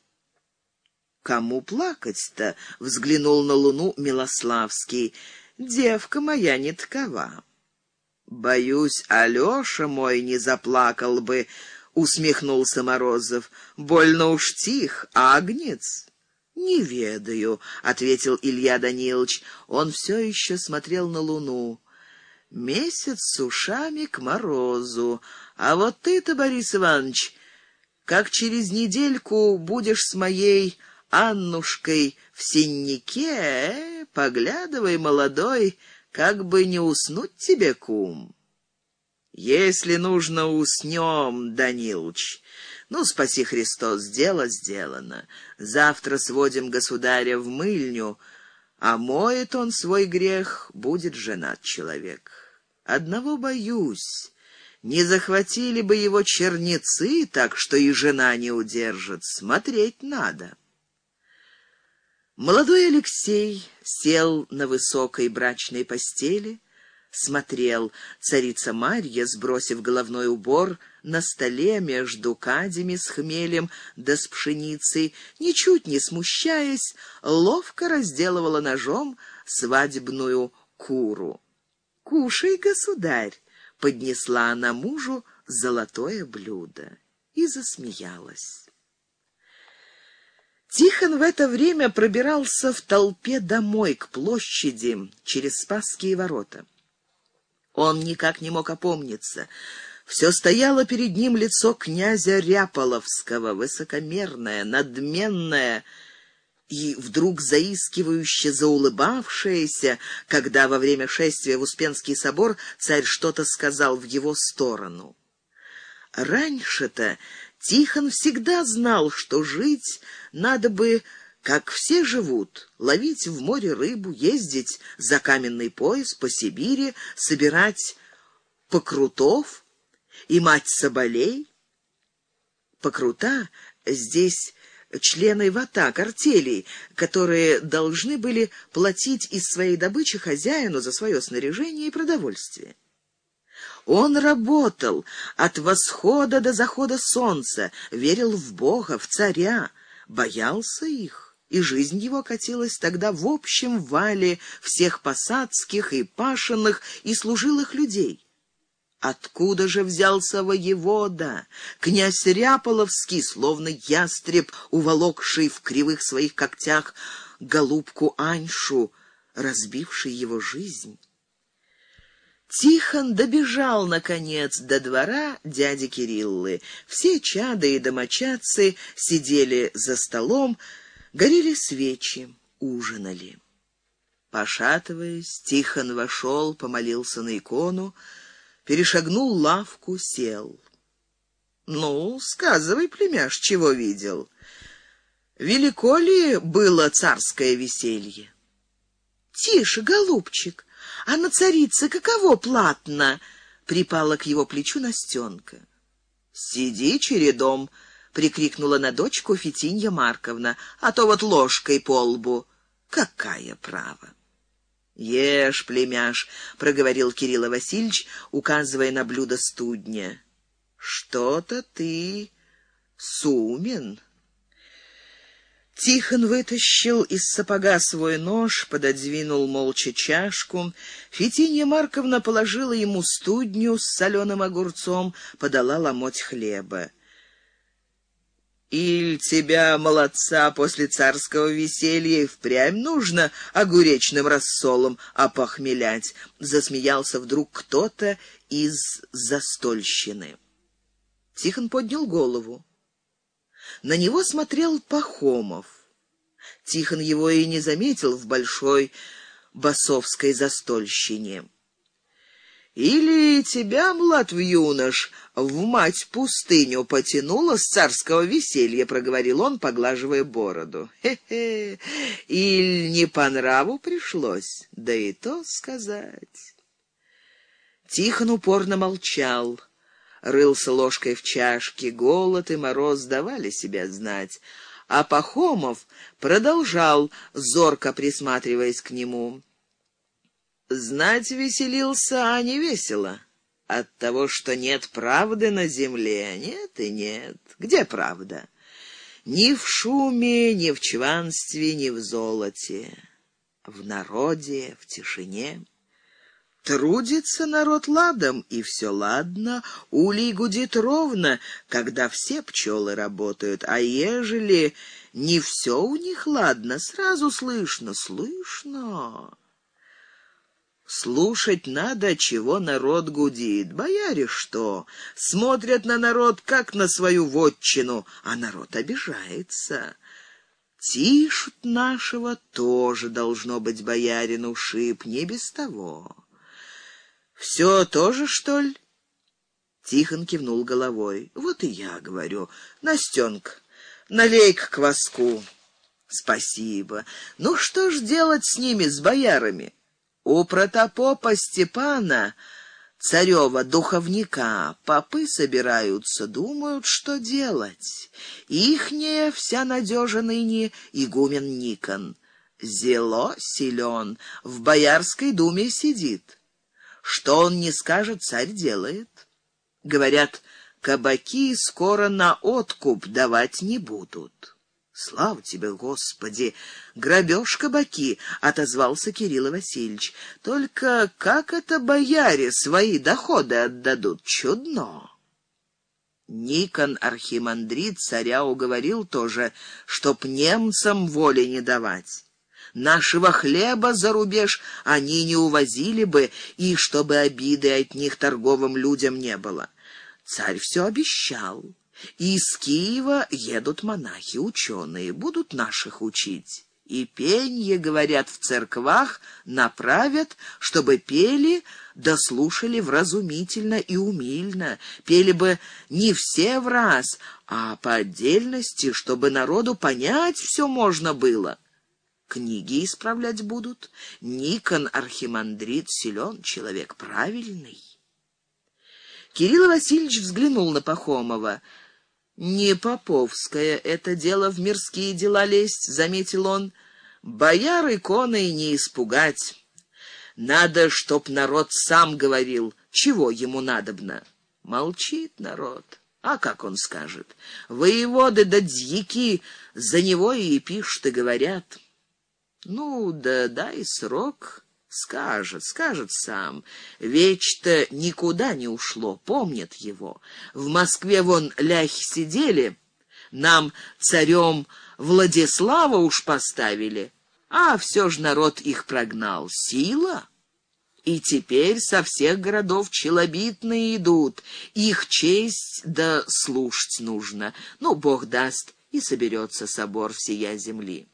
«Кому плакать-то?» — взглянул на луну Милославский. «Девка моя не такова». «Боюсь, Алёша мой не заплакал бы», — усмехнулся Морозов. «Больно уж тих, агнец». «Не ведаю», — ответил Илья Данилович. Он все еще смотрел на луну. «Месяц с ушами к морозу. А вот ты-то, Борис Иванович, как через недельку будешь с моей Аннушкой в сеннике, э, поглядывай, молодой, как бы не уснуть тебе, кум». «Если нужно, уснем, Данилыч. Ну, спаси Христос, дело сделано. Завтра сводим государя в мыльню, а моет он свой грех, будет женат человек». Одного боюсь, не захватили бы его чернецы, так что и жена не удержит. Смотреть надо». Молодой Алексей сел на высокой брачной постели, смотрел. Царица Марья, сбросив головной убор, на столе между кадями с хмелем да с пшеницей, ничуть не смущаясь, ловко разделывала ножом свадебную куру. «Кушай, государь!» — поднесла она мужу золотое блюдо и засмеялась. Тихон в это время пробирался в толпе домой, к площади, через Спасские ворота. Он никак не мог опомниться. Все стояло перед ним лицо князя Ряполовского, высокомерное, надменное и вдруг заискивающе заулыбавшееся, когда во время шествия в Успенский собор царь что-то сказал в его сторону. Раньше-то Тихон всегда знал, что жить надо бы, как все живут, ловить в море рыбу, ездить за каменный пояс по Сибири, собирать покрутов и мать соболей. Покрута здесь члены ватаг, артелей, которые должны были платить из своей добычи хозяину за свое снаряжение и продовольствие. Он работал от восхода до захода солнца, верил в Бога, в царя, боялся их, и жизнь его катилась тогда в общем вале всех посадских и пашенных и служилых людей. Откуда же взялся воевода, князь Ряполовский, словно ястреб, уволокший в кривых своих когтях голубку Аньшу, разбивший его жизнь? Тихон добежал, наконец, до двора дяди Кириллы. Все чады и домочадцы сидели за столом, горели свечи, ужинали. Пошатываясь, Тихон вошел, помолился на икону, перешагнул лавку, сел. «Ну, сказывай, племяш, чего видел? Велико ли было царское веселье?» «Тише, голубчик, а на царице каково платно?» — припала к его плечу Настенка. «Сиди чередом!» — прикрикнула на дочку Фитинья Марковна, «а то вот ложкой по лбу. Какая право!» «Ешь, племяш!» — проговорил Кирилл Васильевич, указывая на блюдо студня. «Что-то ты сумен». Тихон вытащил из сапога свой нож, пододвинул молча чашку. Фитинья Марковна положила ему студню с соленым огурцом, подала ломоть хлеба. «Иль тебя, молодца, после царского веселья и впрямь нужно огуречным рассолом опохмелять», — засмеялся вдруг кто-то из застольщины. Тихон поднял голову. На него смотрел Пахомов. Тихон его и не заметил в большой басовской застольщине. «Или тебя, млад юнош, в мать-пустыню потянуло с царского веселья», — проговорил он, поглаживая бороду. «Хе-хе, иль не по нраву пришлось, да и то сказать». Тихон упорно молчал, рылся ложкой в чашке, голод и мороз давали себя знать, а Пахомов продолжал, зорко присматриваясь к нему. «Знать веселился, а не весело. От того, что нет правды на земле, нет и нет. Где правда? Ни в шуме, ни в чванстве, ни в золоте. В народе, в тишине. Трудится народ ладом, и все ладно, улей гудит ровно, когда все пчелы работают, а ежели не все у них ладно, сразу слышно, слышно». Слушать надо, чего народ гудит. Бояре что? Смотрят на народ, как на свою вотчину, а народ обижается. Тишут нашего тоже, должно быть, боярин ушиб, не без того. Все тоже, что ли? Тихон кивнул головой. Вот и я говорю. Настенка, налей-ка кваску. Спасибо. Ну что ж делать с ними, с боярами? У протопопа Степана царева духовника. Попы собираются, думают, что делать. Ихняя вся надежа ныне игумен Никон. Зело силен, в Боярской думе сидит. Что он не скажет, царь делает. Говорят, кабаки скоро на откуп давать не будут. Слава тебе, Господи! Грабеж кабаки, отозвался Кирилл Васильевич. Только как это бояре свои доходы отдадут? Чудно. Никон архимандрит царя уговорил тоже, чтоб немцам воли не давать. Нашего хлеба за рубеж они не увозили бы, и чтобы обиды от них торговым людям не было. Царь все обещал. Из Киева едут монахи, ученые, будут наших учить. И пенье, говорят, в церквах направят, чтобы пели, да слушали вразумительно и умильно. Пели бы не все враз, а по отдельности, чтобы народу понять все можно было. Книги исправлять будут. Никон архимандрит силен, человек правильный. Кирилл Васильевич взглянул на Пахомова. «Не поповское это дело в мирские дела лезть», — заметил он. «Бояр иконой не испугать. Надо, чтоб народ сам говорил, чего ему надобно». Молчит народ. А как он скажет? Воеводы да дьяки за него и пишут, и говорят. Ну, да дай срок, скажет, скажет сам. Веч-то никуда не ушло, помнят его. В Москве вон ляхи сидели, нам царем Владислава уж поставили, а все ж народ их прогнал. Сила? И теперь со всех городов челобитные идут, их честь да слушать нужно. Ну, Бог даст, и соберется собор всея земли.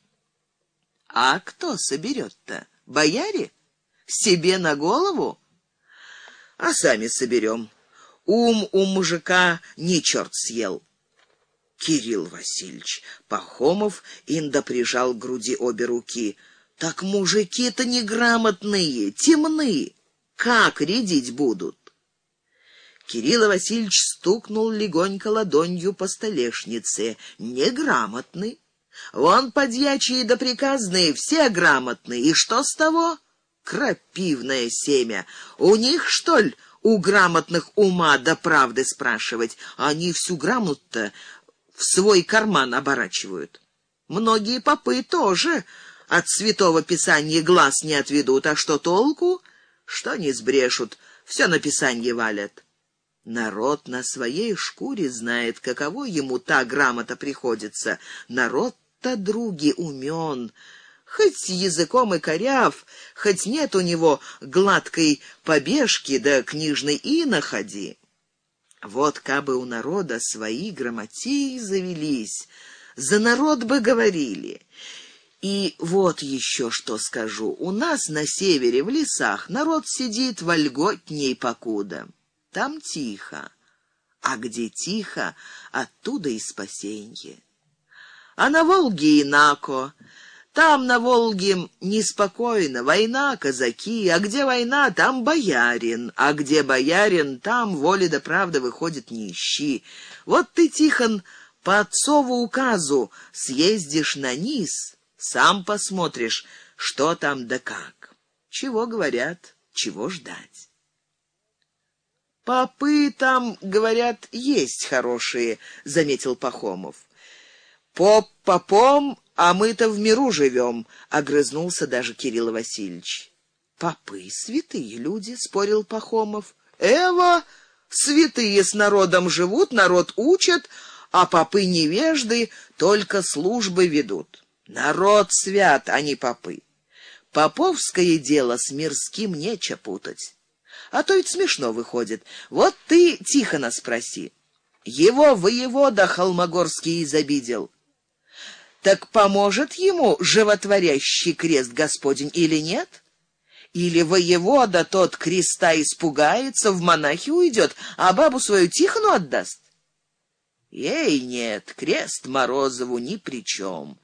А кто соберет-то? Бояре? Себе на голову? А сами соберем. Ум у мужика не черт съел. Кирилл Васильевич, Пахомов инда прижал к груди обе руки. Так мужики-то неграмотные, темны. Как рядить будут? Кирилл Васильевич стукнул легонько ладонью по столешнице. Неграмотный. Вон подьячие да приказные, все грамотные. И что с того? Крапивное семя. У них, что ли, у грамотных ума да правды спрашивать? Они всю грамоту-то в свой карман оборачивают. Многие попы тоже от святого писания глаз не отведут. А что толку? Что не сбрешут, все на писанье валят. Народ на своей шкуре знает, каково ему та грамота приходится. Народ-то, други, умен, хоть языком и коряв, хоть нет у него гладкой побежки да книжной иноходи. Вот кабы у народа свои грамотеи завелись, за народ бы говорили. И вот еще что скажу. У нас на севере, в лесах, народ сидит вольготней покуда. Там тихо. А где тихо, оттуда и спасенье. А на Волге инако. Там на Волге неспокойно, война, казаки, а где война, там боярин, а где боярин, там воля да правда выходит не ищи. Вот ты, Тихон, по отцову указу съездишь на низ, сам посмотришь, что там да как, чего говорят, чего ждать. Попы там, говорят, есть хорошие, заметил Пахомов. Поп попом, а мы-то в миру живем, огрызнулся даже Кирилл Васильевич. Попы святые люди, спорил Пахомов. Эва, святые с народом живут, народ учат, а попы невежды только службы ведут. Народ свят, а не попы. Поповское дело с мирским нече путать. А то ведь смешно выходит. Вот ты Тихона спроси. Его воевода Холмогорский изобидел. Так поможет ему животворящий крест Господень или нет? Или воевода тот креста испугается, в монахи уйдет, а бабу свою Тихону отдаст? Ей нет, крест Морозову ни при чем.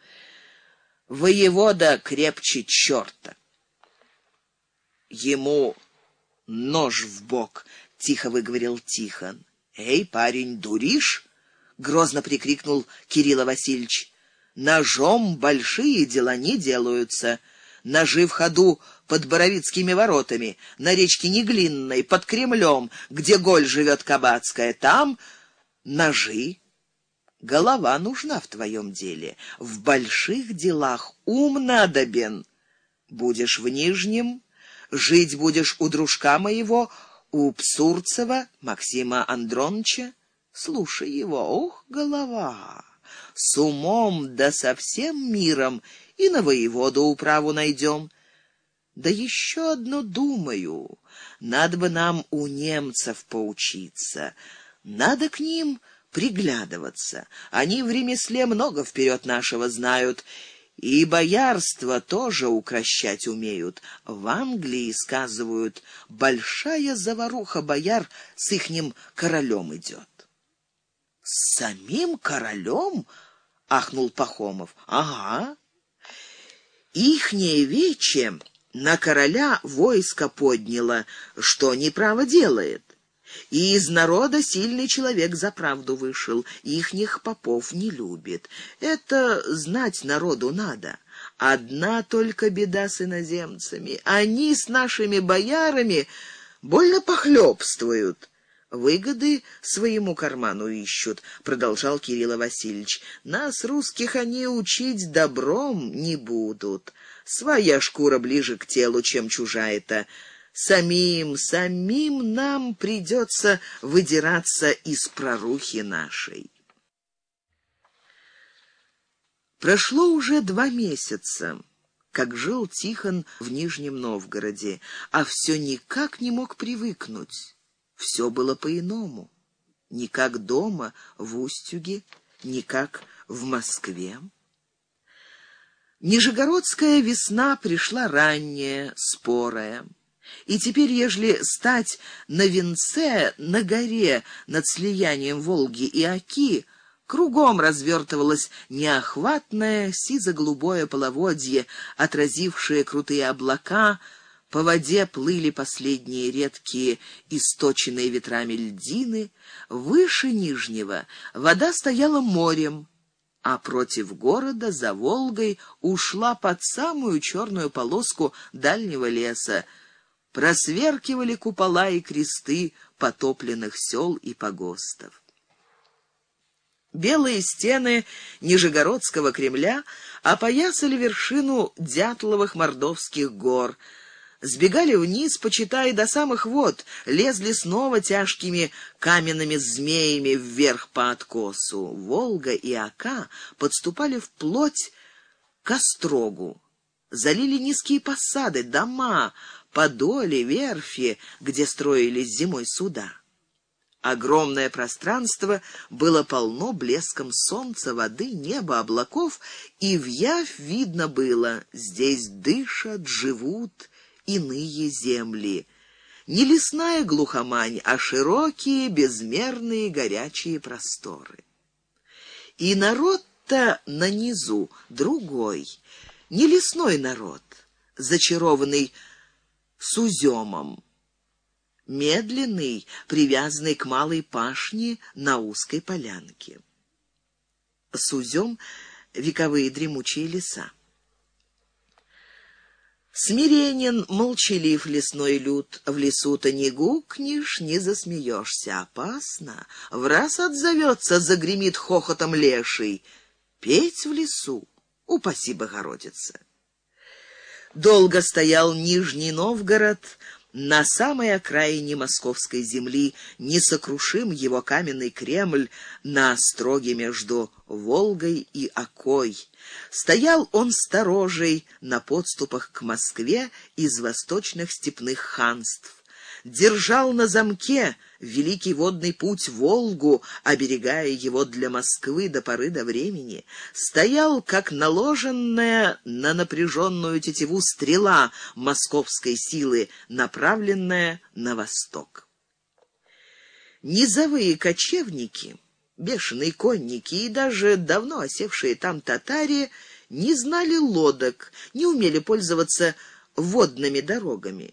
Воевода крепче черта. Ему Нож в бок, тихо выговорил Тихон. Эй, парень, дуришь? Грозно прикрикнул Кирилл Васильевич. Ножом большие дела не делаются. Ножи в ходу под Боровицкими воротами, на речке Неглинной, под Кремлем, где Голь живет Кабацкая. Там ножи. Голова нужна в твоем деле. В больших делах ум надобен. Будешь в Нижнем, жить будешь у дружка моего, у Псурцева, Максима Андроновича. Слушай его, ох, голова. С умом да со всем миром и на воеводу управу найдем. Да еще одно думаю, надо бы нам у немцев поучиться. Надо к ним приглядываться. Они в ремесле много вперед нашего знают, и боярство тоже укрощать умеют. В Англии, сказывают, большая заваруха бояр с ихним королем идет. С самим королем? Ахнул Пахомов. Ага. Ихнее вече на короля войско подняло, что неправо делает. И из народа сильный человек за правду вышел, ихних попов не любит. Это знать народу надо. Одна только беда с иноземцами. Они с нашими боярами больно похлебствуют. Выгоды своему карману ищут, продолжал Кирилл Васильевич. Нас, русских, они учить добром не будут. Своя шкура ближе к телу, чем чужая-то. Самим, самим нам придется выдираться из прорухи нашей. Прошло уже два месяца, как жил Тихон в Нижнем Новгороде, а все никак не мог привыкнуть. Все было по-иному. Не как дома, в Устюге, не как в Москве. Нижегородская весна пришла ранняя, спорая. И теперь, ежели стать на венце на горе над слиянием Волги и Оки, кругом развертывалось неохватное сизо-голубое половодье, отразившее крутые облака, по воде плыли последние редкие, источенные ветрами льдины, выше Нижнего вода стояла морем, а против города за Волгой ушла под самую черную полоску дальнего леса. Просверкивали купола и кресты потопленных сел и погостов. Белые стены Нижегородского Кремля опоясали вершину Дятловых Мордовских гор, сбегали вниз, почитай, до самых вод, лезли снова тяжкими каменными змеями вверх по откосу. Волга и Ока подступали вплоть к острогу, залили низкие посады, дома, подоли, верфи, где строились зимой суда. Огромное пространство было полно блеском солнца, воды, неба, облаков, и вявь видно было: здесь дышат, живут иные земли. Не лесная глухомань, а широкие, безмерные, горячие просторы. И народ-то на низу другой, не лесной народ, зачарованный суземом, медленный, привязанный к малой пашне на узкой полянке. Сузем — вековые дремучие леса. Смиренен, молчалив лесной люд, в лесу-то не гукнешь, не засмеешься, опасно. Враз отзовется, загремит хохотом леший. Петь в лесу, упаси Богородица. Долго стоял Нижний Новгород на самой окраине московской земли, несокрушим его каменный Кремль на остроге между Волгой и Окой. Стоял он сторожей на подступах к Москве из восточных степных ханств. Держал на замке великий водный путь Волгу, оберегая его для Москвы до поры до времени. Стоял, как наложенная на напряженную тетиву стрела московской силы, направленная на восток. Низовые кочевники, бешеные конники и даже давно осевшие там татари не знали лодок, не умели пользоваться водными дорогами.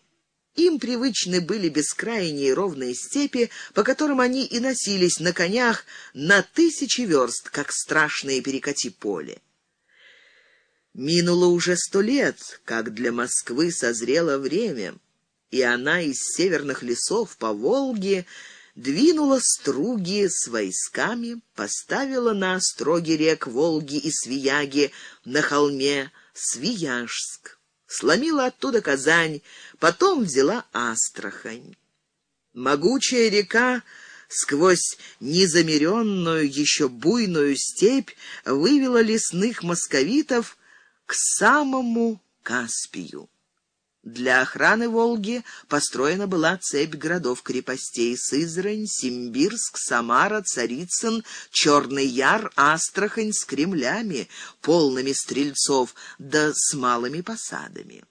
Им привычны были бескрайние ровные степи, по которым они и носились на конях на тысячи верст, как страшные перекати поле. Минуло уже сто лет, как для Москвы созрело время, и она из северных лесов по Волге двинула струги с войсками, поставила на остроге рек Волги и Свияги на холме Свияжск, сломила оттуда Казань, потом взяла Астрахань. Могучая река сквозь незамеренную, еще буйную степь вывела лесных московитов к самому Каспию. Для охраны Волги построена была цепь городов-крепостей: Сызрань, Симбирск, Самара, Царицын, Черный Яр, Астрахань с кремлями, полными стрельцов, да с малыми посадами.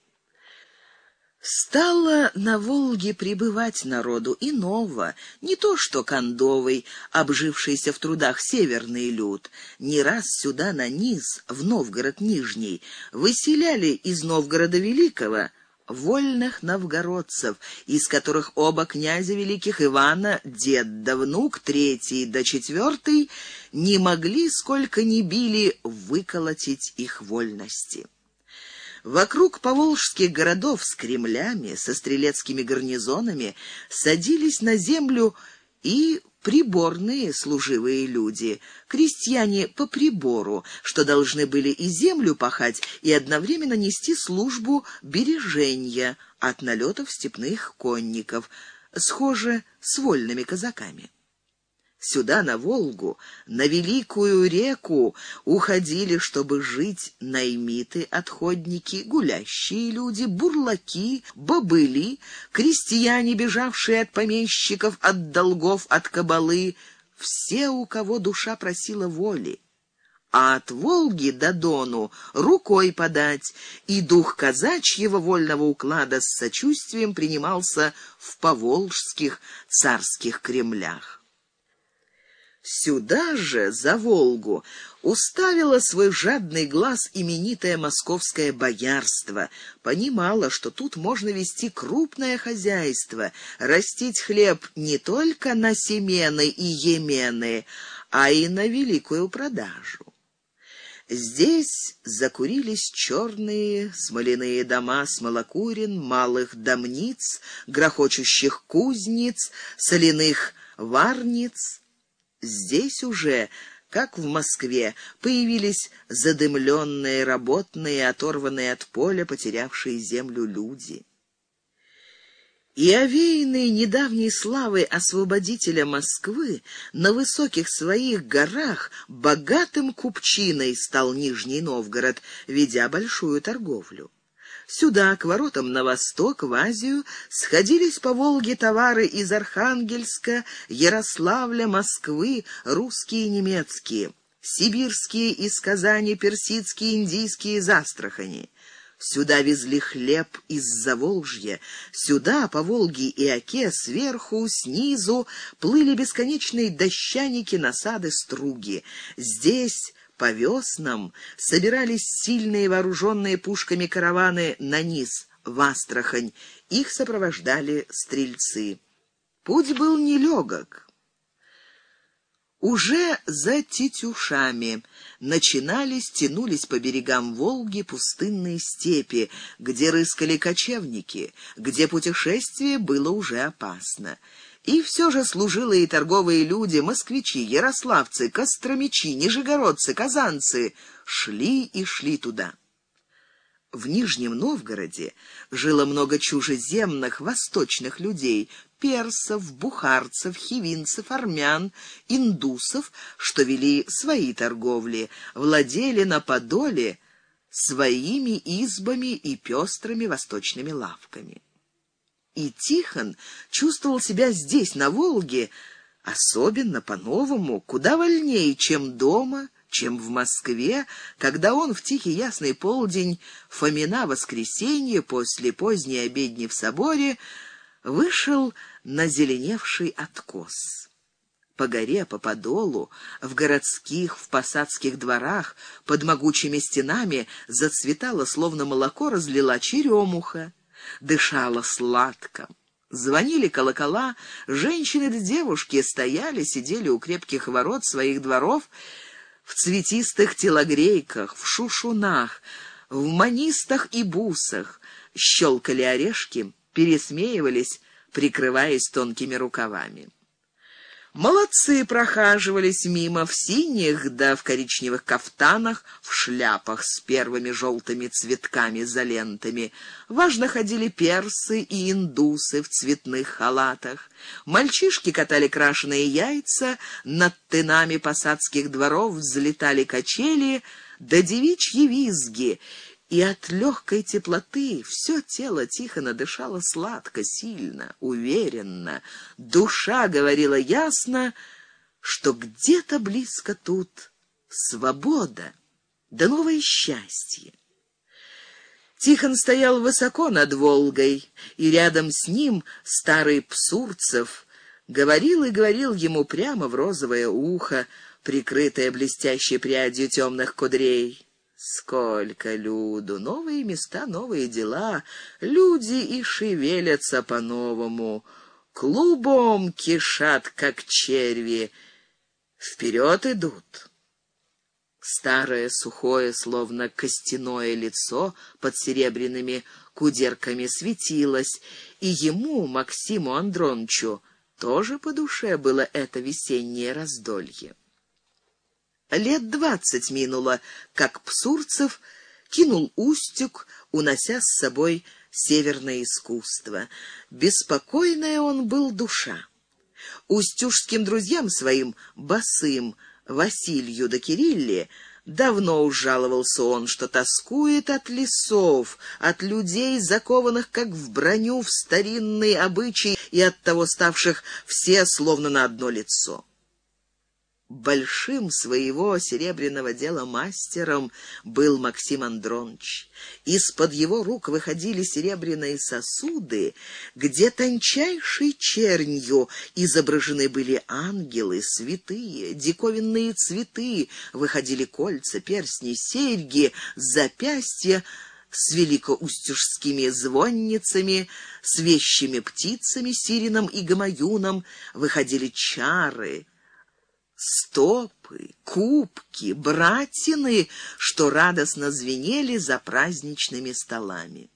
Стало на Волге прибывать народу иного, не то что кондовый, обжившийся в трудах северный люд. Не раз сюда на низ, в Новгород Нижний, выселяли из Новгорода Великого вольных новгородцев, из которых оба князя великих Ивана, дед да внук, третий да четвертый, не могли, сколько ни били, выколотить их вольности. Вокруг поволжских городов с кремлями, со стрелецкими гарнизонами садились на землю и приборные служивые люди, крестьяне по прибору, что должны были и землю пахать, и одновременно нести службу береженья от налетов степных конников, схоже с вольными казаками. Сюда, на Волгу, на великую реку, уходили, чтобы жить, наймиты-отходники, гулящие люди, бурлаки, бобыли, крестьяне, бежавшие от помещиков, от долгов, от кабалы, все, у кого душа просила воли. А от Волги до Дону рукой подать, и дух казачьего вольного уклада с сочувствием принимался в поволжских царских кремлях. Сюда же, за Волгу, уставило свой жадный глаз именитое московское боярство, понимало, что тут можно вести крупное хозяйство, растить хлеб не только на семены и емены, а и на великую продажу. Здесь закурились черные смоляные дома смолокурен, малых домниц, грохочущих кузниц, соляных варниц. Здесь уже, как в Москве, появились задымленные, работные, оторванные от поля, потерявшие землю люди. И овеянный недавней славой освободителя Москвы, на высоких своих горах богатым купчиной стал Нижний Новгород, ведя большую торговлю. Сюда, к воротам на восток, в Азию, сходились по Волге товары из Архангельска, Ярославля, Москвы, русские и немецкие, сибирские из Казани, персидские, индийские из Астрахани. Сюда везли хлеб из Заволжья, сюда, по Волге и Оке, сверху, снизу, плыли бесконечные дощаники, насады, струги. Здесь по веснам собирались сильные вооруженные пушками караваны на низ, в Астрахань. Их сопровождали стрельцы. Путь был нелегок. Уже за Тетюшами начинались, тянулись по берегам Волги пустынные степи, где рыскали кочевники, где путешествие было уже опасно. И все же служилые торговые люди, москвичи, ярославцы, костромичи, нижегородцы, казанцы шли и шли туда. В Нижнем Новгороде жило много чужеземных, восточных людей, персов, бухарцев, хивинцев, армян, индусов, что вели свои торговли, владели на Подоле своими избами и пестрыми восточными лавками. И Тихон чувствовал себя здесь, на Волге, особенно по-новому, куда вольнее, чем дома, чем в Москве, когда он в тихий ясный полдень Фомина воскресенье после поздней обедни в соборе вышел на зеленевший откос. По горе, по подолу, в городских, в посадских дворах, под могучими стенами зацветала, словно молоко разлила, черемуха. дышала сладко. Звонили колокола, женщины да девушки стояли, сидели у крепких ворот своих дворов в цветистых телогрейках, в шушунах, в манистах и бусах, щелкали орешки, пересмеивались, прикрываясь тонкими рукавами. Молодцы прохаживались мимо в синих да в коричневых кафтанах, в шляпах с первыми желтыми цветками за лентами. Важно ходили персы и индусы в цветных халатах. Мальчишки катали крашеные яйца, над тынами посадских дворов взлетали качели да девичьи визги, и от легкой теплоты все тело Тихона дышало сладко, сильно, уверенно. Душа говорила ясно, что где-то близко тут свобода, да новое счастье. Тихон стоял высоко над Волгой, и рядом с ним старый Псурцев говорил и говорил ему прямо в розовое ухо, прикрытое блестящей прядью темных кудрей. Сколько люду, новые места, новые дела, люди и шевелятся по-новому, клубом кишат, как черви, вперед идут. Старое, сухое, словно костяное лицо под серебряными кудерками светилось, и ему, Максиму Андронычу, тоже по душе было это весеннее раздолье. Лет двадцать минуло, как Псурцев кинул Устюг, унося с собой северное искусство. Беспокойная он был душа. Устюжским друзьям своим, босым, Василию да Кирилле, давно уж жаловался он, что тоскует от лесов, от людей, закованных как в броню, в старинный обычай, и оттого ставших все словно на одно лицо. Большим своего серебряного дела мастером был Максим Андроныч. Из-под его рук выходили серебряные сосуды, где тончайшей чернью изображены были ангелы, святые, диковинные цветы, выходили кольца, перстни, серьги, запястья с великоустюжскими звонницами, с вещими птицами, сиреном и гамаюном, выходили чары, стопы, кубки, братины, что радостно звенели за праздничными столами.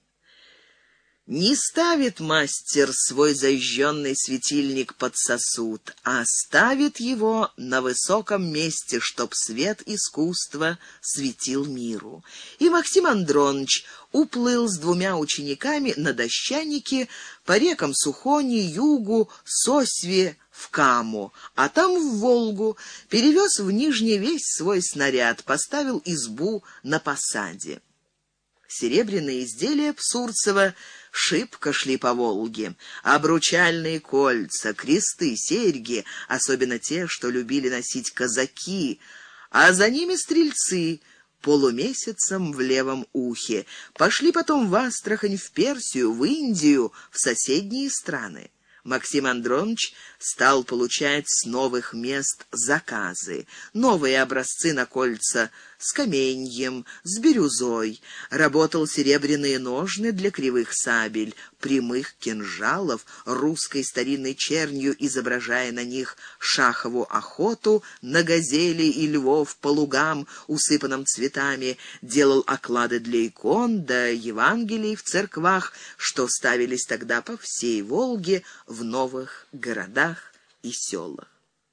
Не ставит мастер свой зажженный светильник под сосуд, а ставит его на высоком месте, чтоб свет искусства светил миру. И Максим Андроныч уплыл с двумя учениками на дощанике по рекам Сухони, Югу, Сосьве, в Каму, а там в Волгу, перевез в Нижний весь свой снаряд, поставил избу на посаде. Серебряные изделия Псурцева шибко шли по Волге. Обручальные кольца, кресты, серьги, особенно те, что любили носить казаки, а за ними стрельцы, полумесяцем в левом ухе. Пошли потом в Астрахань, в Персию, в Индию, в соседние страны. Максим Андроныч стал получать с новых мест заказы, новые образцы на кольца с каменьем, с бирюзой, работал серебряные ножны для кривых сабель, прямых кинжалов, русской старинной чернью, изображая на них шахову охоту на газелей и львов по лугам, усыпанным цветами, делал оклады для икон да Евангелий в церквах, что ставились тогда по всей Волге, в новых городах и селах.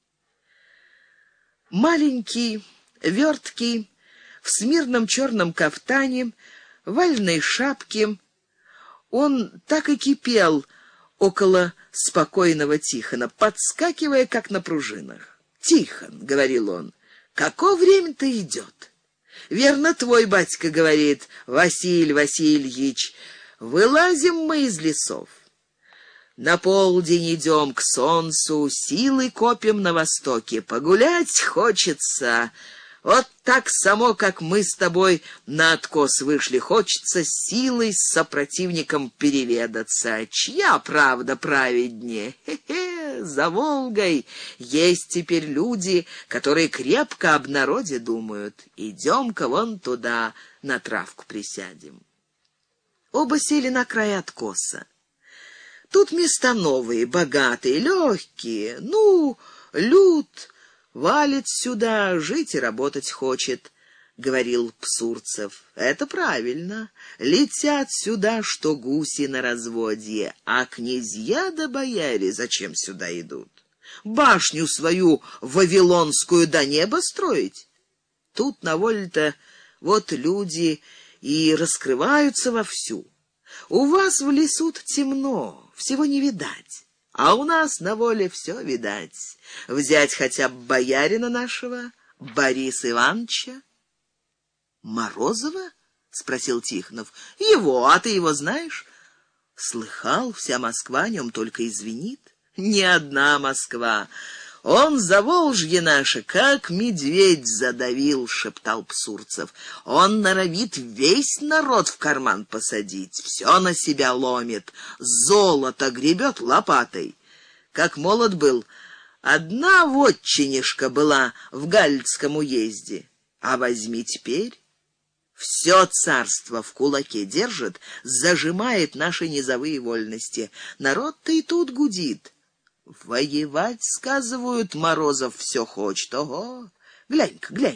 Маленький, верткий, в смирном черном кафтане, вальной шапке, он так и кипел около спокойного Тихона, подскакивая, как на пружинах. «Тихон», — говорил он, — «какое время-то идет? Верно, твой батька говорит, Василий Васильевич, вылазим мы из лесов. На полдень идем к солнцу, силы копим на востоке, погулять хочется». Вот так само, как мы с тобой на откос вышли, хочется силой с сопротивником переведаться. Чья правда праведнее? Хе-хе, за Волгой есть теперь люди, которые крепко об народе думают. Идем-ка вон туда, на травку присядем. Оба сели на край откоса. Тут места новые, богатые, легкие. Ну, люд валит сюда, жить и работать хочет, — говорил Псурцев. Это правильно. Летят сюда, что гуси на разводье, а князья да бояре зачем сюда идут? Башню свою вавилонскую до неба строить? Тут на воле-то вот люди и раскрываются вовсю. У вас в лесу темно, всего не видать, а у нас на воле все видать. Взять хотя бы боярина нашего, Бориса Ивановича. Морозова? — спросил Тихонов. — Его, а ты его знаешь? Слыхал, вся Москва о нем только извинит. Не одна Москва. Он Заволжье наше, как медведь задавил, — шептал Псурцев. Он норовит весь народ в карман посадить, все на себя ломит, золото гребет лопатой. Как молод был, одна вотчинишка была в Галицком уезде, а возьми теперь. Все царство в кулаке держит, зажимает наши низовые вольности. Народ-то и тут гудит. Воевать, сказывают, Морозов все хочет. Ого, глянь-ка, глянь.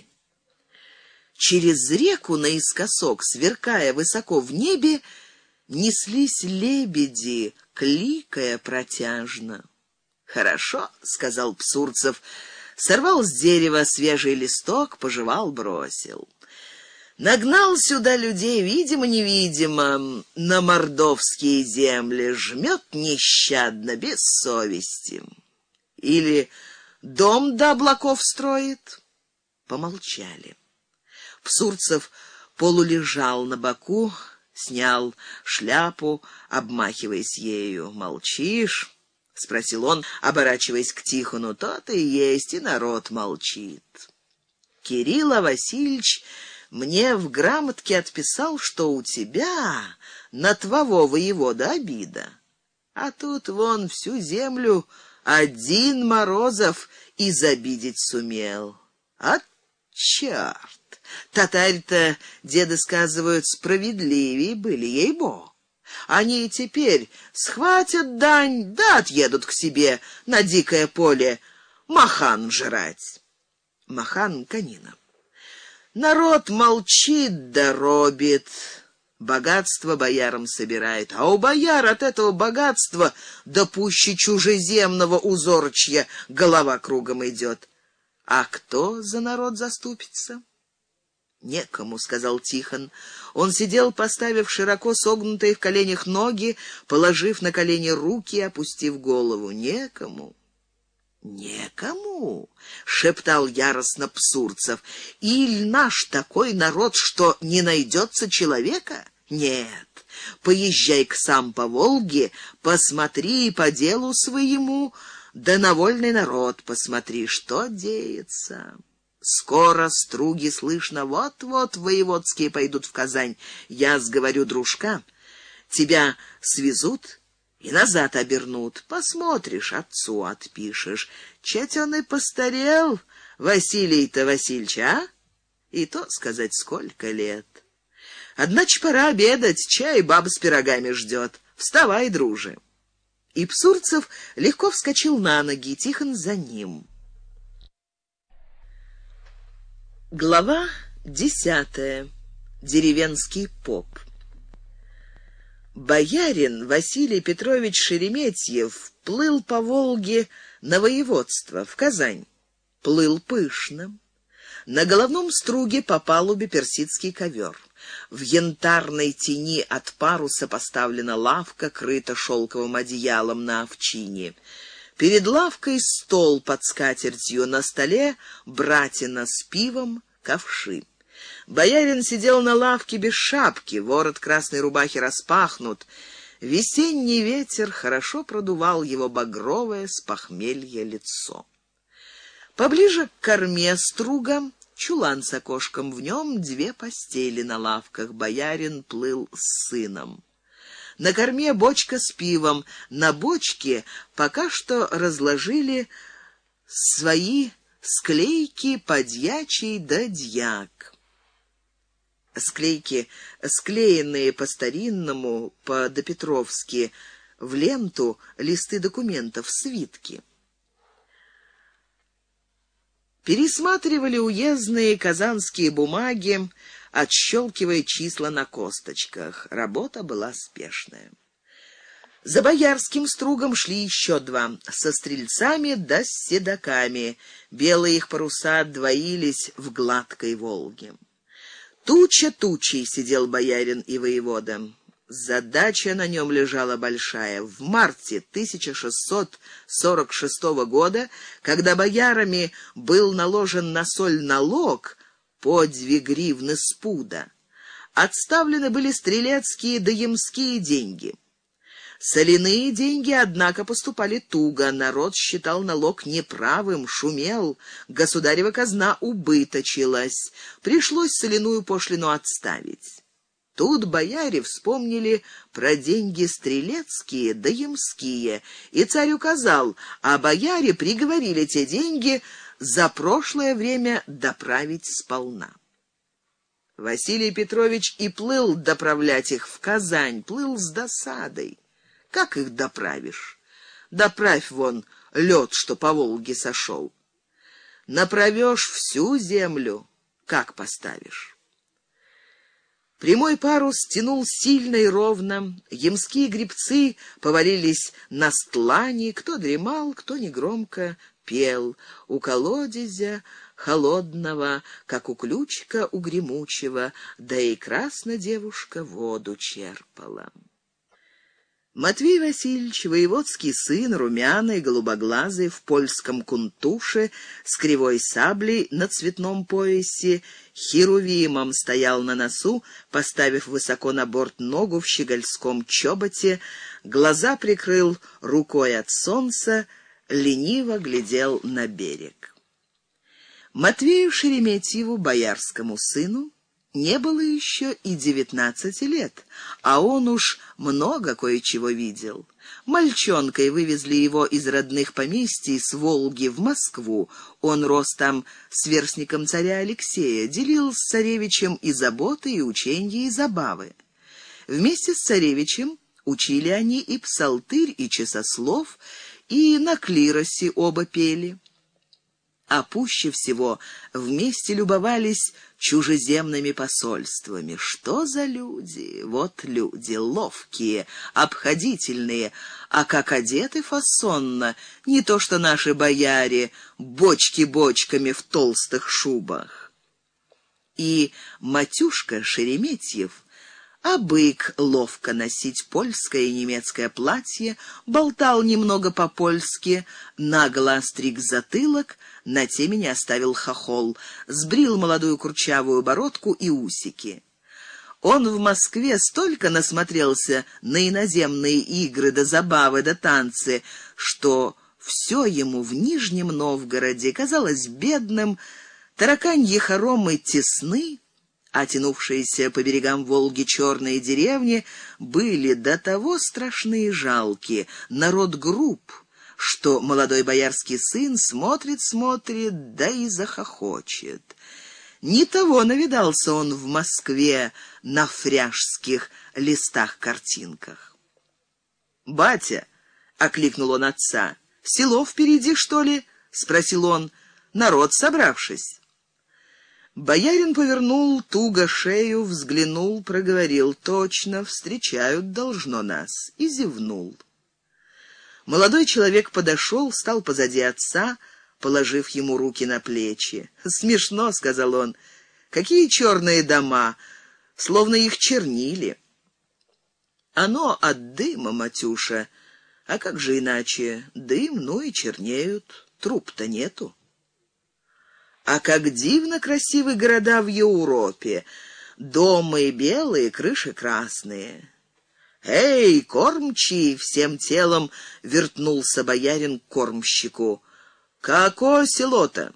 Через реку наискосок, сверкая высоко в небе, неслись лебеди, кликая протяжно. «Хорошо», — сказал Псурцев, сорвал с дерева свежий листок, пожевал, бросил. Нагнал сюда людей, видимо-невидимо, на мордовские земли, жмет нещадно, без совести. Или дом до облаков строит. Помолчали. Псурцев полулежал на боку, снял шляпу, обмахиваясь ею. «Молчишь?» — спросил он, оборачиваясь к Тихону. «То-то и есть, и народ молчит. Кирилл Васильевич мне в грамотке отписал, что у тебя на твоего воевода обида. А тут вон всю землю один Морозов изобидеть сумел. А черт! Татарь-то, деды сказывают, справедливее были, ей-бо. Они и теперь схватят дань, да отъедут к себе на дикое поле махан жрать». Махан — конина. Народ молчит да робит, богатство боярам собирает, а у бояр от этого богатства да пуще чужеземного узорчья голова кругом идет. А кто за народ заступится? «Некому», — сказал Тихон. Он сидел, поставив широко согнутые в коленях ноги, положив на колени руки и опустив голову. «Некому». «Некому», — шептал яростно Псурцев. «Иль наш такой народ, что не найдется человека? Нет, поезжай-ка сам по Волге, посмотри по делу своему, да на вольный народ посмотри, что деется. Скоро струги, слышно, вот-вот воеводские пойдут в Казань. Я сговорю дружка, тебя свезут и назад обернут. Посмотришь, отцу отпишешь. Чать он и постарел, Василий-то Васильич, а? И то сказать, сколько лет. Одначе пора обедать, чай баба с пирогами ждет. Вставай, друже». И Псурцев легко вскочил на ноги, Тихон за ним. Глава десятая. Деревенский поп. Боярин Василий Петрович Шереметьев плыл по Волге на воеводство, в Казань. Плыл пышно. На головном струге по палубе персидский ковер. В янтарной тени от паруса поставлена лавка, крыта шелковым одеялом на овчине. Перед лавкой стол под скатертью, на столе братина с пивом, ковши. Боярин сидел на лавке без шапки, ворот красной рубахи распахнут. Весенний ветер хорошо продувал его багровое с похмелья лицо. Поближе к корме струга чулан с окошком, в нем две постели на лавках. Боярин плыл с сыном. На корме бочка с пивом, на бочке пока что разложили свои склейки подьячий да дьяк. Склейки, склеенные по-старинному, по-допетровски, в ленту листы документов, свитки. Пересматривали уездные казанские бумаги, отщелкивая числа на косточках. Работа была спешная. За боярским стругом шли еще два, со стрельцами да с седоками. Белые их паруса двоились в гладкой Волге. Туча тучей сидел боярин и воевода. Задача на нем лежала большая. В марте тысяча шестьсот сорок шестого года, когда боярами был наложен на соль налог по две гривны с пуда, отставлены были стрелецкие да ямские деньги. Соляные деньги, однако, поступали туго. Народ считал налог неправым, шумел, государева казна убыточилась. Пришлось соляную пошлину отставить. Тут бояре вспомнили про деньги стрелецкие да ямские, и царь указал, а бояре приговорили те деньги за прошлое время доправить сполна. Василий Петрович и плыл доправлять их в Казань, плыл с досадой. Как их доправишь? Доправь вон лед, что по Волге сошел. Направешь всю землю, как поставишь? Прямой парус тянул сильно и ровно. Ямские гребцы повалились на стлани, кто дремал, кто негромко пел. У колодезя холодного, как у ключика у гремучего, да и красная девушка воду черпала. Матвей Васильевич, воеводский сын, румяный, голубоглазый, в польском кунтуше, с кривой саблей на цветном поясе, херувимом стоял на носу, поставив высоко на борт ногу в щегольском чоботе, глаза прикрыл рукой от солнца, лениво глядел на берег. Матвею Шереметьеву, боярскому сыну, не было еще и девятнадцати лет, а он уж много кое-чего видел. Мальчонкой вывезли его из родных поместий с Волги в Москву. Он рос там сверстником царя Алексея, делил с царевичем и заботы, и ученья, и забавы. Вместе с царевичем учили они и псалтырь, и часослов, и на клиросе оба пели. А пуще всего вместе любовались чужеземными посольствами. Что за люди? Вот люди, ловкие, обходительные, а как одеты фасонно, не то что наши бояре, бочки бочками в толстых шубах. И матюшка Шереметьев обык ловко носить польское и немецкое платье, болтал немного по-польски, нагло остриг затылок, на темени оставил хохол, сбрил молодую курчавую бородку и усики. Он в Москве столько насмотрелся на иноземные игры да забавы да танцы, что все ему в Нижнем Новгороде казалось бедным, тараканьи хоромы тесны, а тянувшиеся по берегам Волги черные деревни были до того страшны и жалки, народ груб, что молодой боярский сын смотрит-смотрит, да и захохочет. Не того навидался он в Москве на фряжских листах-картинках. «Батя!» — окликнул он отца. «Село впереди, что ли?» — спросил он. «Народ собравшись». Боярин повернул туго шею, взглянул, проговорил: «Точно, встречают должно нас», и зевнул. Молодой человек подошел, стал позади отца, положив ему руки на плечи. «Смешно», — сказал он, — «какие черные дома, словно их чернили». «Оно от дыма, Матюша, а как же иначе? Дым, ну и чернеют, труб-то нету». А как дивно красивы города в Европе! Дома белые, крыши красные. «Эй, кормчий!» — всем телом вертнулся боярин к кормщику. «Како село-то?»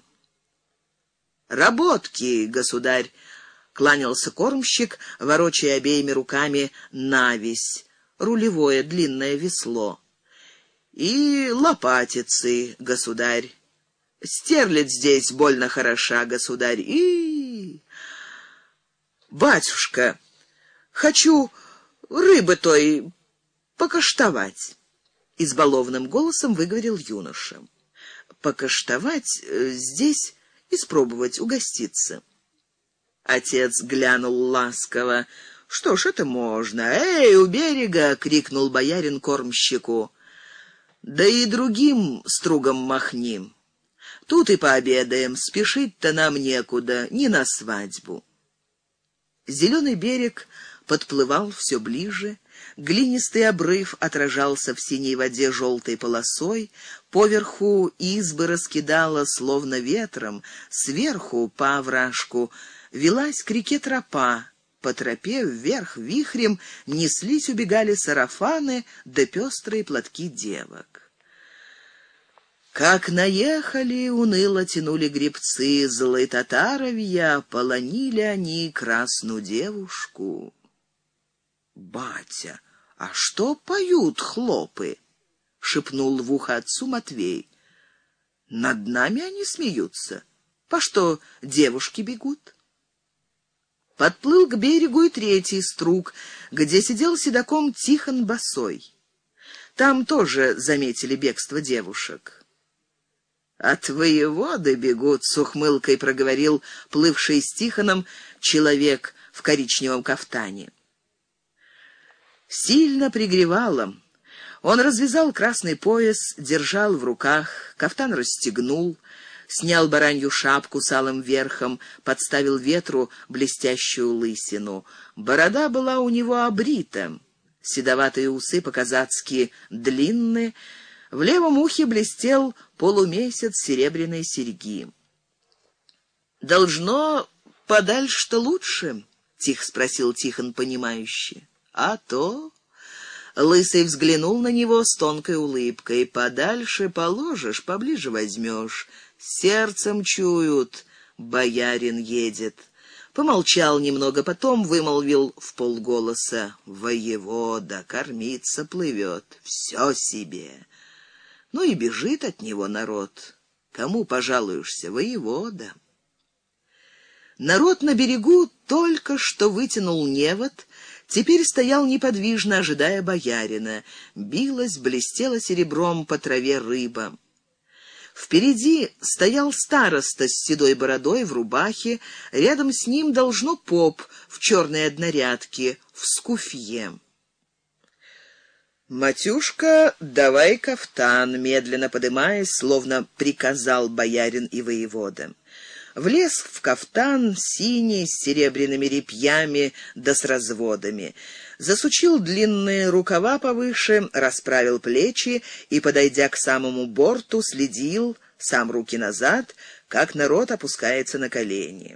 «Работки, государь!» — кланялся кормщик, ворочая обеими руками навесь, рулевое длинное весло. «И лопатицы, государь! Стерлядь здесь больно хороша, государь, и...» батюшка, хочу рыбы той покоштовать, избалованным голосом выговорил юноша. Покоштовать э, здесь испробовать, угоститься. Отец глянул ласково. Что ж, это можно. Эй, у берега, крикнул боярин кормщику. Да и другим стругом махни. Тут и пообедаем, спешить-то нам некуда, не на свадьбу. Зеленый берег подплывал все ближе, глинистый обрыв отражался в синей воде желтой полосой, поверху избы раскидало словно ветром, сверху по овражку велась к реке тропа, по тропе вверх вихрем неслись, убегали сарафаны да пестрые платки девок. Как наехали, уныло тянули гребцы, злые татаровья, полонили они красную девушку. «Батя, а что поют хлопы?» — шепнул в ухо отцу Матвей. «Над нами они смеются. По что девушки бегут?» Подплыл к берегу и третий струг, где сидел седоком Тихон босой. Там тоже заметили бегство девушек. «От воеводы бегут», — с ухмылкой проговорил плывший с Тихоном человек в коричневом кафтане. Сильно пригревало. Он развязал красный пояс, держал в руках, кафтан расстегнул, снял баранью шапку с алым верхом, подставил ветру блестящую лысину. Борода была у него обрита, седоватые усы по-казацки длинные, в левом ухе блестел полумесяц серебряной серьги. «Должно подальше-то лучше?» — тихо спросил Тихон понимающе. «А то...» Лысый взглянул на него с тонкой улыбкой. «Подальше положишь, поближе возьмешь. Сердцем чуют, боярин едет». Помолчал немного, потом вымолвил вполголоса: «Воевода, кормиться плывет, все себе». Ну и бежит от него народ. Кому пожалуешься, воевода? Народ на берегу только что вытянул невод, теперь стоял неподвижно, ожидая боярина. Билась, блестела серебром по траве рыба. Впереди стоял староста с седой бородой в рубахе, рядом с ним должно поп в черной однорядке, в скуфье. «Матюшка, давай кафтан», — медленно подымаясь, словно приказал боярин и воевода. Влез в кафтан синий, с серебряными репьями да с разводами. Засучил длинные рукава повыше, расправил плечи и, подойдя к самому борту, следил, сам руки назад, как народ опускается на колени.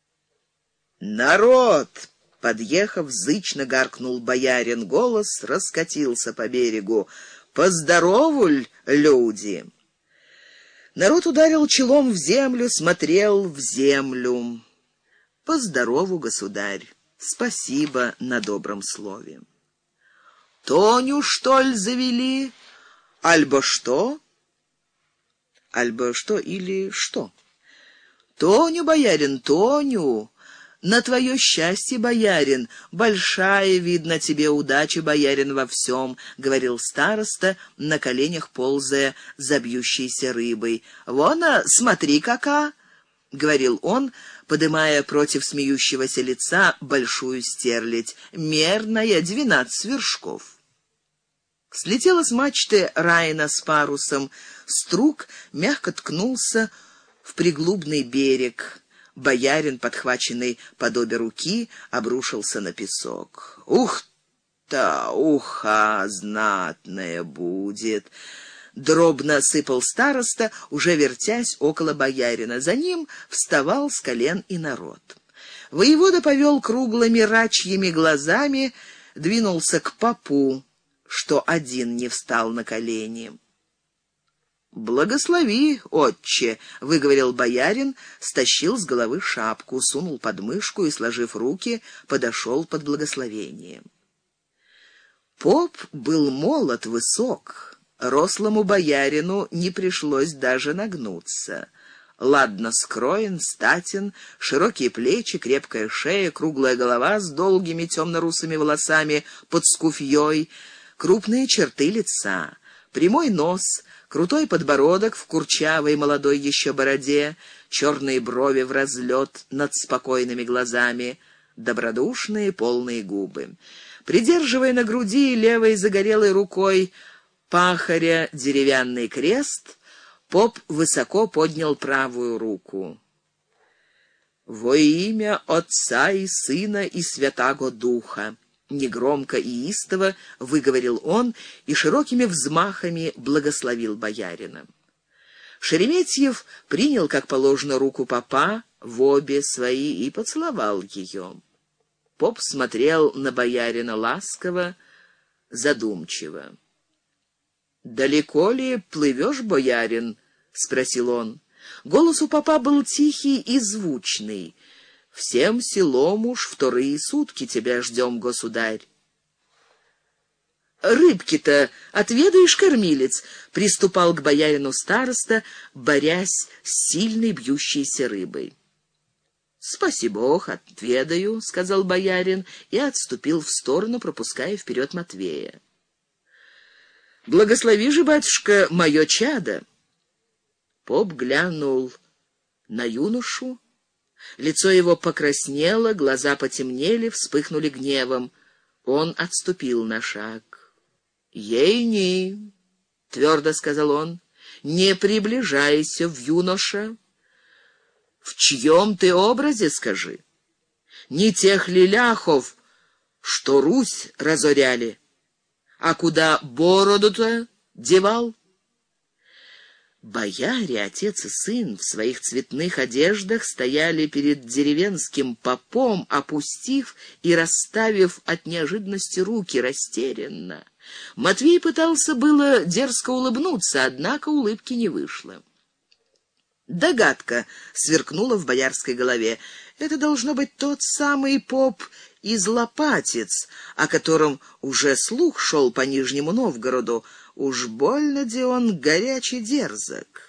«Народ!» Подъехав, зычно гаркнул боярин, голос раскатился по берегу. «Поздоровуль, люди!» Народ ударил челом в землю, смотрел в землю. «Поздорову, государь! Спасибо на добром слове!» «Тоню, что ли, завели? Альбо что?» «Альбо что или что?» «Тоню, боярин, Тоню!» «На твое счастье, боярин, большая, видно, тебе удача, боярин, во всем», — говорил староста, на коленях ползая за бьющейся рыбой. «Вон, а, смотри, кака!» — говорил он, подымая против смеющегося лица большую стерлядь. «Мерная, двенадцать вершков». Слетела с мачты Райна с парусом, струг мягко ткнулся в приглубный берег. Боярин, подхваченный под обе руки, обрушился на песок. «Ух-та, уха знатная будет!» Дробно сыпал староста, уже вертясь около боярина. За ним вставал с колен и народ. Воевода повел круглыми рачьими глазами, двинулся к попу, что один не встал на колени. «Благослови, отче», — выговорил боярин, стащил с головы шапку, сунул под мышку и, сложив руки, подошел под благословение. Поп был молод, высок, рослому боярину не пришлось даже нагнуться. ладно скроен, статен, широкие плечи, крепкая шея, круглая голова с долгими темно-русыми волосами под скуфьей, крупные черты лица, прямой нос, крутой подбородок в курчавой молодой еще бороде, черные брови в разлет над спокойными глазами, добродушные полные губы. Придерживая на груди левой загорелой рукой пахаря деревянный крест, поп высоко поднял правую руку. «Во имя Отца и Сына и Святаго Духа», негромко и истово выговорил он и широкими взмахами благословил боярина. Шереметьев принял, как положено, руку попа в обе свои и поцеловал ее. Поп смотрел на боярина ласково, задумчиво. «Далеко ли плывешь, боярин?» — спросил он. Голос у попа был тихий и звучный. «Всем селом уж вторые сутки тебя ждем, государь». «Рыбки-то отведаешь, кормилец?» — приступал к боярину староста, борясь с сильной бьющейся рыбой. «Спаси Бог, отведаю», — сказал боярин и отступил в сторону, пропуская вперед Матвея. «Благослови же, батюшка, мое чадо». Поп глянул на юношу. Лицо его покраснело, глаза потемнели, вспыхнули гневом. Он отступил на шаг. «Ей-ни», — твердо сказал он, — «не приближайся в юноша. В чьем ты образе, скажи? Не тех ли ляхов, что Русь разоряли, а куда бороду-то девал?» Бояре, отец и сын, в своих цветных одеждах стояли перед деревенским попом, опустив и расставив от неожиданности руки растерянно. Матвей пытался было дерзко улыбнуться, однако улыбки не вышло. Догадка сверкнула в боярской голове. Это должно быть тот самый поп из Лопатец, о котором уже слух шел по Нижнему Новгороду. Уж больно де он горячий дерзок.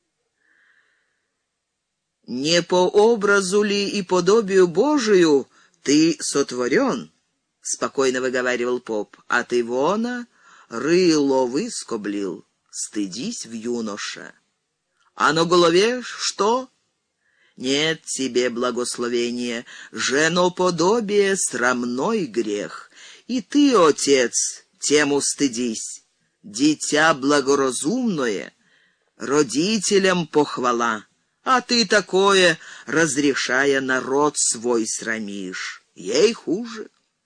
«Не по образу ли и подобию Божию ты сотворен?» — спокойно выговаривал поп. «А ты вона рыло выскоблил, стыдись в юноша. А на голове что? Нет тебе благословения, женоподобие — срамной грех. И ты, отец, тем устыдись. Дитя благоразумное, родителям похвала, а ты такое, разрешая народ свой, срамишь. Ей хуже.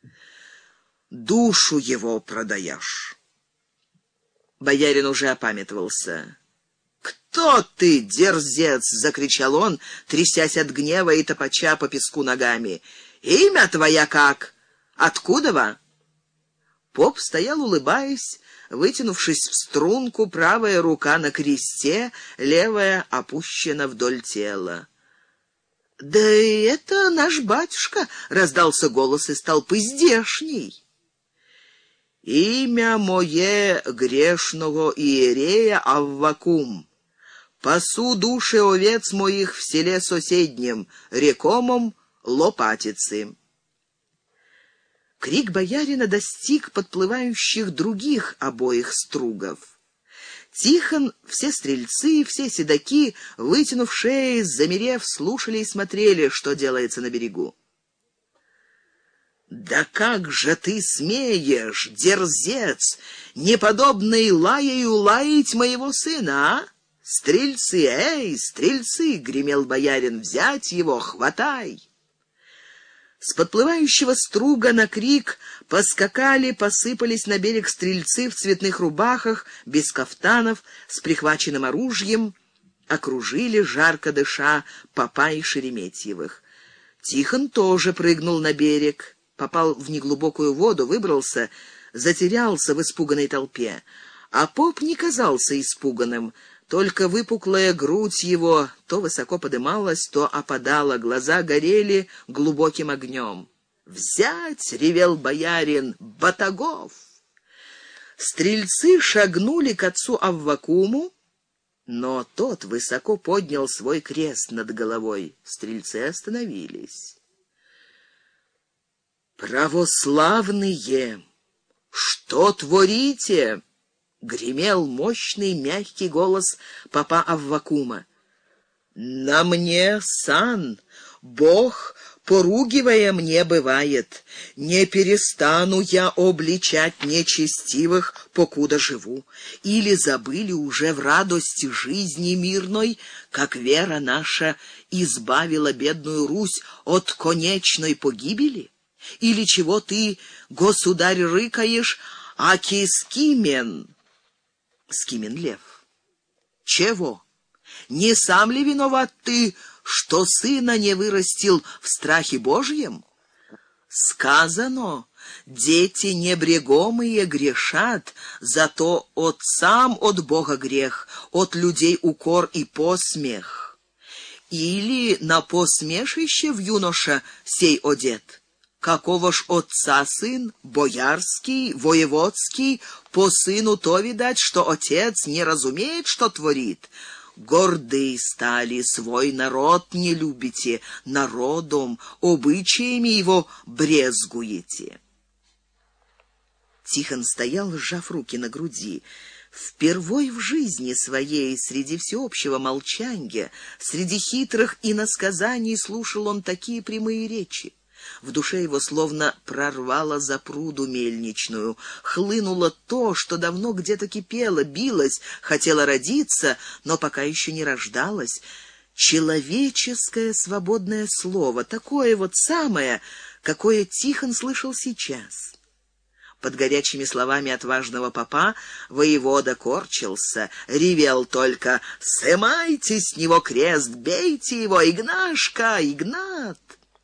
Душу его продаешь». Боярин уже опамятовался. «Кто ты, дерзец?» — закричал он, трясясь от гнева и топача по песку ногами. «Имя твоя как? Откуда во?» Поп стоял, улыбаясь, вытянувшись в струнку, правая рука на кресте, левая опущена вдоль тела. «Да это наш батюшка!» — раздался голос из толпы, — «здешний». «Имя мое грешного иерея Аввакум. Пасу души овец моих в селе соседнем, рекомом Лопатицы». Крик боярина достиг подплывающих других обоих стругов. Тихон, все стрельцы, все седаки, вытянув шеи, замерев, слушали и смотрели, что делается на берегу. «Да как же ты смеешь, дерзец, неподобный лаею лаять моего сына, а? Стрельцы, эй, стрельцы!» — гремел боярин. «Взять его, хватай!» С подплывающего струга на крик поскакали, посыпались на берег стрельцы в цветных рубахах, без кафтанов, с прихваченным оружием, окружили, жарко дыша, попа и Шереметьевых. Тихон тоже прыгнул на берег, попал в неглубокую воду, выбрался, затерялся в испуганной толпе. А поп не казался испуганным, только выпуклая грудь его то высоко подымалась, то опадала, глаза горели глубоким огнем. «Взять!» — ревел боярин. «Батагов!» Стрельцы шагнули к отцу Аввакуму, Но тот высоко поднял свой крест над головой. Стрельцы остановились. «Православные, что творите?» — гремел мощный мягкий голос попа Аввакума. «На мне сан, Бог, поругивая мне, бывает. Не перестану я обличать нечестивых, покуда живу. Или забыли уже в радости жизни мирной, как вера наша избавила бедную Русь от конечной погибели? Или чего ты, государь, рыкаешь, аки скимен?» Скимен лев. «Чего? Не сам ли виноват ты, что сына не вырастил в страхе Божьем? Сказано, дети небрегомые грешат, зато отцам от Бога грех, от людей укор и посмех. Или на посмешище в юноша сей одет? Какого ж отца сын, боярский, воеводский, по сыну то видать, что отец не разумеет, что творит. Горды стали, свой народ не любите, народом, обычаями его брезгуете». Тихон стоял, сжав руки на груди. Впервой в жизни своей, среди всеобщего молчанья, среди хитрых иносказаний, слушал он такие прямые речи. В душе его словно прорвало запруду мельничную, хлынуло то, что давно где-то кипело, билось, хотело родиться, но пока еще не рождалось. Человеческое свободное слово, такое вот самое, какое Тихон слышал сейчас. Под горячими словами отважного попа воевода корчился, ревел только: «Сымайте с него крест, бейте его, Игнашка, Игнат!»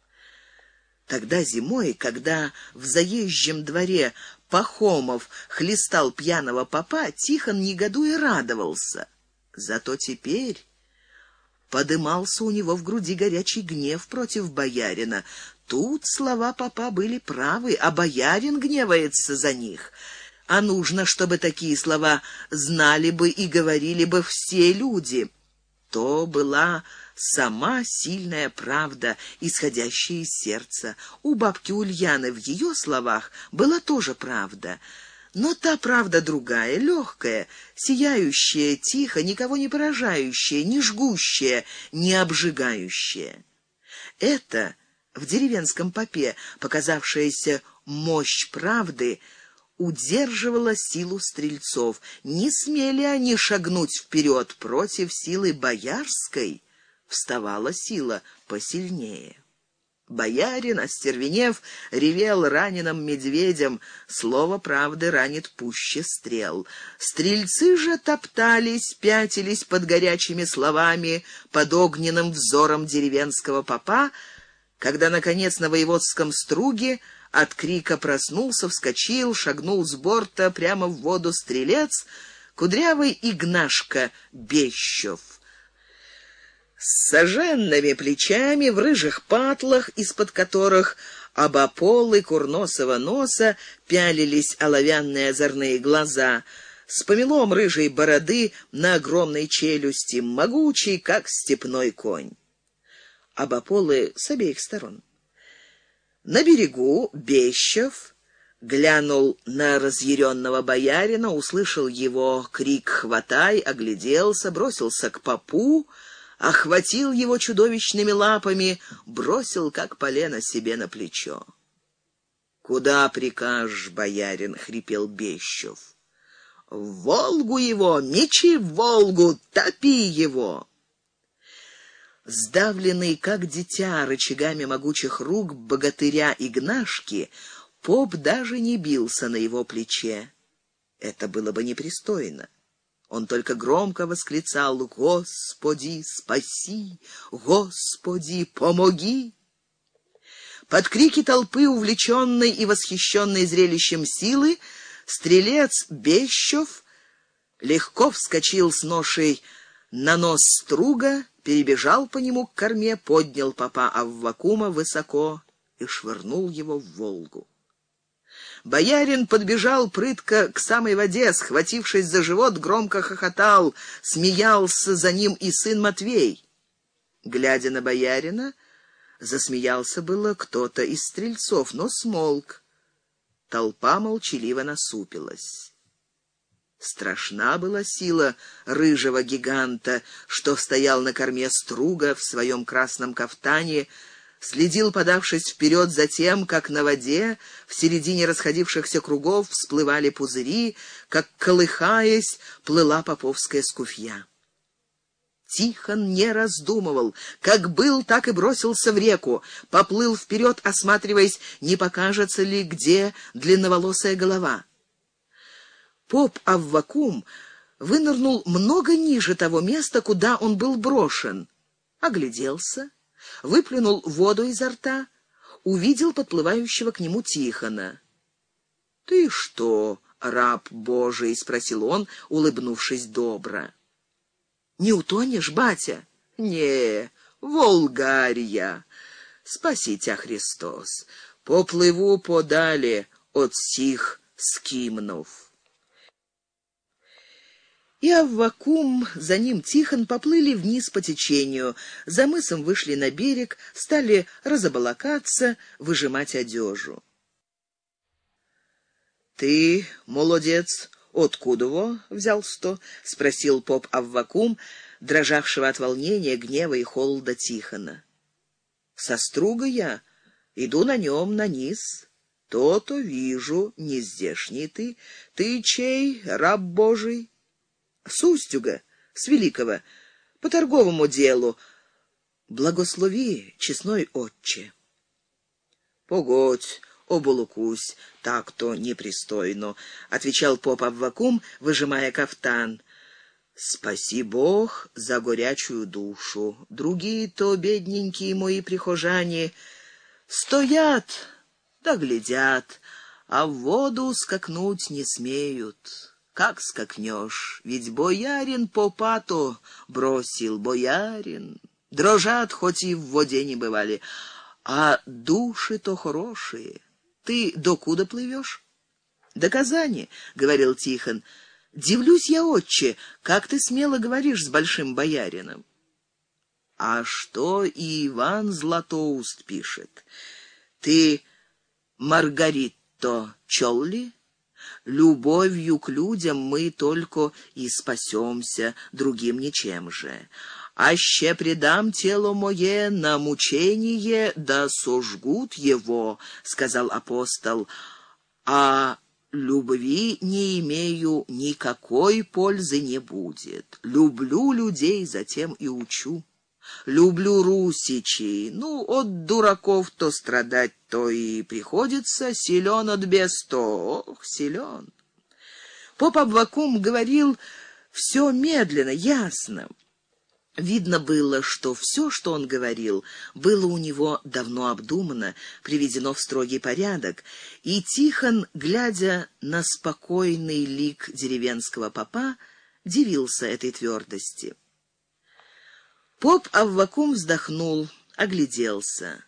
Тогда зимой, когда в заезжем дворе Пахомов хлестал пьяного попа, Тихон негодуя радовался. Зато теперь подымался у него в груди горячий гнев против боярина. Тут слова попа были правы, а боярин гневается за них. А нужно, чтобы такие слова знали бы и говорили бы все люди. То была сама сильная правда, исходящая из сердца. У бабки Ульяны в ее словах была тоже правда. Но та правда другая, легкая, сияющая, тихо, никого не поражающая, не жгущая, не обжигающая. Это в деревенском попе показавшаяся мощь правды удерживала силу стрельцов. Не смели они шагнуть вперед против силы боярской. Вставала сила посильнее. Боярин, остервенев, ревел раненым медведем. Слово правды ранит пуще стрел. Стрельцы же топтались, пятились под горячими словами, под огненным взором деревенского попа, когда, наконец, на воеводском струге от крика проснулся, вскочил, шагнул с борта прямо в воду стрелец, кудрявый Игнашка Бещев. С соженными плечами, в рыжих патлах, из-под которых обополы курносого носа пялились оловянные озорные глаза, с помелом рыжей бороды на огромной челюсти, могучий, как степной конь. Обополы с обеих сторон. На берегу Бещев глянул на разъяренного боярина, услышал его крик «Хватай!», огляделся, бросился к попу, охватил его чудовищными лапами, бросил, как полено, себе на плечо. «Куда прикажешь, боярин?» — хрипел Бещев. «В Волгу его! Мечи в Волгу! Топи его!» Сдавленный, как дитя, рычагами могучих рук богатыря Игнашки, поп даже не бился на его плече. Это было бы непристойно. Он только громко восклицал: «Господи, спаси! Господи, помоги!» Под крики толпы, увлеченной и восхищенной зрелищем силы, стрелец Бещев легко вскочил с ношей на нос струга, перебежал по нему к корме, поднял попа Аввакума высоко и швырнул его в Волгу. Боярин подбежал прытко к самой воде, схватившись за живот, громко хохотал, смеялся за ним и сын Матвей. Глядя на боярина, засмеялся было кто-то из стрельцов, но смолк. Толпа молчаливо насупилась. Страшна была сила рыжего гиганта, что стоял на корме струга в своем красном кафтане, следил, подавшись вперед, за тем, как на воде в середине расходившихся кругов всплывали пузыри, как, колыхаясь, плыла поповская скуфья. Тихон не раздумывал, как был, так и бросился в реку, поплыл вперед, осматриваясь, не покажется ли где длинноволосая голова. Поп Аввакум вынырнул много ниже того места, куда он был брошен, огляделся, выплюнул воду изо рта, увидел подплывающего к нему Тихона. «Ты что, раб Божий?» — спросил он, улыбнувшись добро. «Не утонешь, батя?» «Не, Волгарья. Спаси тебя, Христос. Поплыву подали от сих скимнов». И Аввакум, за ним Тихон поплыли вниз по течению, за мысом вышли на берег, стали разобалакаться, выжимать одежу. «Ты, молодец, откуда во взял сто?» — спросил поп Аввакум, дрожавшего от волнения, гнева и холода Тихона. «Со струга я, иду на нем на низ. То-то вижу, не здешний ты. Ты чей, раб Божий?» «С Устюга, с Великого, по торговому делу. Благослови, честной отче». «Погодь, оболокусь, так-то непристойно», — отвечал поп Аввакум, выжимая кафтан. «Спаси Бог за горячую душу. Другие-то, бедненькие мои прихожане, стоят да глядят, а в воду скакнуть не смеют. Как скакнешь? Ведь боярин попа-то бросил, боярин. Дрожат, хоть и в воде не бывали, а души-то хорошие. Ты докуда плывешь?» «До Казани», — говорил Тихон. «Дивлюсь я, отче, как ты смело говоришь с большим боярином». «А что и Иван Златоуст пишет? Ты Маргаритто чел ли? Любовью к людям мы только и спасемся, другим ничем же. Аще предам тело мое на мучение, да сожгут его, — сказал апостол, — а любви не имею, никакой пользы не будет. Люблю людей, затем и учу. Люблю русичей, ну, от дураков-то страдать, то и приходится, силен от бес-то, ох, силен». Поп Аввакум говорил все медленно, ясно. Видно было, что все, что он говорил, было у него давно обдумано, приведено в строгий порядок, и Тихон, глядя на спокойный лик деревенского попа, дивился этой твердости. Поп Аввакум вздохнул, огляделся.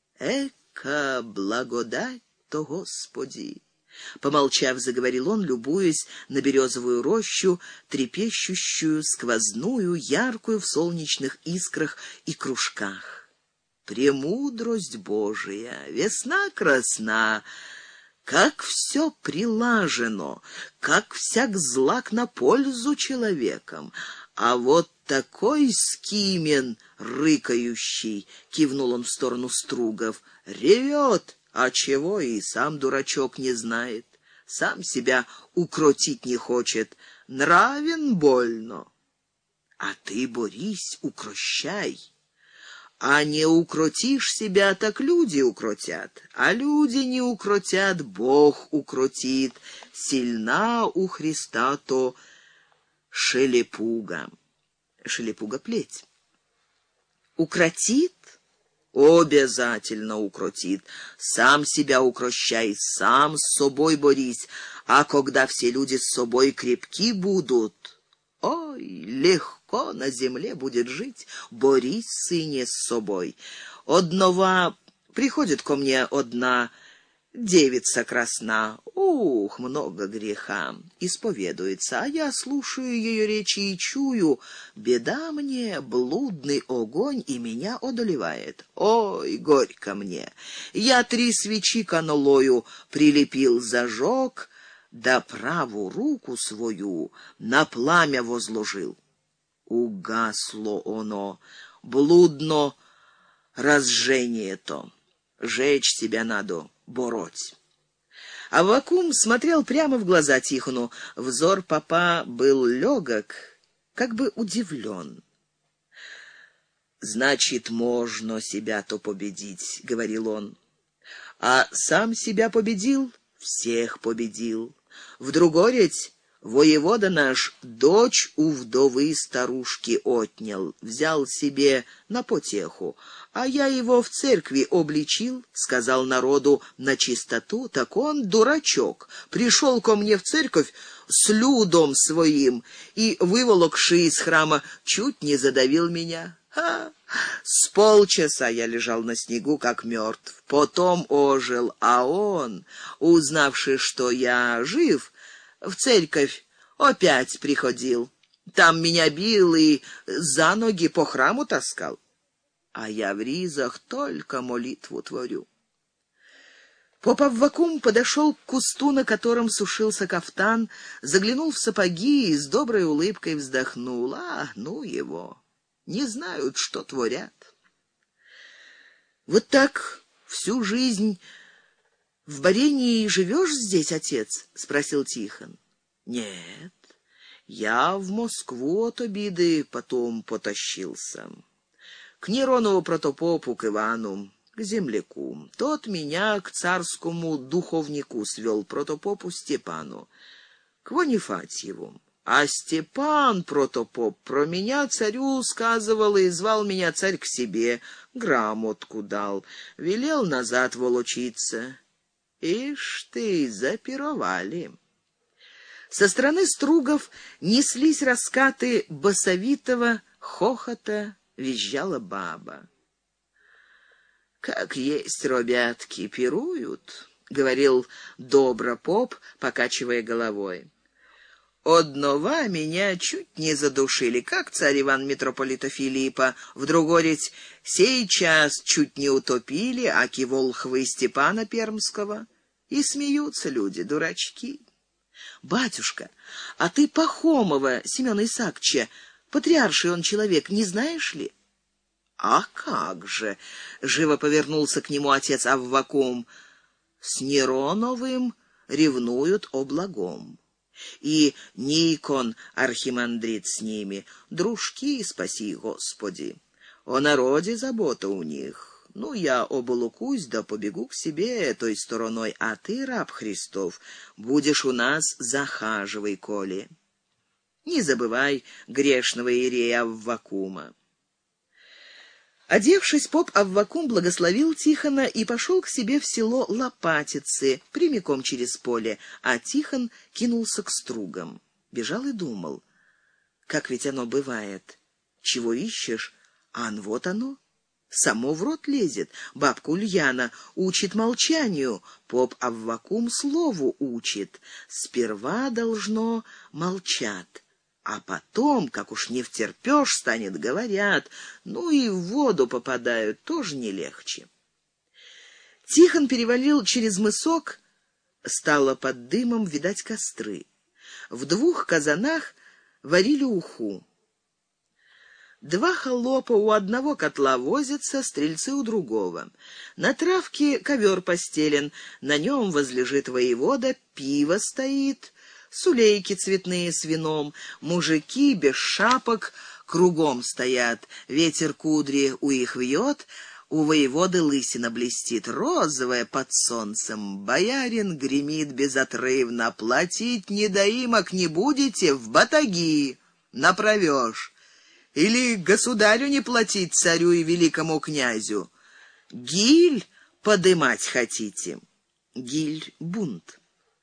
«Эка благодать-то, Господи!» Помолчав, заговорил он, любуясь на березовую рощу, трепещущую, сквозную, яркую в солнечных искрах и кружках. «Премудрость Божия! Весна красна! Как все прилажено, как всяк злак на пользу человеком! А вот такой скимен рыкающий, — кивнул он в сторону стругов, — ревет, а чего и сам дурачок не знает, сам себя укротить не хочет, нравен больно. А ты борись, укрощай. А не укротишь себя, так люди укротят, а люди не укротят, Бог укротит. Сильна у Христа то шелепуга». Шелепуга — плеть. «Укротит?» «Обязательно укротит. Сам себя укрощай, сам с собой борись, а когда все люди с собой крепки будут, ой, легко на земле будет жить. Борись, сыне, с собой. Однова приходит ко мне одна девица красна, ух, много греха, исповедуется, а я слушаю ее речи и чую, беда мне, блудный огонь и меня одолевает. Ой, горько мне! Я три свечи канолою прилепил, зажег, да правую руку свою на пламя возложил. Угасло оно, блудно разжение то. Жечь себя надо, бороть. Аввакум смотрел прямо в глаза Тихону. Взор попа был легок, как бы удивлен. «Значит, можно себя-то победить», — говорил он. «А сам себя победил, всех победил. В другореть воевода наш дочь у вдовы старушки отнял, взял себе на потеху, а я его в церкви обличил, сказал народу на чистоту, так он дурачок. Пришел ко мне в церковь с людом своим и, выволокши из храма, чуть не задавил меня. Ха! С полчаса я лежал на снегу, как мертв. Потом ожил, а он, узнавши, что я жив, в церковь опять приходил. Там меня бил и за ноги по храму таскал. А я в ризах только молитву творю. Поп Аввакум подошел к кусту, на котором сушился кафтан, заглянул в сапоги и с доброй улыбкой вздохнул. А, ну его, не знают, что творят. Вот так всю жизнь в Барении живешь здесь, отец? — спросил Тихон. Нет, я в Москву от обиды потом потащился. К Неронову протопопу, к Ивану, к земляку. Тот меня к царскому духовнику свел, протопопу Степану, к Вонифатьеву. А Степан, протопоп, про меня царю сказывал и звал меня царь к себе, грамотку дал, велел назад волочиться. Ишь ты, запировали. Со стороны стругов неслись раскаты басовитого хохота, визжала баба. «Как есть, робятки, пируют», — говорил добро поп, покачивая головой. «Однова меня чуть не задушили, как царь Иван митрополита Филиппа, в другореть сей час чуть не утопили, аки волхвы Степана Пермского. И смеются люди, дурачки». «Батюшка, а ты Пахомова Семена Исаакча, патриарший он человек, не знаешь ли?» «А как же!» — живо повернулся к нему отец Аввакум. «С Нероновым ревнуют о благом. И Никон архимандрит с ними, дружки, спаси Господи. О народе забота у них. Ну, я оболукусь, да побегу к себе той стороной, а ты, раб Христов, будешь у нас захаживай, коли. Не забывай грешного иерея Аввакума». Одевшись, поп Аввакум благословил Тихона и пошел к себе в село Лопатицы, прямиком через поле, а Тихон кинулся к стругам. Бежал и думал, как ведь оно бывает. Чего ищешь, а вот оно. Само в рот лезет. Бабка Ульяна учит молчанию, поп Аввакум слову учит. Сперва должно молчат. А потом, как уж не втерпёшь, станет, говорят, ну и в воду попадают, тоже не легче. Тихон перевалил через мысок, стало под дымом видать костры. В двух казанах варили уху. Два холопа у одного котла возятся, стрельцы у другого. На травке ковер постелен, на нем возлежит воевода, пиво стоит, сулейки цветные с вином, мужики без шапок кругом стоят, ветер кудри у их вьет, у воеводы лысина блестит, розовая под солнцем. Боярин гремит безотрывно: платить недоимок не будете, в батаги направешь. Или государю не платить, царю и великому князю. Гиль подымать хотите? Гиль — бунт.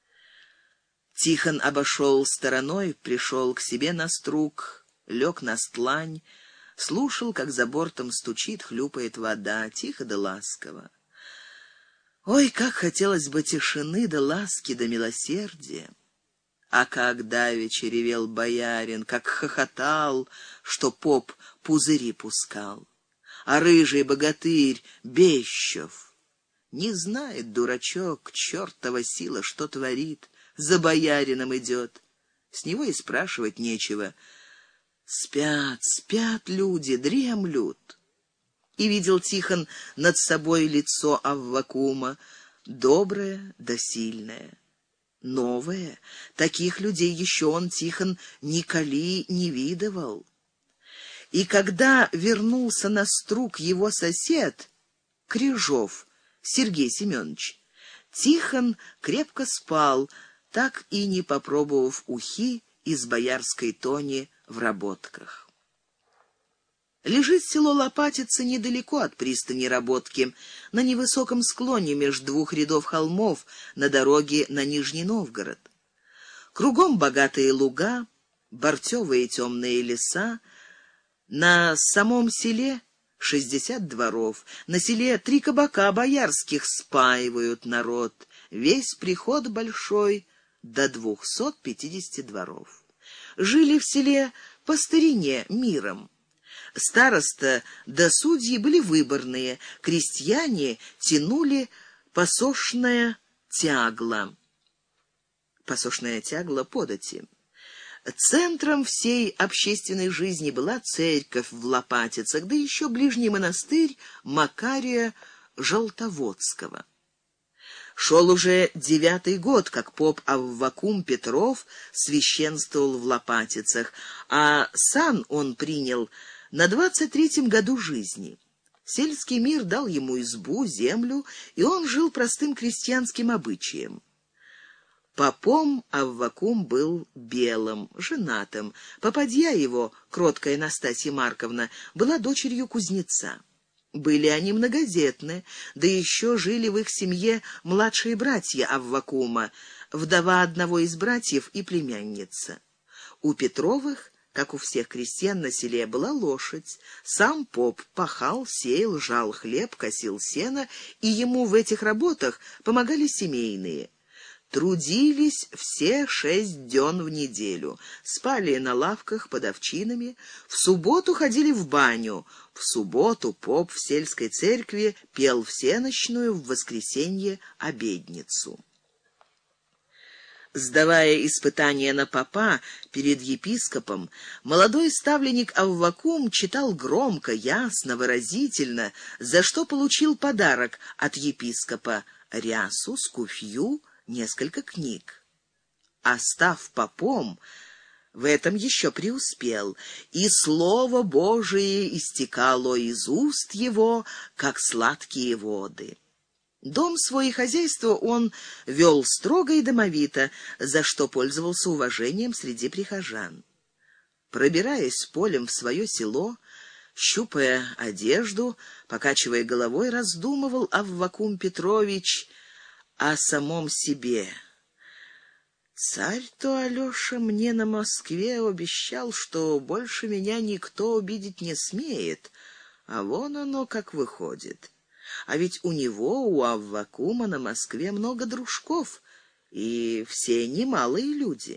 Тихон обошел стороной, пришел к себе на струг, лег на стлань, слушал, как за бортом стучит, хлюпает вода, тихо да ласково. Ой, как хотелось бы тишины да ласки да милосердия. А как давеча ревел боярин, как хохотал, что поп пузыри пускал. А рыжий богатырь Бещев не знает, дурачок, чёртова сила, что творит, за боярином идет. С него и спрашивать нечего. Спят, спят люди, дремлют. И видел Тихон над собой лицо Аввакума, доброе да сильное. Новое, таких людей еще он, Тихон, николи не видывал. И когда вернулся на струк его сосед, Крижов Сергей Семенович, Тихон крепко спал, так и не попробовав ухи из боярской тони в работках. Лежит село Лопатица недалеко от пристани Работки, на невысоком склоне между двух рядов холмов на дороге на Нижний Новгород. Кругом богатые луга, бортёвые темные леса. На самом селе шестьдесят дворов. На селе три кабака боярских спаивают народ. Весь приход большой до двухсот пятидесяти дворов. Жили в селе по старине миром. Староста да судьи были выборные, крестьяне тянули посошное тягло. Посошное тягло подати. Центром всей общественной жизни была церковь в Лопатицах, да еще ближний монастырь Макария Желтоводского. Шел уже девятый год, как поп Аввакум Петров священствовал в Лопатицах, а сан он принял на двадцать третьем году жизни. Сельский мир дал ему избу, землю, и он жил простым крестьянским обычаем. Попом Аввакум был белым, женатым. Попадья его, кроткая Настасья Марковна, была дочерью кузнеца. Были они многодетны, да еще жили в их семье младшие братья Аввакума, вдова одного из братьев и племянница. У Петровых, как у всех крестьян на селе, была лошадь. Сам поп пахал, сеял, жал хлеб, косил сено, и ему в этих работах помогали семейные. Трудились все шесть дён в неделю, спали на лавках под овчинами, в субботу ходили в баню, в субботу поп в сельской церкви пел всенощную, в воскресенье обедницу. Сдавая испытания на попа перед епископом, молодой ставленник Аввакум читал громко, ясно, выразительно, за что получил подарок от епископа: рясу, скуфью, несколько книг. А став попом, в этом еще преуспел, и слово Божие истекало из уст его, как сладкие воды. Дом свой и хозяйство он вел строго и домовито, за что пользовался уважением среди прихожан. Пробираясь полем в свое село, щупая одежду, покачивая головой, раздумывал Аввакум Петрович о самом себе. Царь-то Алёша мне на Москве обещал, что больше меня никто обидеть не смеет, а вон оно как выходит. А ведь у него, у Аввакума, на Москве много дружков, и все немалые люди.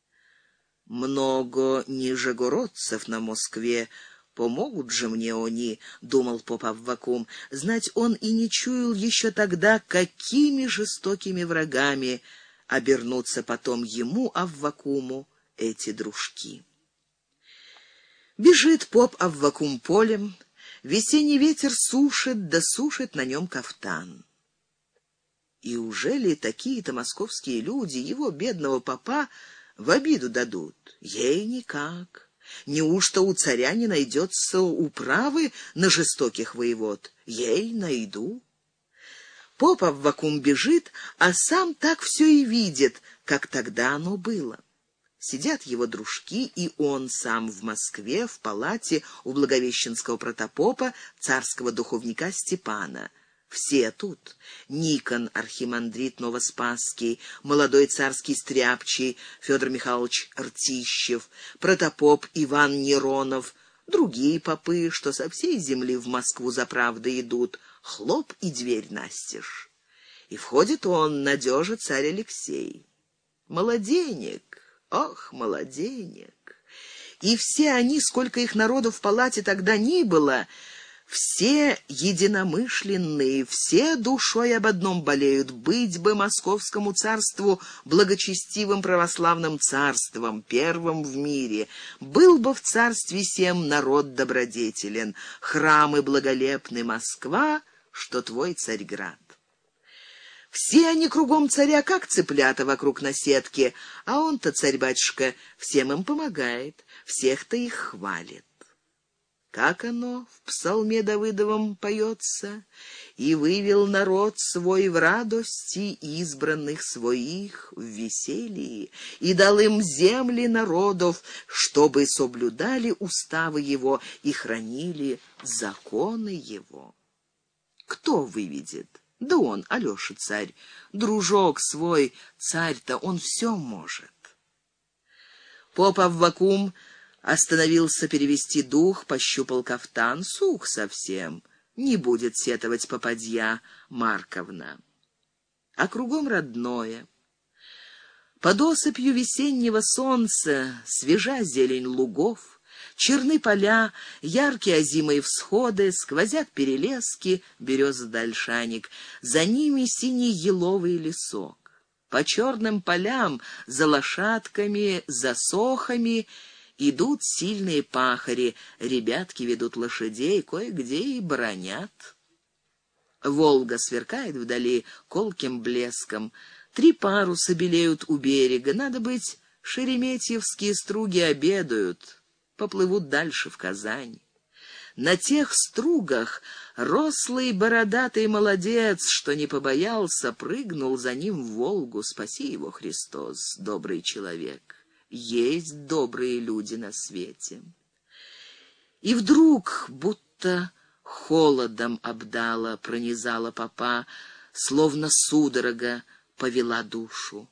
Много нижегородцев на Москве, помогут же мне они, думал поп Аввакум. Знать он и не чуял еще тогда, какими жестокими врагами обернутся потом ему, Аввакуму, эти дружки. Бежит поп Аввакум полем. Весенний ветер сушит, да сушит на нем кафтан. И уже ли такие-то московские люди его, бедного попа, в обиду дадут? Ей никак. Неужто у царя не найдется управы на жестоких воевод? Ей найду. Поп Аввакум бежит, а сам так все и видит, как тогда оно было. Сидят его дружки, и он сам в Москве, в палате у благовещенского протопопа, царского духовника Степана. Все тут: Никон архимандрит Новоспасский, молодой царский стряпчий Федор Михайлович Ртищев, протопоп Иван Неронов, другие попы, что со всей земли в Москву за правдой идут. Хлоп, и дверь настежь. И входит он, надежа царь Алексей. Молоденек, ох, молоденек. И все они, сколько их народу в палате тогда ни было, все единомышленные, все душой об одном болеют: быть бы московскому царству благочестивым православным царством, первым в мире, был бы в царстве сем народ добродетелен, храмы благолепны, Москва, что твой Царьград. Все они кругом царя, как цыплята вокруг наседки, а он-то, царь-батюшка, всем им помогает, всех-то их хвалит. Как оно в псалме Давыдовом поется: «И вывел народ свой в радости избранных своих в веселье, и дал им земли народов, чтобы соблюдали уставы его и хранили законы его». Кто выведет? Да он, Алёша царь, дружок свой, царь-то, он все может. Поп Аввакум остановился перевести дух, пощупал кафтан, сух совсем, не будет сетовать попадья Марковна. А кругом родное. Под осыпью весеннего солнца свежа зелень лугов, черны поля, яркие озимые всходы, сквозят перелески, береза-дальшаник, за ними синий еловый лесок. По черным полям, за лошадками, за сохами идут сильные пахари, ребятки ведут лошадей, кое-где и бронят. Волга сверкает вдали колким блеском, три паруса белеют у берега, надо быть, шереметьевские струги обедают, поплывут дальше в Казань. На тех стругах рослый бородатый молодец, что не побоялся, прыгнул за ним в Волгу, спаси его Христос, добрый человек. Есть добрые люди на свете. И вдруг, будто холодом обдала, пронизала попа, словно судорога повела душу.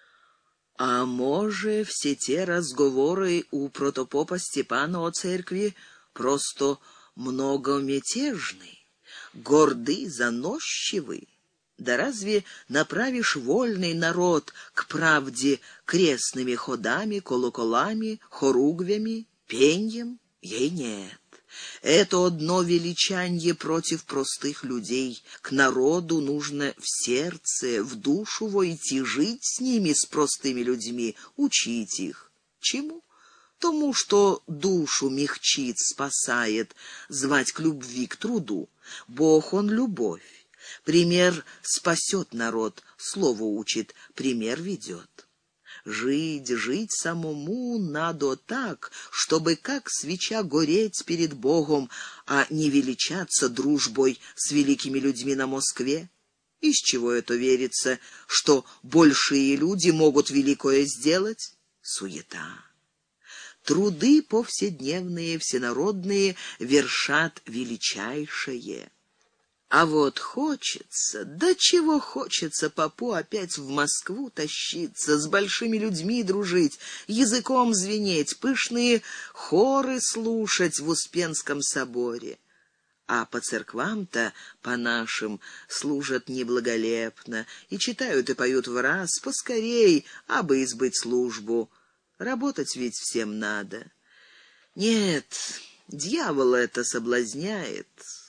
А може, все те разговоры у протопопа Степана о церкви просто многомятежны, горды, заносчивы? Да разве направишь вольный народ к правде крестными ходами, колоколами, хоругвями, пеньем? Ей нет. Это одно величанье против простых людей. К народу нужно в сердце, в душу войти, жить с ними, с простыми людьми, учить их. Чему? Тому, что душу мягчит, спасает, звать к любви, к труду. Бог, он любовь. Пример спасет народ, слово учит, пример ведет. Жить, жить самому надо так, чтобы как свеча гореть перед Богом, а не величаться дружбой с великими людьми на Москве. Из чего это верится, что большие люди могут великое сделать? Суета. Труды повседневные, всенародные вершат величайшее. А вот хочется, да чего хочется попу опять в Москву тащиться, с большими людьми дружить, языком звенеть, пышные хоры слушать в Успенском соборе. А по церквам-то, по нашим, служат неблаголепно, и читают и поют в раз, поскорей, абы избыть службу. Работать ведь всем надо. Нет, дьявол это соблазняет.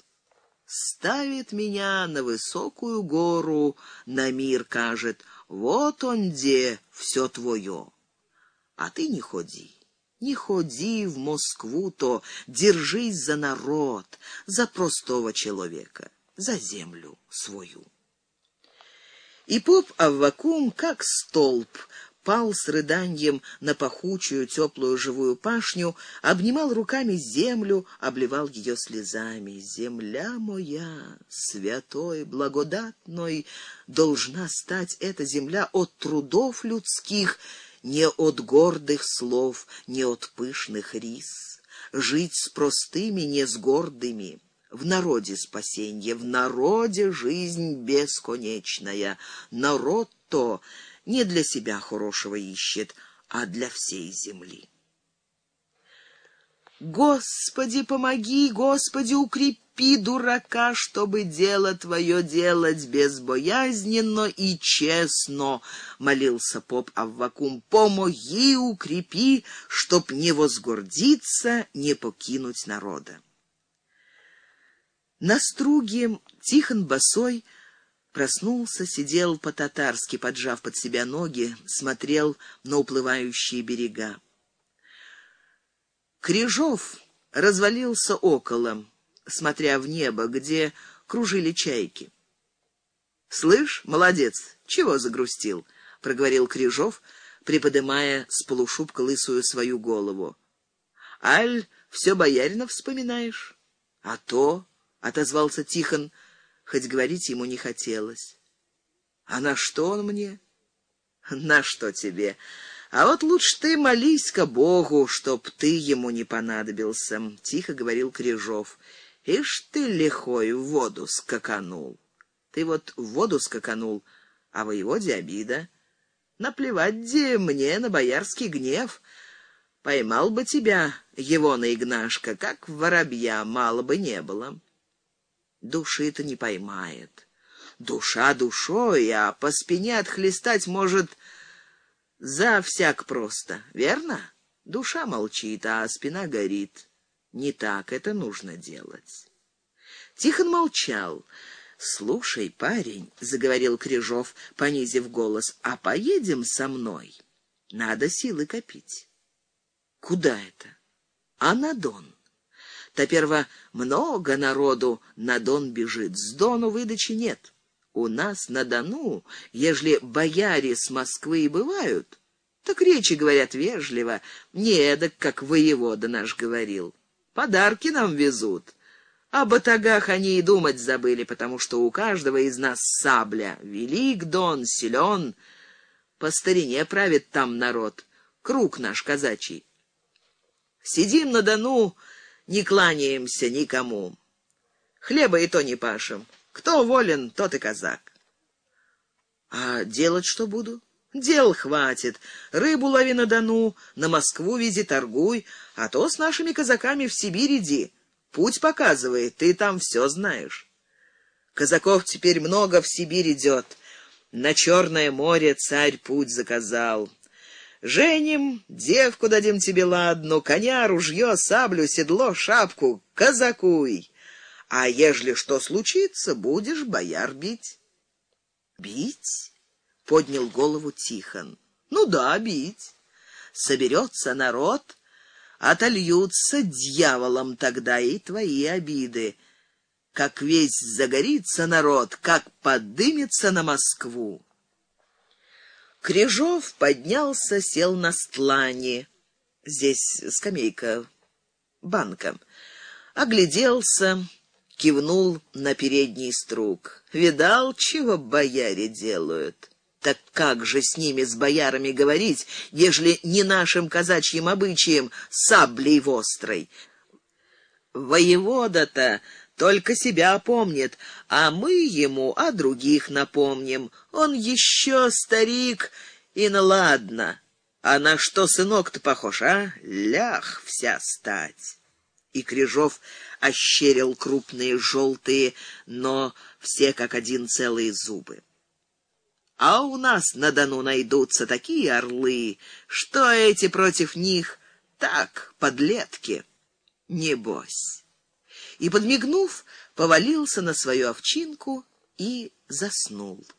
Ставит меня на высокую гору, на мир кажет: вот он где все твое. А ты не ходи, не ходи в Москву-то, держись за народ, за простого человека, за землю свою. И поп Аввакум, как столб, пал с рыданьем на пахучую теплую живую пашню, обнимал руками землю, обливал ее слезами. Земля моя, святой, благодатной, должна стать эта земля от трудов людских, не от гордых слов, не от пышных рис. Жить с простыми, не с гордыми. В народе спасенье, в народе жизнь бесконечная. Народ-то не для себя хорошего ищет, а для всей земли. Господи, помоги, Господи, укрепи дурака, чтобы дело твое делать безбоязненно и честно, молился поп Аввакум. Помоги, укрепи, чтоб не возгордиться, не покинуть народа. На струге Тихон босой проснулся, сидел по-татарски, поджав под себя ноги, смотрел на уплывающие берега. Крижов развалился около, смотря в небо, где кружили чайки. «Слышь, молодец, чего загрустил?» — проговорил Крижов, приподымая с полушубка лысую свою голову. «Аль, все боярина вспоминаешь?» «А то», — отозвался Тихон, хоть говорить ему не хотелось. «А на что он мне?» «На что тебе? А вот лучше ты молись-ка Богу, чтоб ты ему не понадобился», — тихо говорил Крижов. «Ишь ты лихой в воду скаканул. Ты вот в воду скаканул, а воеводе обида. Наплевать де мне на боярский гнев. Поймал бы тебя его на Игнашка, как воробья, мало бы не было. Души-то не поймает. Душа душой, а по спине отхлестать может за всяк просто, верно? Душа молчит, а спина горит. Не так это нужно делать». Тихон молчал. «Слушай, парень, — заговорил Крижов, понизив голос, — а поедем со мной? Надо силы копить». «Куда это?» «А на Дон. Топерво много народу на Дон бежит, с Дону выдачи нет. У нас на Дону, ежели бояре с Москвы и бывают, так речи говорят вежливо, не эдак, как воевода наш говорил. Подарки нам везут. О батагах они и думать забыли, потому что у каждого из нас сабля. Велик Дон, силен. По старине правит там народ, круг наш казачий. Сидим на Дону, не кланяемся никому. Хлеба и то не пашем. Кто волен, тот и казак». «А делать что буду?» «Дел хватит. Рыбу лови на Дону, на Москву вези, торгуй, а то с нашими казаками в Сибирь иди. Путь показывает, ты там все знаешь. Казаков теперь много в Сибирь идет. На Черное море царь путь заказал. Женим, девку дадим тебе ладну, коня, ружье, саблю, седло, шапку, казакуй. А ежели что случится, будешь бояр бить». «Бить?» — поднял голову Тихон. «Ну да, бить. Соберется народ, отольются дьяволом тогда и твои обиды. Как весь загорится народ, как подымется на Москву». Крижов поднялся, сел на стлане. Здесь скамейка, банка. Огляделся, кивнул на передний струг. «Видал, чего бояре делают? Так как же с ними, с боярами, говорить, ежели не нашим казачьим обычаем саблей вострой? Воевода-то только себя помнит, а мы ему о других напомним. Он еще старик, и ну ладно. А на что сынок-то похож, а? Лях вся стать». И Крижов ощерил крупные желтые, но все как один целые зубы. «А у нас на Дону найдутся такие орлы, что эти против них так, подлетки, небось». И, подмигнув, повалился на свою овчинку и заснул.